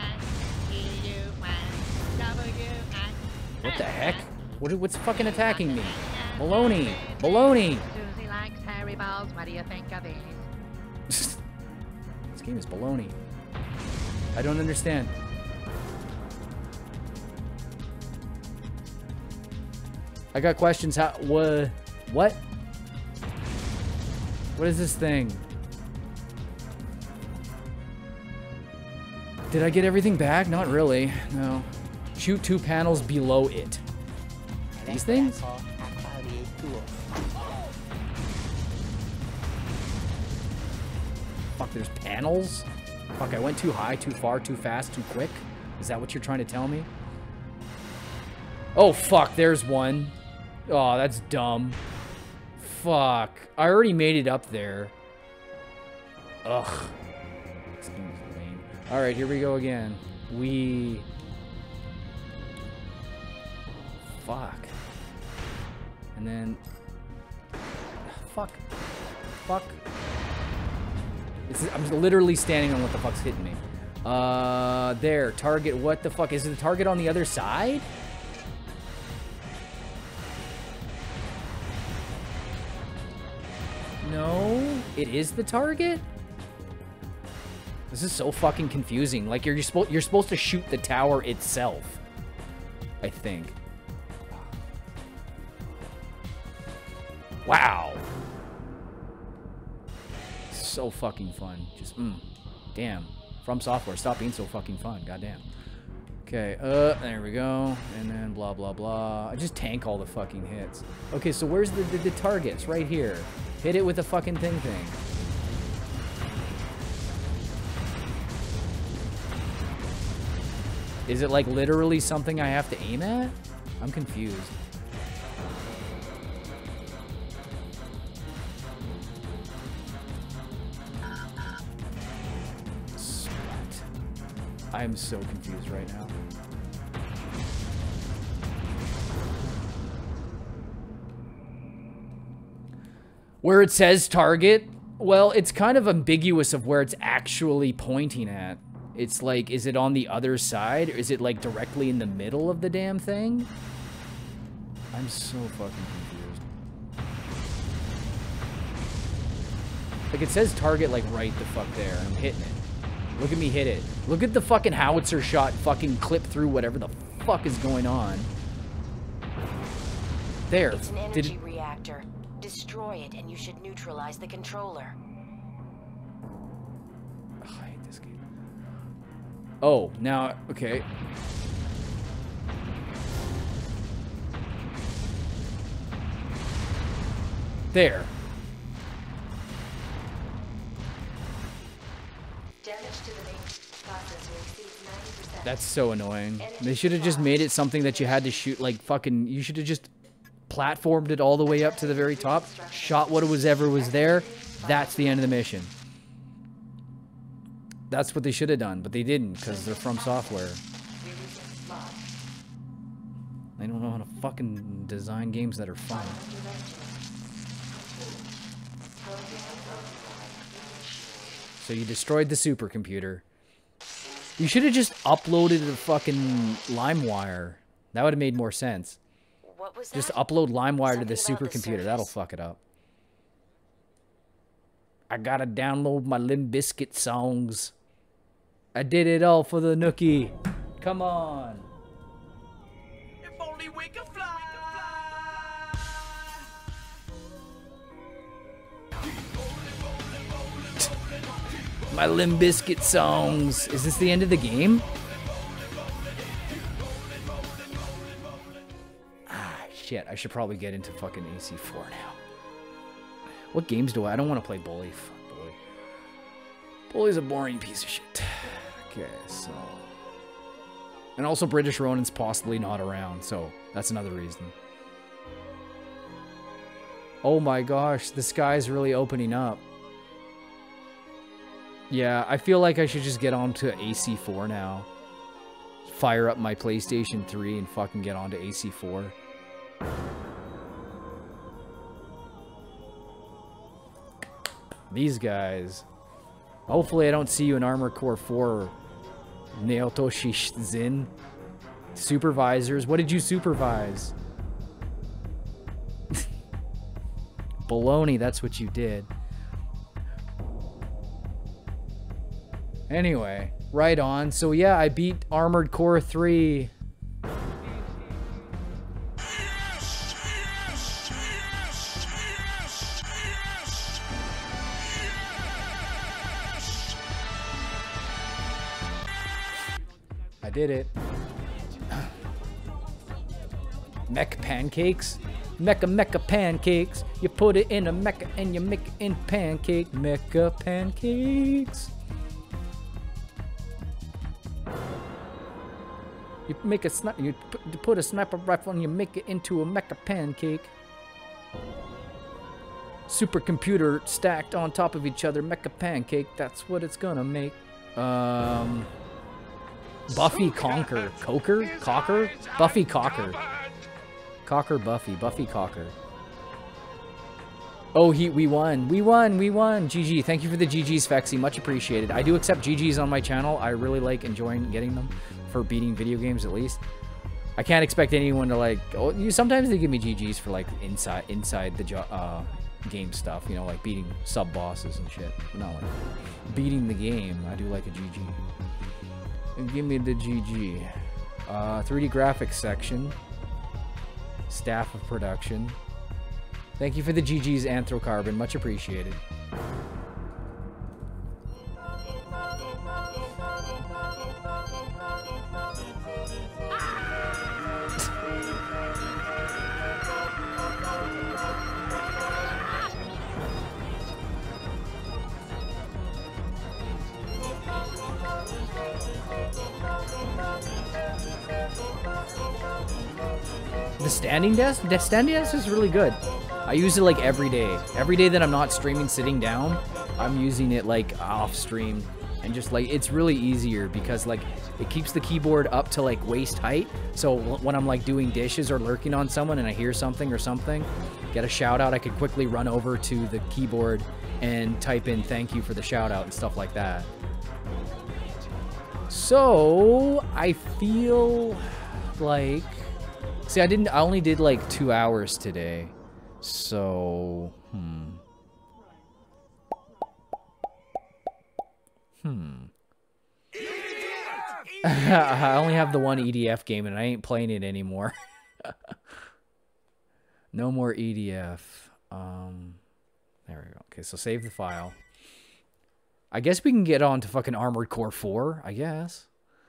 What the heck? What, what's fucking attacking me? Baloney. Baloney. Susie likes hairy balls. What do you think of these? This game is baloney. I don't understand. I got questions. How? What? What? What is this thing? Did I get everything back? Not really. No. Shoot two panels below it. These things? Fuck, there's panels? Fuck, I went too high, too far, too fast, too quick? Is that what you're trying to tell me? Oh, fuck, there's one. Oh, that's dumb. Fuck. I already made it up there. Ugh. This game is lame. Alright, here we go again. We... Fuck. And then... Fuck. Fuck. This is, I'm literally standing on what the fuck's hitting me. Uh, there. Target. What the fuck? Is the target on the other side? No, it is the target? This is so fucking confusing. Like, you're, you're, supposed, you're supposed to shoot the tower itself, I think. Wow. So fucking fun. Just, mm, damn. From Software, stop being so fucking fun. Goddamn. Okay, uh, there we go. And then blah, blah, blah. I just tank all the fucking hits. Okay, so where's the, the, the targets? Right here. Hit it with a fucking thing thing. Is it like literally something I have to aim at? I'm confused. Sweat. I'm so confused right now. Where it says target, well, it's kind of ambiguous of where it's actually pointing at. It's like, is it on the other side? Or is it like directly in the middle of the damn thing? I'm so fucking confused. Like, it says target like right the fuck there. I'm hitting it. Look at me hit it. Look at the fucking howitzer shot fucking clip through whatever the fuck is going on. There. It's an Did energy it... reactor. Destroy it and you should neutralize the controller. Oh, now, okay. There. Damage to the main processor exceeds ninety percent. That's so annoying. They should have just made it something that you had to shoot, like, fucking, you should have just platformed it all the way up to the very top, shot what was ever was there. That's the end of the mission. That's what they should have done, but they didn't, because they're From Software. They don't know how to fucking design games that are fun. So you destroyed the supercomputer. You should have just uploaded the fucking LimeWire. That would have made more sense. What was Just that? upload LimeWire to the Something about the supercomputer. That'll surface. fuck it up. I gotta download my Limp Bizkit songs. I did it all for the Nookie. Come on. If only we could fly. My Limp Bizkit songs. Is this the end of the game? Ah, shit. I should probably get into fucking A C four now. What games do I? I don't want to play Bully. Fuck Bully. Bully's a boring piece of shit. Okay, so... And also British Ronin's possibly not around, so that's another reason. Oh my gosh, the sky's really opening up. Yeah, I feel like I should just get on to A C four now. Fire up my PlayStation three and fucking get on to A C four. These guys. Hopefully I don't see you in Armored Core four, Naotoshi Zin. Supervisors. What did you supervise? Baloney, that's what you did. Anyway, right on. So yeah, I beat Armored Core three. I did it. Mech pancakes? Mecha mecha pancakes. You put it in a mecha and you make it in pancake. Mecha pancakes. You make a sniper. You put, you put a sniper rifle and you make it into a mecha pancake. Supercomputer stacked on top of each other. Mecha pancake. That's what it's gonna make. Um. Buffy Conker. Coker? Cocker? Buffy Cocker. Cocker Buffy. Buffy Cocker. Oh, he, we won. We won. We won. G G. Thank you for the G Gs, Fexy. Much appreciated. I do accept G Gs on my channel. I really like enjoying getting them for beating video games, at least. I can't expect anyone to like... Oh, you, sometimes they give me G Gs for like inside inside the jo uh, game stuff, you know, like beating sub bosses and shit. But not like beating the game. I do like a G G. And give me the G G. Uh, three D graphics section. Staff of production. Thank you for the G Gs, Anthrocarbon. Much appreciated. The standing desk? The standing desk is really good. I use it like every day. Every day that I'm not streaming sitting down, I'm using it like off stream. And just like, it's really easier because like it keeps the keyboard up to like waist height. So when I'm like doing dishes or lurking on someone and I hear something or something, get a shout out, I could quickly run over to the keyboard and type in thank you for the shout out and stuff like that. So I feel like, see, I didn't, I only did like two hours today. So, hmm. Hmm. I only have the one E D F game and I ain't playing it anymore. No more E D F. Um, there we go. Okay, so save the file. I guess we can get on to fucking Armored Core four, I guess.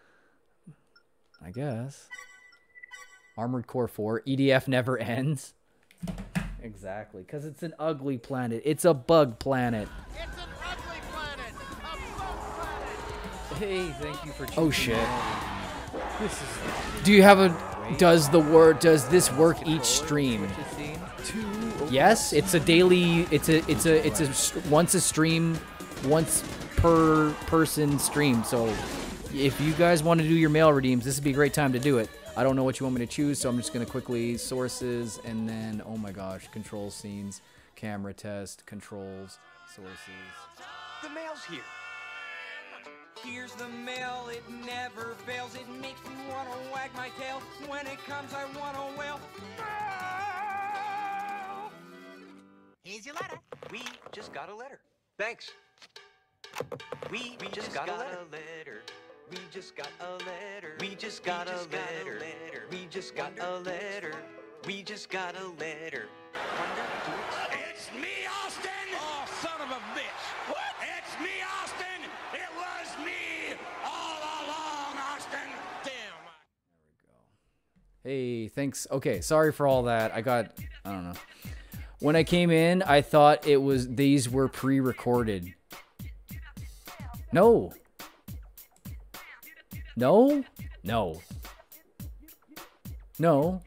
I guess. Armored Core four. E D F never ends. Exactly, because it's an ugly planet. It's a bug planet. It's an ugly planet. A bug planet. Hey, thank you for choosing. Oh shit. This is. Do you have a? Does the word? Does this work each stream? Yes, it's a daily. It's a. It's a. It's a once a stream, once per person stream. So, if you guys want to do your mail redeems, this would be a great time to do it. I don't know what you want me to choose, so I'm just gonna quickly sources and then oh my gosh, control scenes, camera test, controls, sources. The mail's here. Here's the mail, it never fails. It makes me wanna wag my tail. When it comes, I wanna wail. Here's your letter. We just got a letter. Thanks. We, we just, just got, got a letter. letter. We just got a letter. We just got, we just a, got letter. a letter. We just got Wonder a letter. We just got a letter. Wonder It's me, Austin! Oh, son of a bitch! What? It's me, Austin! It was me all along, Austin! Damn. Hey, thanks. Okay, sorry for all that. I got, I don't know. When I came in, I thought it was, these were pre-recorded. No. No? No. No.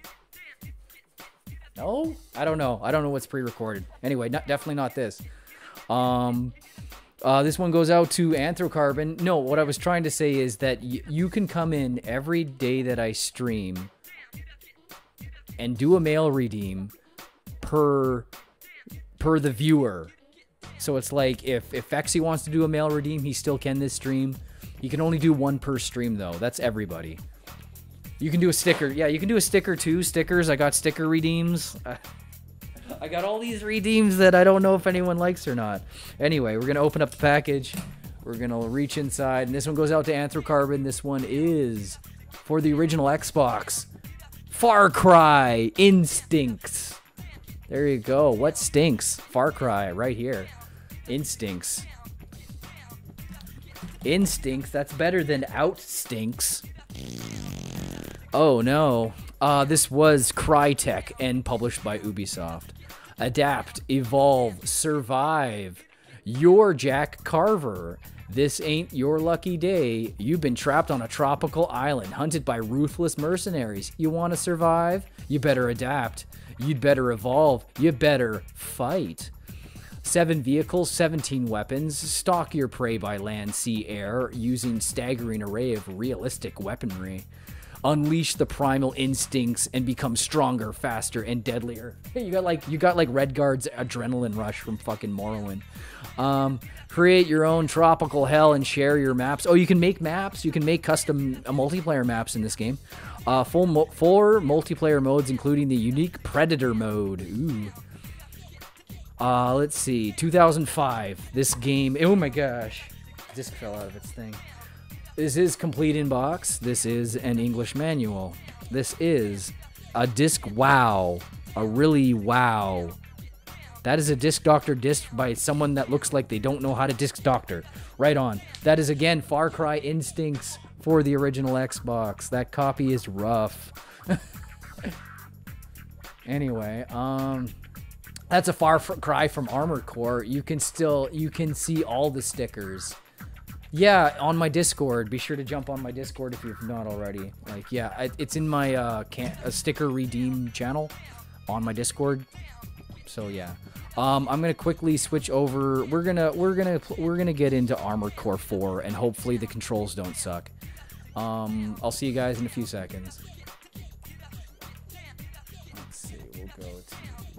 No? I don't know. I don't know what's pre-recorded. Anyway, not, definitely not this. Um, uh, this one goes out to Anthrocarbon. No, what I was trying to say is that y you can come in every day that I stream and do a mail redeem per, per the viewer. So it's like if, if Fexy wants to do a mail redeem, he still can this stream. You can only do one per stream, though. That's everybody. You can do a sticker. Yeah, you can do a sticker, too. Stickers. I got sticker redeems. I got all these redeems that I don't know if anyone likes or not. Anyway, we're going to open up the package. We're going to reach inside. And this one goes out to Anthrocarbon. This one is for the original Xbox. Far Cry Instincts. There you go. What stinks? Far Cry right here. Instincts. Instincts, that's better than out stinks. Oh no. Uh, this was Crytek and published by Ubisoft. Adapt, evolve, survive. You're Jack Carver. This ain't your lucky day. You've been trapped on a tropical island, hunted by ruthless mercenaries. You want to survive? You better adapt. You'd better evolve. You better fight. Seven vehicles, seventeen weapons. Stalk your prey by land, sea, air, using staggering array of realistic weaponry. Unleash the primal instincts and become stronger, faster, and deadlier. You got like you got like Redguard's adrenaline rush from fucking Morrowind. Um, create your own tropical hell and share your maps. Oh, you can make maps. You can make custom uh, multiplayer maps in this game. Uh, full mo four multiplayer modes, including the unique Predator mode. Ooh. Uh, let's see, two thousand five. This game, oh my gosh, disc fell out of its thing. This is complete in box. This is an English manual. This is a disc wow, a really wow. That is a Disc Doctor disc by someone that looks like they don't know how to disc doctor. Right on. That is again Far Cry Instincts for the original Xbox. That copy is rough. Anyway, um, that's a Far Cry from Armored Core. You can still, you can see all the stickers. Yeah, on my Discord. Be sure to jump on my Discord if you've not already. Like, yeah, I, it's in my uh, can a sticker redeem channel on my Discord. So yeah, um, I'm gonna quickly switch over. We're gonna we're gonna we're gonna get into Armored Core four, and hopefully the controls don't suck. Um, I'll see you guys in a few seconds. Let's see. We'll go to